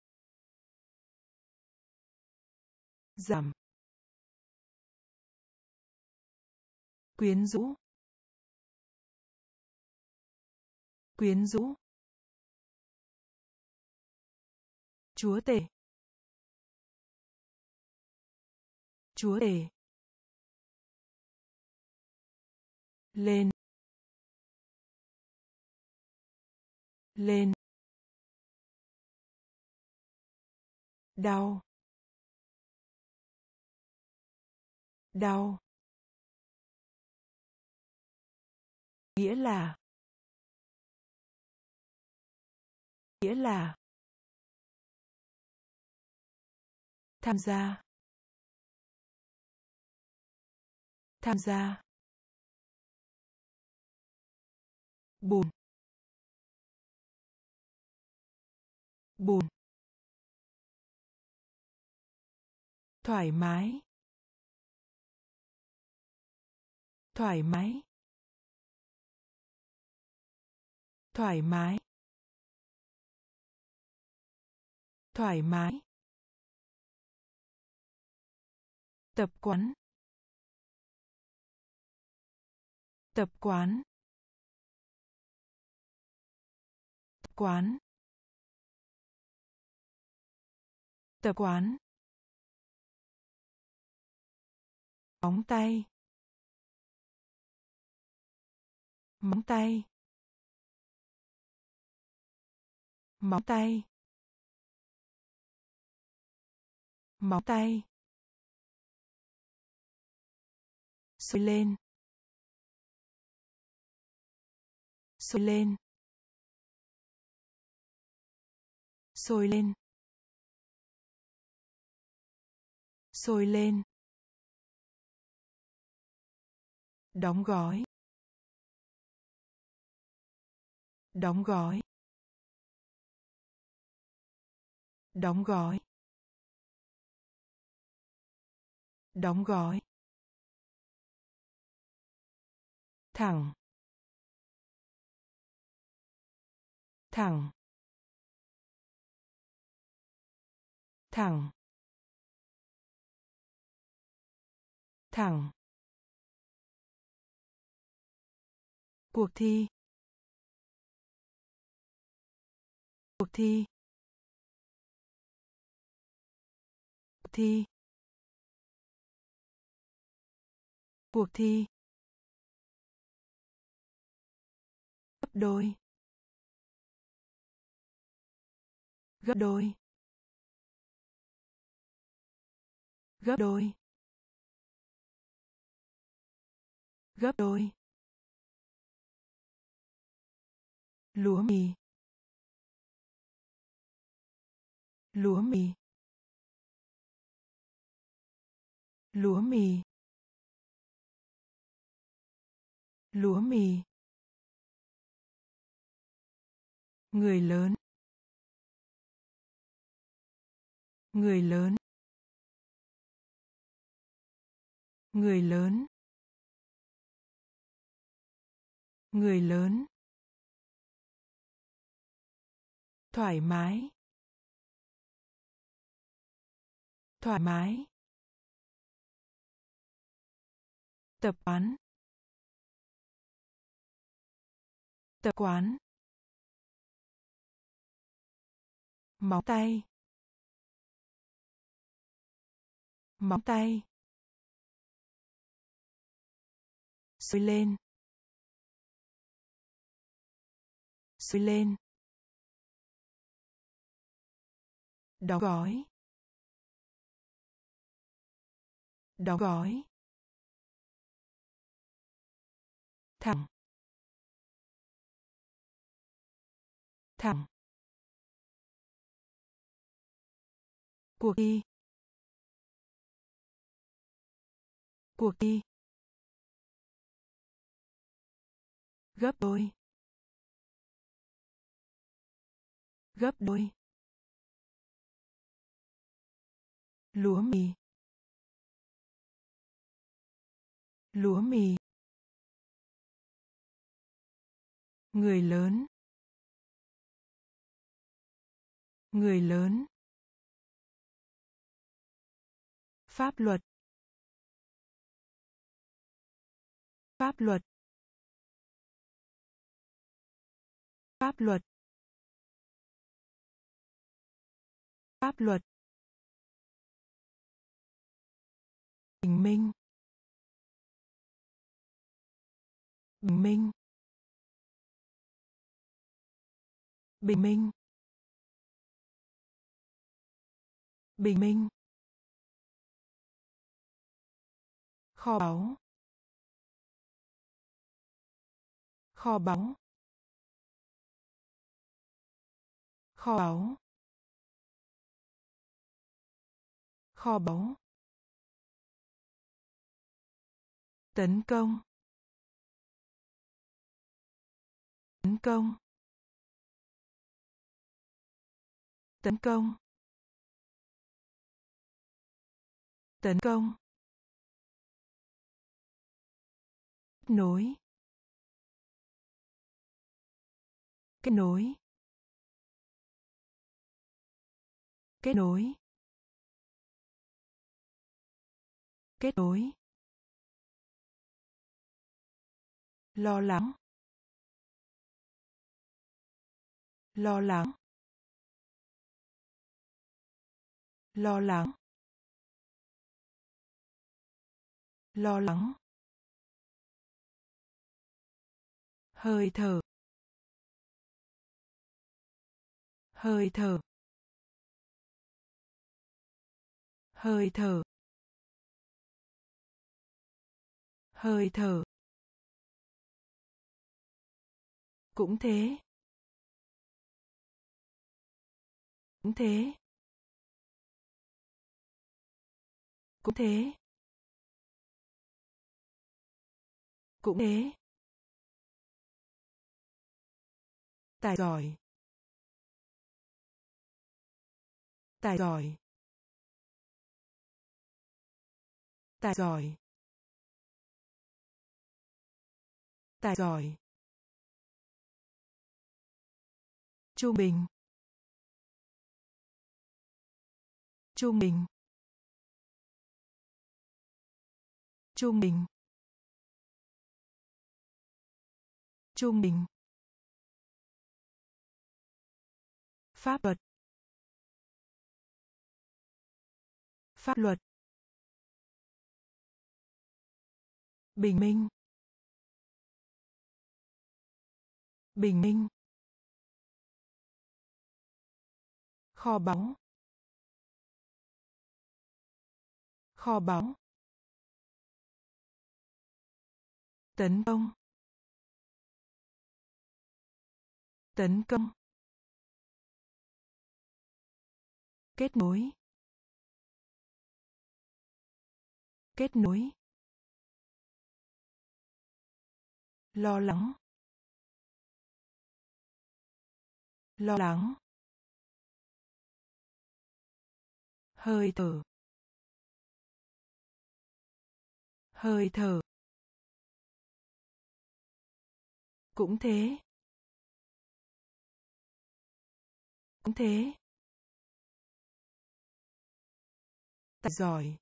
Giảm. Quyến rũ. Quyến rũ. Chúa tể. Chúa tể. Lên. Lên. Đau. Đau. Nghĩa là. Nghĩa là. Tham gia. Tham gia. Buồn. Buồn. Thoải mái. Thoải mái. Thoải mái. Thoải mái. Tập quán. Tập quán. Tập quán. Tập quán. Móng tay. Móng tay. Móng tay. Móng tay. Sôi lên. Sôi lên. Sôi lên. sôi lên, đóng gói, đóng gói, đóng gói, đóng gói, thẳng, thẳng, thẳng, thẳng, cuộc thi, cuộc thi, cuộc thi, cuộc thi, gấp đôi, gấp đôi, gấp đôi, gấp đôi, lúa mì, lúa mì, lúa mì, lúa mì, người lớn, người lớn, người lớn, người lớn, thoải mái, thoải mái, tập quán, tập quán, móng tay, móng tay, sôi lên, sôi lên, đóng gói, đóng gói, thẳng, thẳng, cuộc thi, cuộc thi, gấp đôi, gấp đôi, lúa mì, lúa mì, người lớn, người lớn, pháp luật, pháp luật, pháp luật, pháp luật, bình minh, bình minh, bình minh, bình minh, kho báu, kho báu, kho báu, kho báu, tấn công, tấn công, tấn công, tấn công, kết nối, kết nối, kết nối, kết nối, lo lắng, lo lắng, lo lắng, lo lắng, hơi thở, hơi thở, hơi thở, hơi thở, cũng thế, cũng thế, Cũng thế. Cũng thế. Tài giỏi. Tài giỏi. Tài giỏi. Tài giỏi. Trung bình. Trung bình. Trung bình. Trung bình. Pháp luật. Pháp luật. Bình minh. Bình minh. Kho báu. Kho báu. Tấn công. Tấn công. Kết nối. Kết nối. Lo lắng. Lo lắng. Hơi thở. Hơi thở. Cũng thế. Cũng thế. Tài giỏi.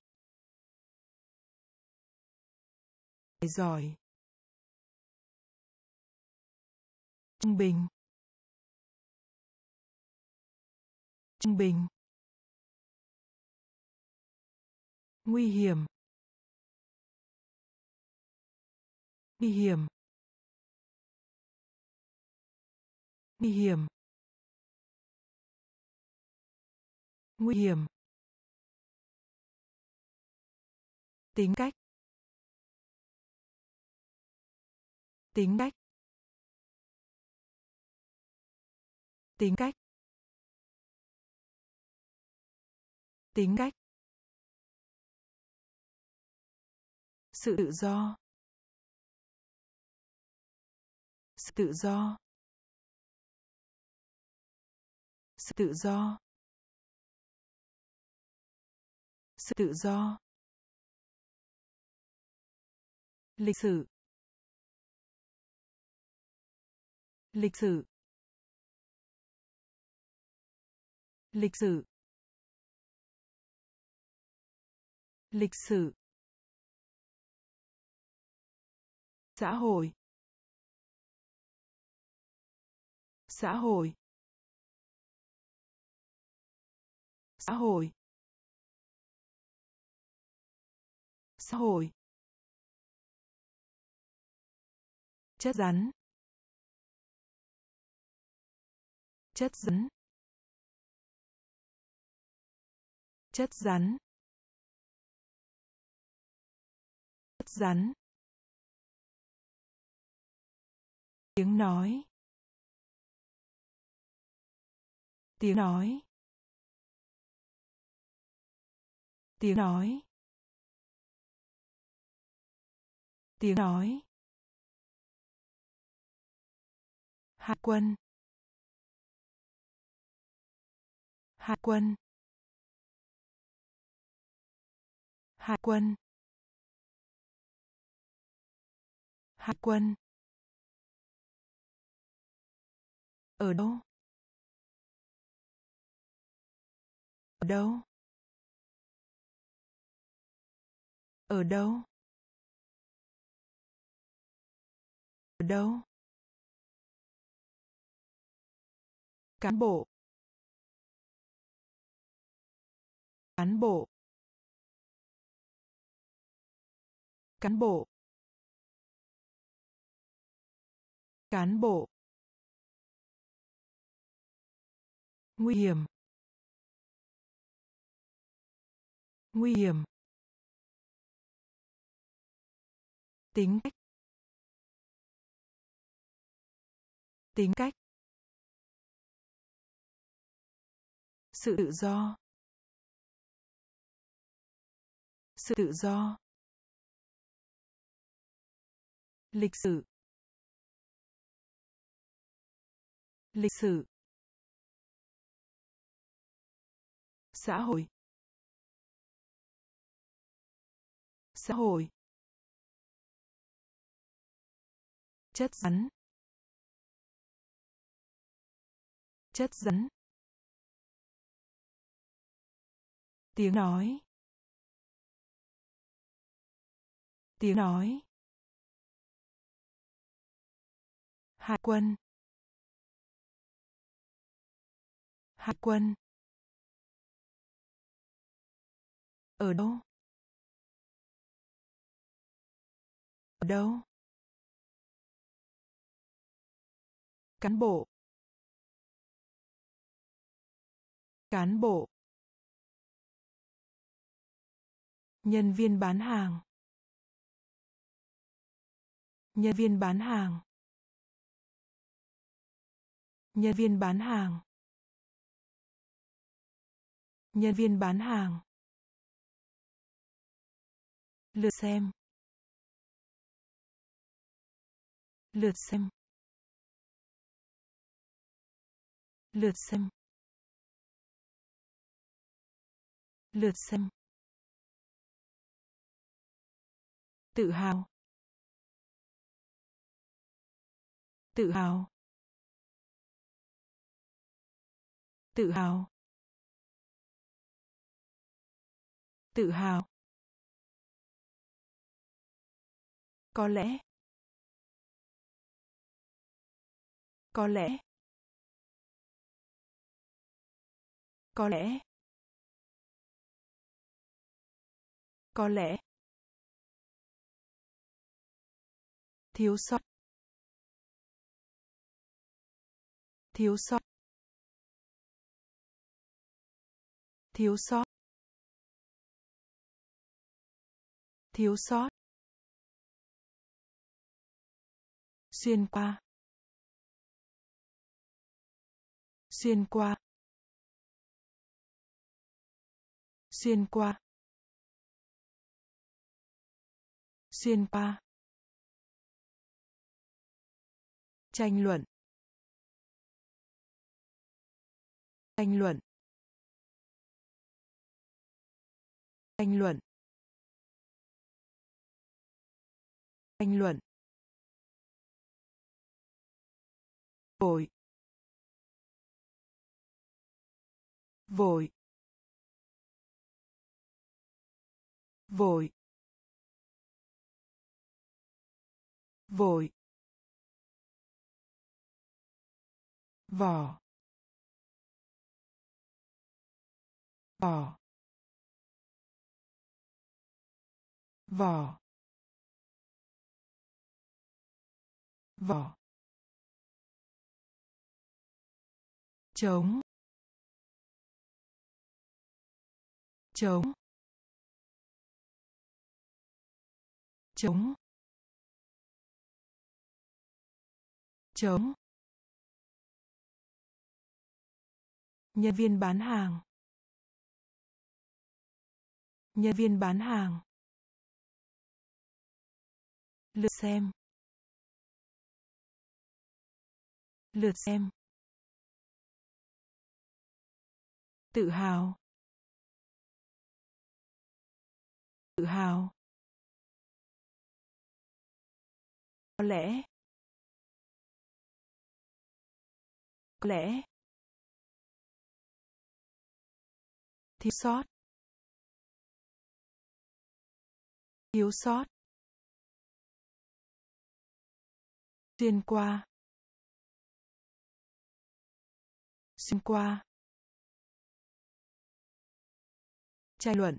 Tài giỏi. Trung bình. Trung bình. Nguy hiểm. Nguy hiểm. Nguy hiểm. Nguy hiểm. Tính cách. Tính cách. Tính cách. Tính cách. Sự tự do. Sự tự do. Sự tự do. Sự tự do. Lịch sử. Lịch sử. Lịch sử. Lịch sử. Xã hội. Xã hội. Xã hội. Xã hội. Chất rắn. Chất rắn. Chất rắn. Chất rắn. Tiếng nói. Tiếng nói. Tiếng nói. Tiếng nói. Hải quân. Hải quân. Hải quân. Hải quân. Ở đâu? Ở đâu? Ở đâu? Ở đâu? Cán bộ. Cán bộ. Cán bộ. Cán bộ. Nguy hiểm. Nguy hiểm. Tính cách. Tính cách. Sự tự do. Sự tự do. Lịch sử. Lịch sử. Xã hội. Xã hội. Chất rắn. Chất rắn. Tiếng nói. Tiếng nói. Hải quân. Hải quân. Ở đâu? Ở đâu? Cán bộ. Cán bộ. Nhân viên bán hàng. Nhân viên bán hàng. Nhân viên bán hàng. Nhân viên bán hàng. Lượt xem. Lượt xem. Lượt xem. Lượt xem. Tự hào. Tự hào. Tự hào. Tự hào. Có lẽ. Có lẽ. Có lẽ. Có lẽ. Thiếu sót. Thiếu sót. Thiếu sót. Thiếu sót. Xuyên qua. Xuyên qua. Xuyên qua. Xuyên qua. Tranh luận. Tranh luận. Tranh luận. Tranh luận. Vội. Vội. Vội. Vội. Vỏ. Vỏ. Vỏ. Vỏ. Trống. Trống. Trống. Trống. Nhân viên bán hàng. Nhân viên bán hàng. Lượt xem. Lượt xem. Tự hào. Tự hào. Có lẽ. Có lẽ. Thiếu sót. Thiếu sót. Xuyên qua. Xuyên qua. Tranh luận.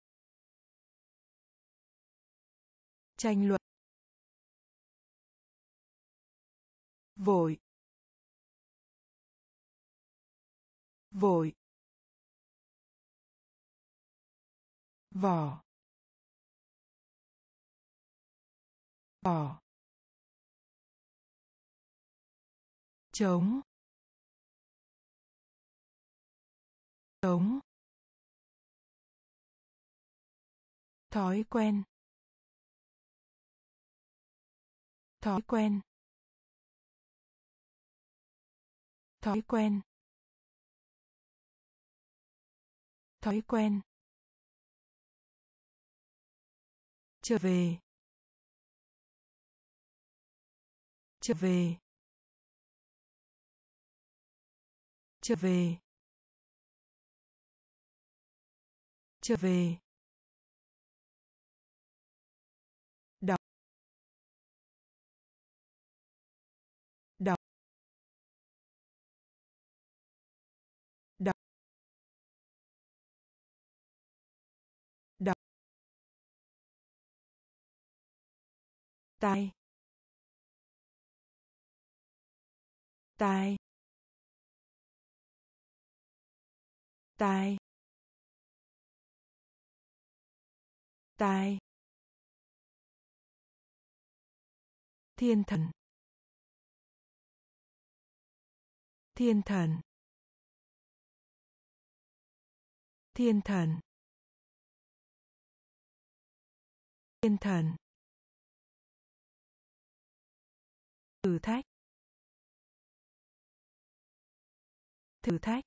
Tranh luận. Vội. Vội. Vỏ. Vỏ. Trống. Trống. thói quen, thói quen, thói quen, thói quen, trở về, trở về, trở về, trở về, đọc, đọc, đọc, đọc, tai, tai, tai, tai, thiên thần, thiên thần, thiên thần, thiên thần, thử thách, thử thách,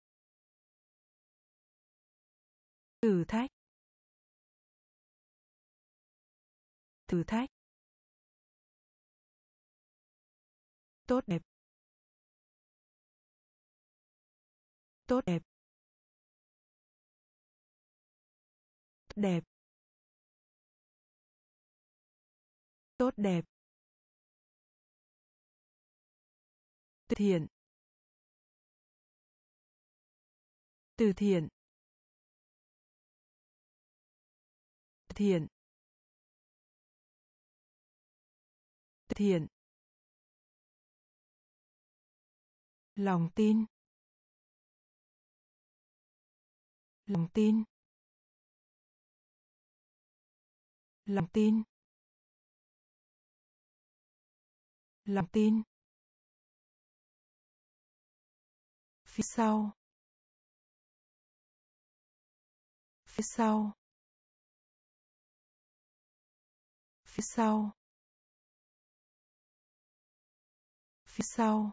thử thách, thử thách, tốt đẹp, tốt đẹp, đẹp, tốt đẹp, từ thiện, từ thiện, từ thiện, từ thiện, lòng tin, lòng tin, lòng tin, lòng tin, phía sau, phía sau, phía sau, phía sau,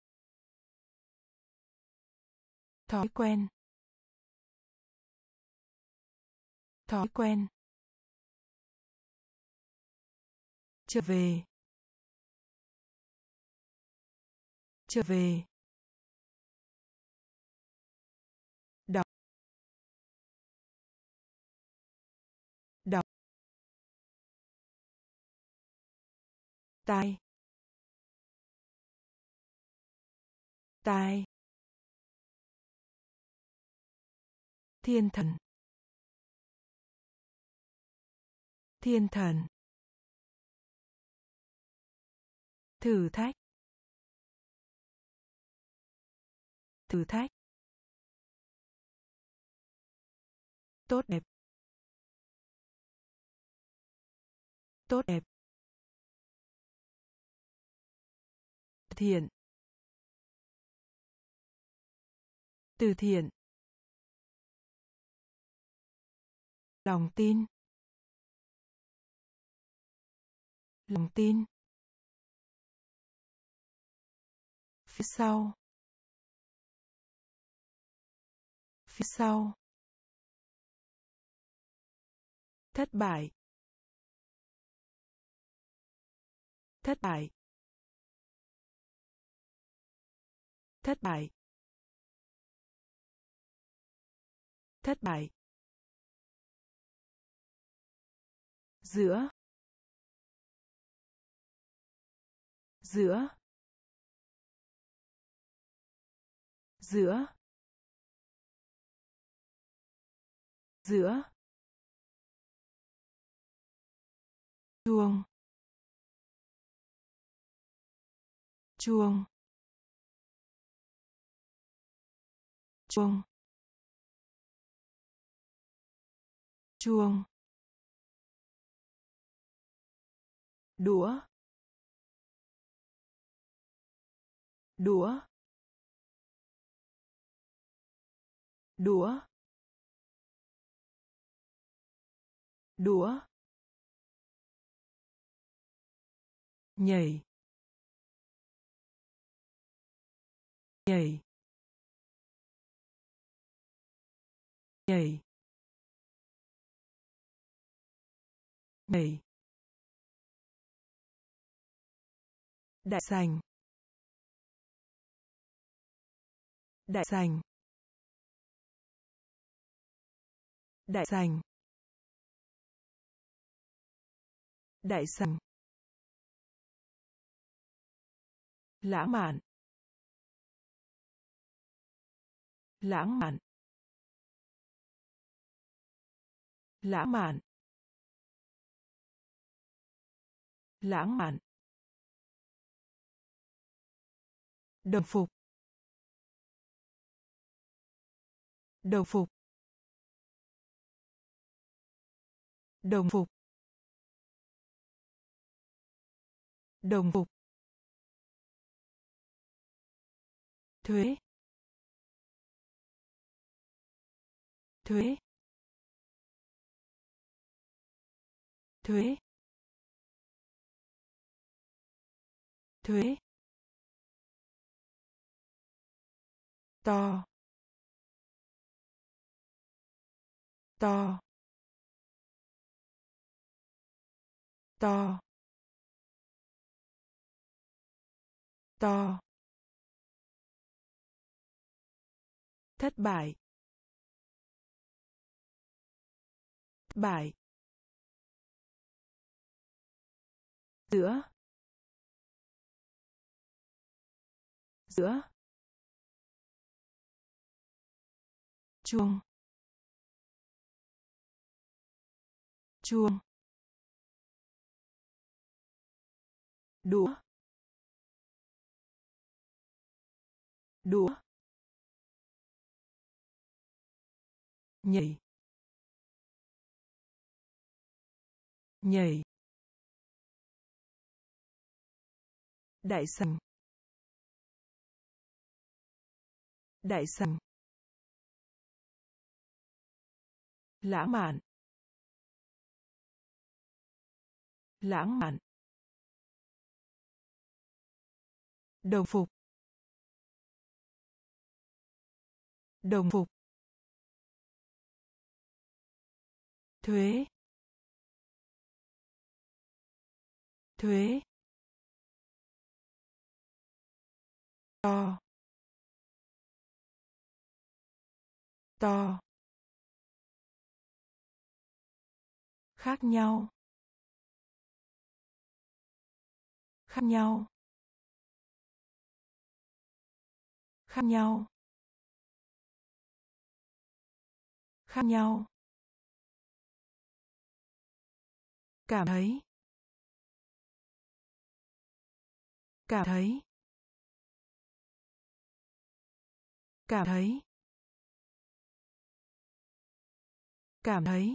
thói quen, thói quen, trở về, trở về, đọc, đọc, tai, tai, thiên thần, thiên thần, thử thách, thử thách, tốt đẹp, tốt đẹp, từ thiện, từ thiện, lòng tin, lòng tin, phía sau, phía sau, thất bại, thất bại, thất bại, thất bại, giữa, giữa, giữa, giữa, chuông, chuông, chuông, chuông, đũa, đũa, đũa, đũa, nhảy, nhảy, nhảy, nhảy, đại sành, đại sành, đại sành, đại sành, lãng mạn, lãng mạn, lãng mạn, lãng mạn, đồng phục, đồng phục, đồng phục, đồng phục, thuế, thuế, thuế, thuế, to, to, to, to, thất bại, thất bại, giữa, giữa, chuông, chuông, đũa, đũa, nhảy, nhảy, đại sành, đại sành, lãng mạn, lãng mạn, đồng phục, đồng phục, thuế, thuế, to, to, khác nhau, khác nhau, khác nhau, khác nhau, cảm thấy, cảm thấy, cảm thấy, cảm thấy,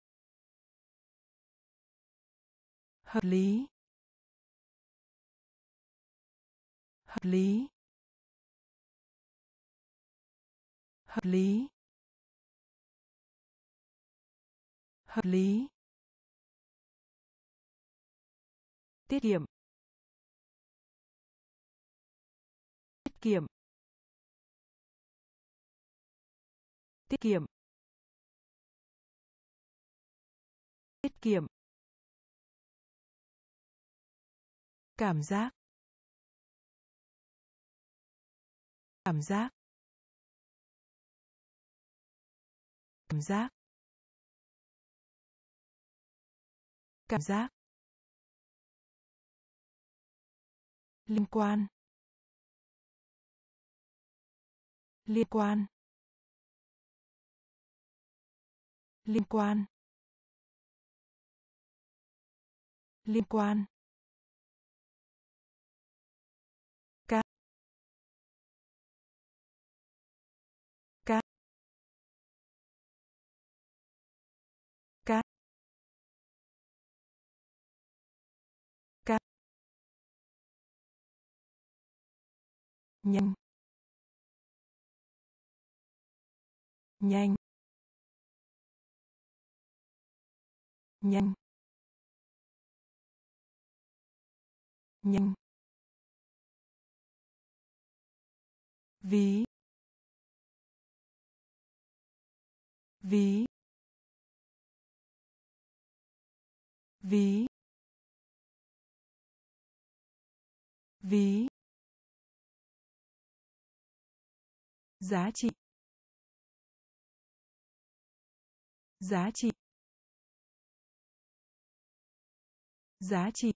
hợp lý, hợp lý, hợp lý, hợp lý, tiết kiệm, tiết kiệm, tiết kiệm, tiết kiệm, cảm giác, cảm giác, cảm giác, cảm giác, liên quan, liên quan, liên quan, liên quan, cá, cá, cá, cá, nhanh, nhanh, nhanh nhanh ví ví ví ví giá trị giá trị giá trị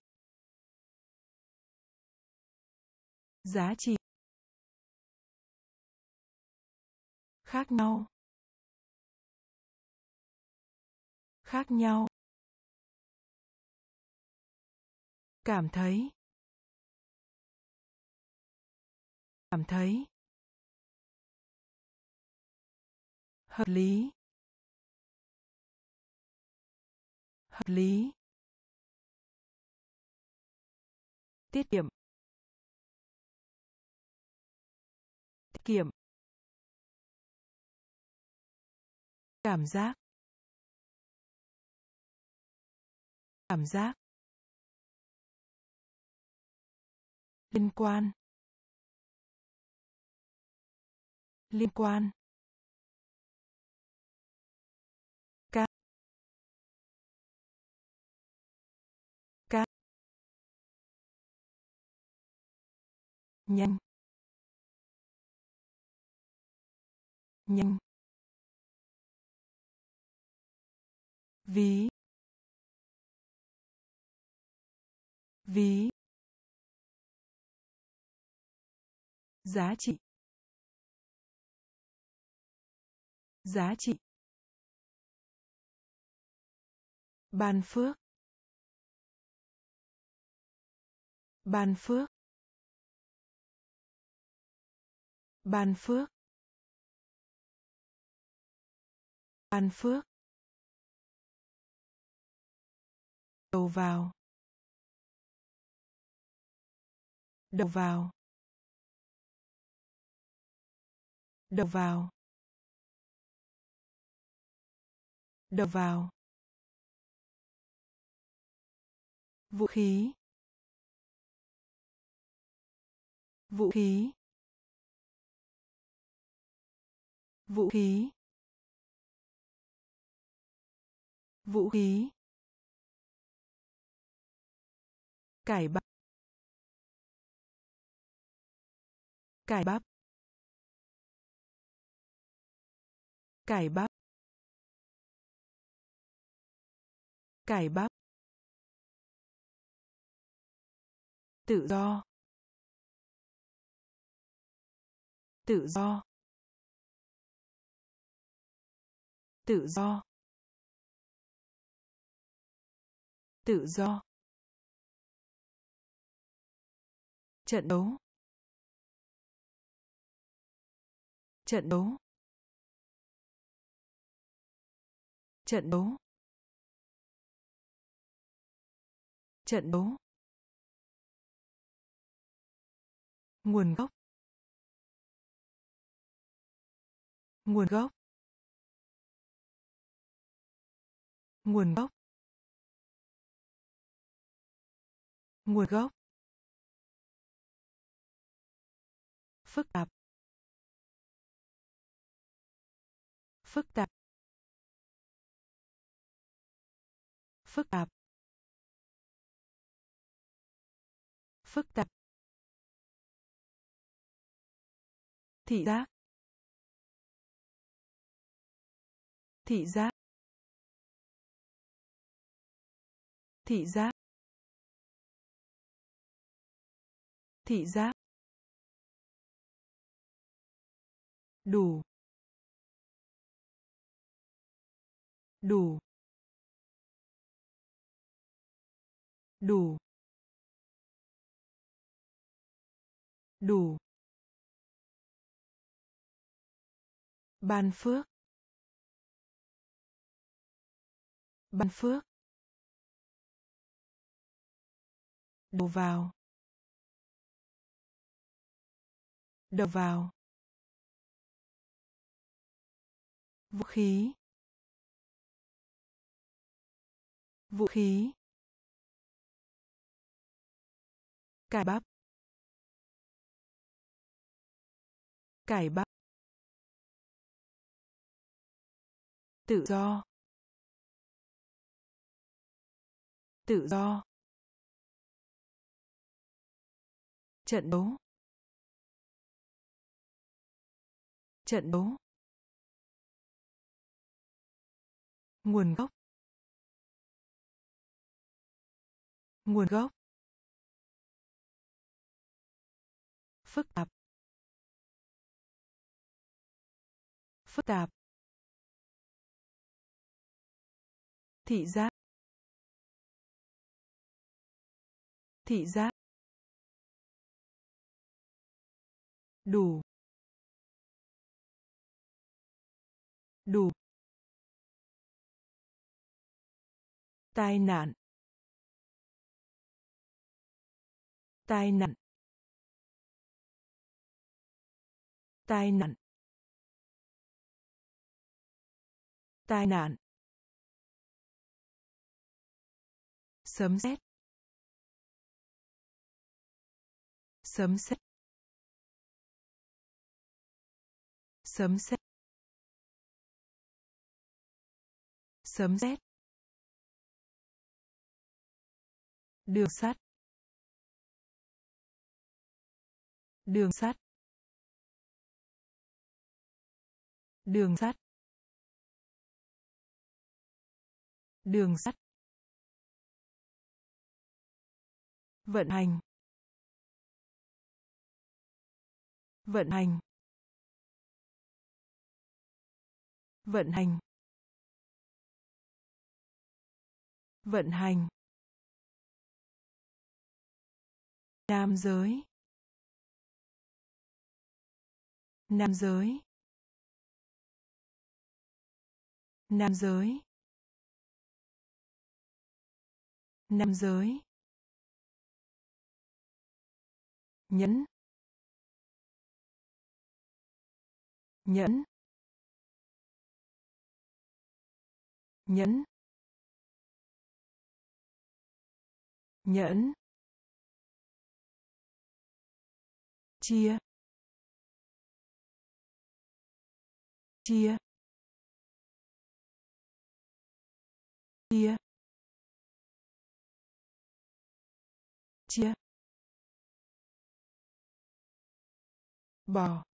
giá trị khác nhau khác nhau cảm thấy cảm thấy hợp lý hợp lý tiết kiệm tiết kiệm cảm giác cảm giác liên quan liên quan ca ca nhanh nhanh ví ví giá trị giá trị ban phước ban phước ban phước ban phước đầu vào đầu vào đầu vào đầu vào vũ khí vũ khí vũ khí vũ khí cải bắp cải bắp cải bắp cải bắp tự do tự do tự do tự do trận đấu trận đấu trận đấu trận đấu nguồn gốc nguồn gốc nguồn gốc nguồn gốc phức tạp phức tạp phức tạp phức tạp thị giác thị giác thị giác thị giác đủ đủ đủ đủ ban phước ban phước đầu vào đầu vào vũ khí Vũ khí. Cải bắp. Cải bắp. Tự do. Tự do. Trận đấu. Trận đấu. Nguồn gốc. Nguồn gốc. Phức tạp. Phức tạp. Thị giác. Thị giác. Đủ. Đủ. Tai nạn. Tai nạn. Tai nạn. Tai nạn. Sấm sét. Sấm sét. Sấm sét. Sấm sét. Đường sắt. Đường sắt. Đường sắt. Đường sắt. Vận hành. Vận hành. Vận hành. Vận hành. Nam giới. Nam giới. Nam giới. Nam giới. Nhẫn. Nhẫn. Nhẫn. Nhẫn. Chia. Chia. Chia. Chia. Bò.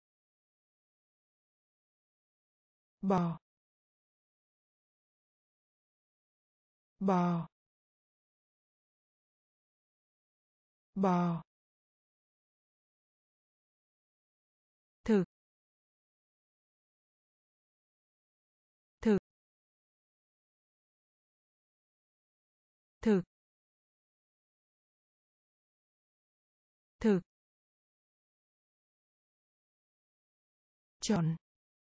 Bò. Bò. Bò. Thực. Thực. Thực. Thực. Tròn.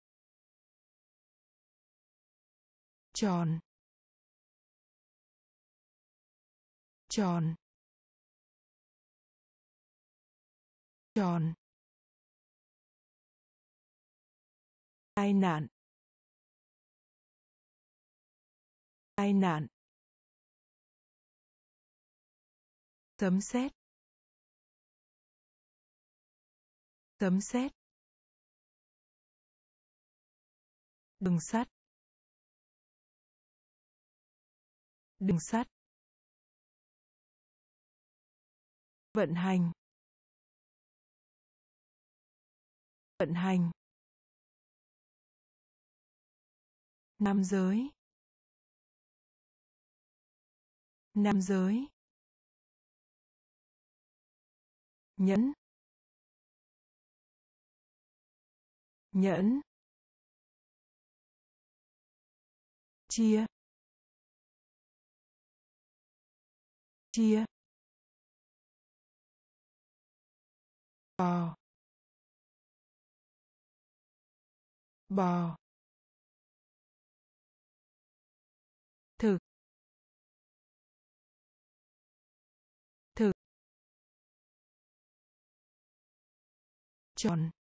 Tròn. Tròn. Tròn. Tai nạn. Tai nạn. Sấm sét. Sấm sét. Đường sắt. Đường sắt. Vận hành. Vận hành. Nam giới. Nam giới. Nhẫn. Nhẫn. Chia. Chia. Bò. Bò. Thực. Thực. Tròn.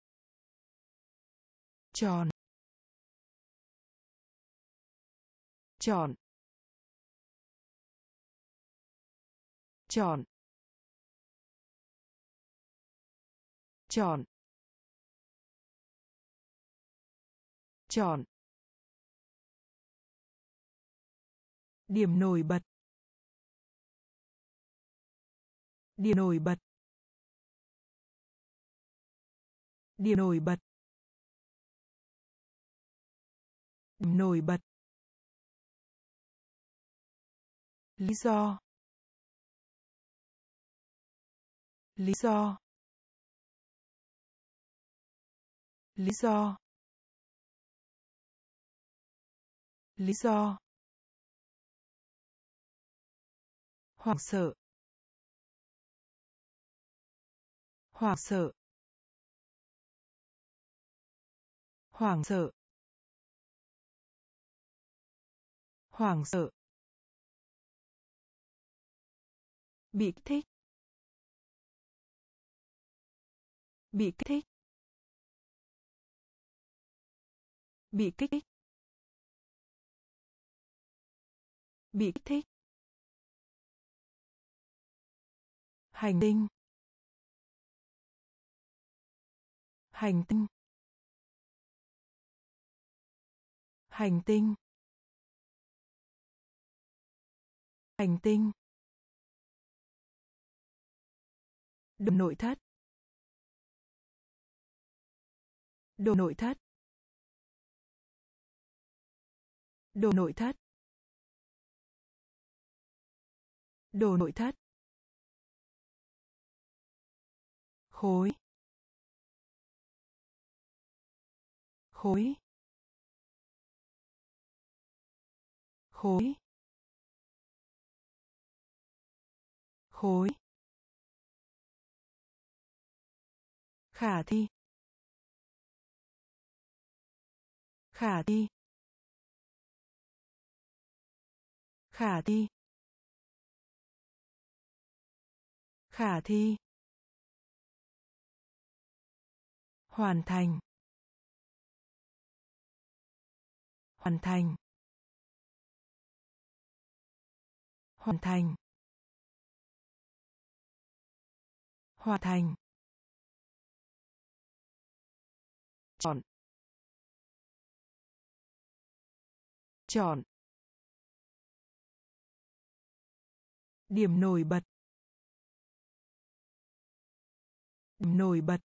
Tròn. chọn chọn chọn chọn điểm nổi bật điểm nổi bật điểm nổi bật điểm nổi bật lý do lý do lý do lý do hoảng sợ hoảng sợ hoảng sợ hoảng sợ bị kích thích bị kích thích bị kích thích bị kích thích hành tinh hành tinh hành tinh hành tinh đồ nội thất đồ nội thất đồ nội thất đồ nội thất khối khối khối khối khả thi khả thi khả thi khả thi hoàn thành hoàn thành hoàn thành hoàn thành chọn chọn điểm nổi bật điểm nổi bật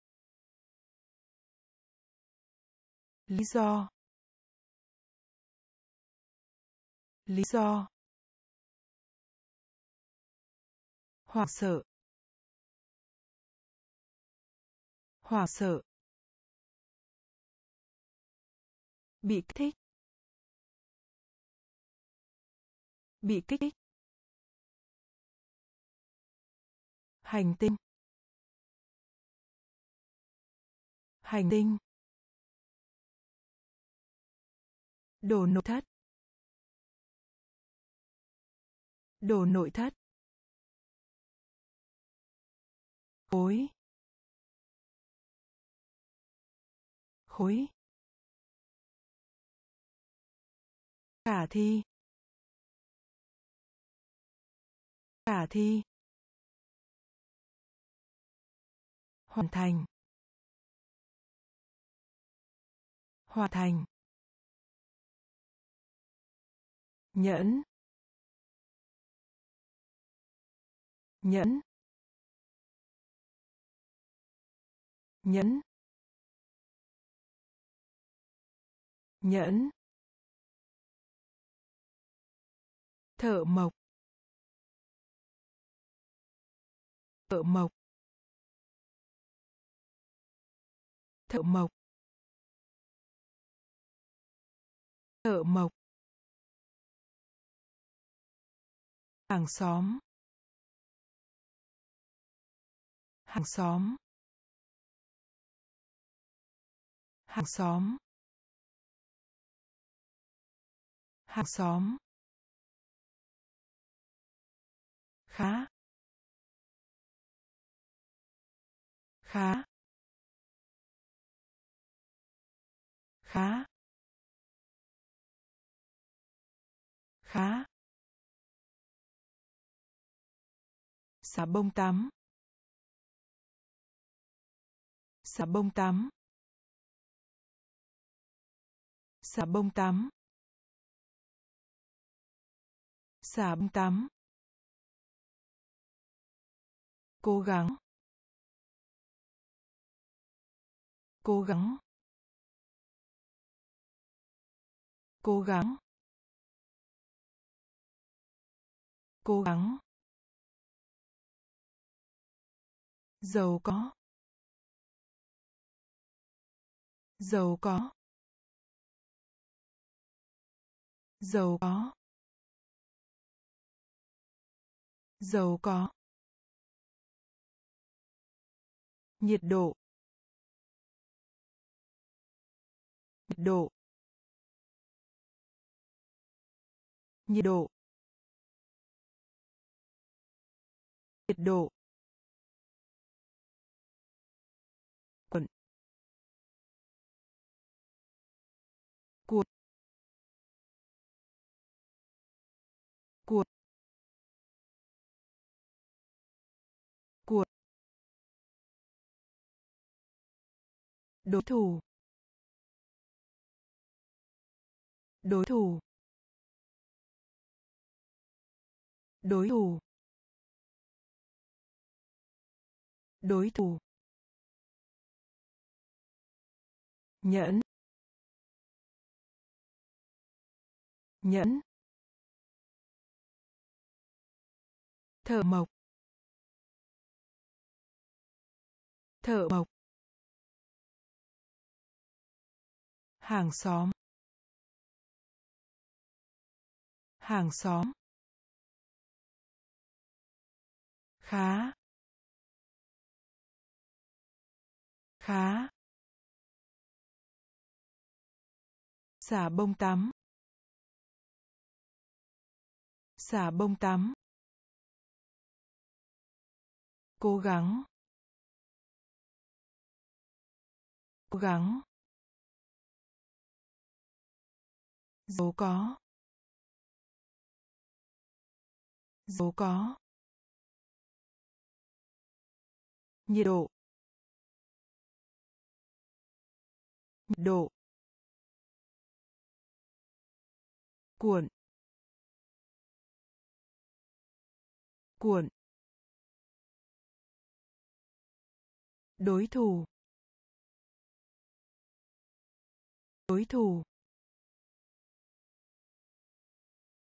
lý do lý do hoảng sợ hoảng sợ bị kích thích bị kích thích hành tinh hành tinh đồ nội thất đồ nội thất khối khối khả thi khả thi hoàn thành hoàn thành nhẫn nhẫn nhẫn nhẫn thợ mộc thợ mộc thợ mộc thợ mộc hàng xóm hàng xóm hàng xóm hàng xóm khá khá khá Xà bông tắm. Xà bông tắm. Xà bông tắm. Xà bông tắm. Cố gắng. Cố gắng. Cố gắng. Cố gắng. Giàu có. Giàu có. Giàu có. Giàu có. Nhiệt độ. Nhiệt độ. Nhiệt độ. Nhiệt độ. Quận. Cuột. Cuột. Cuột. Đối thủ. Đối thủ. Đối thủ. Đối thủ. Nhẫn. Nhẫn. Thợ mộc. Thợ mộc. Hàng xóm. Hàng xóm. Khá. Khá. Xà bông tắm. Xà bông tắm. Cố gắng. Cố gắng. Giàu có. Giàu có. Nhiệt độ. Nhiệt độ. Cuộn. Cuộn. Đối thủ. Đối thủ.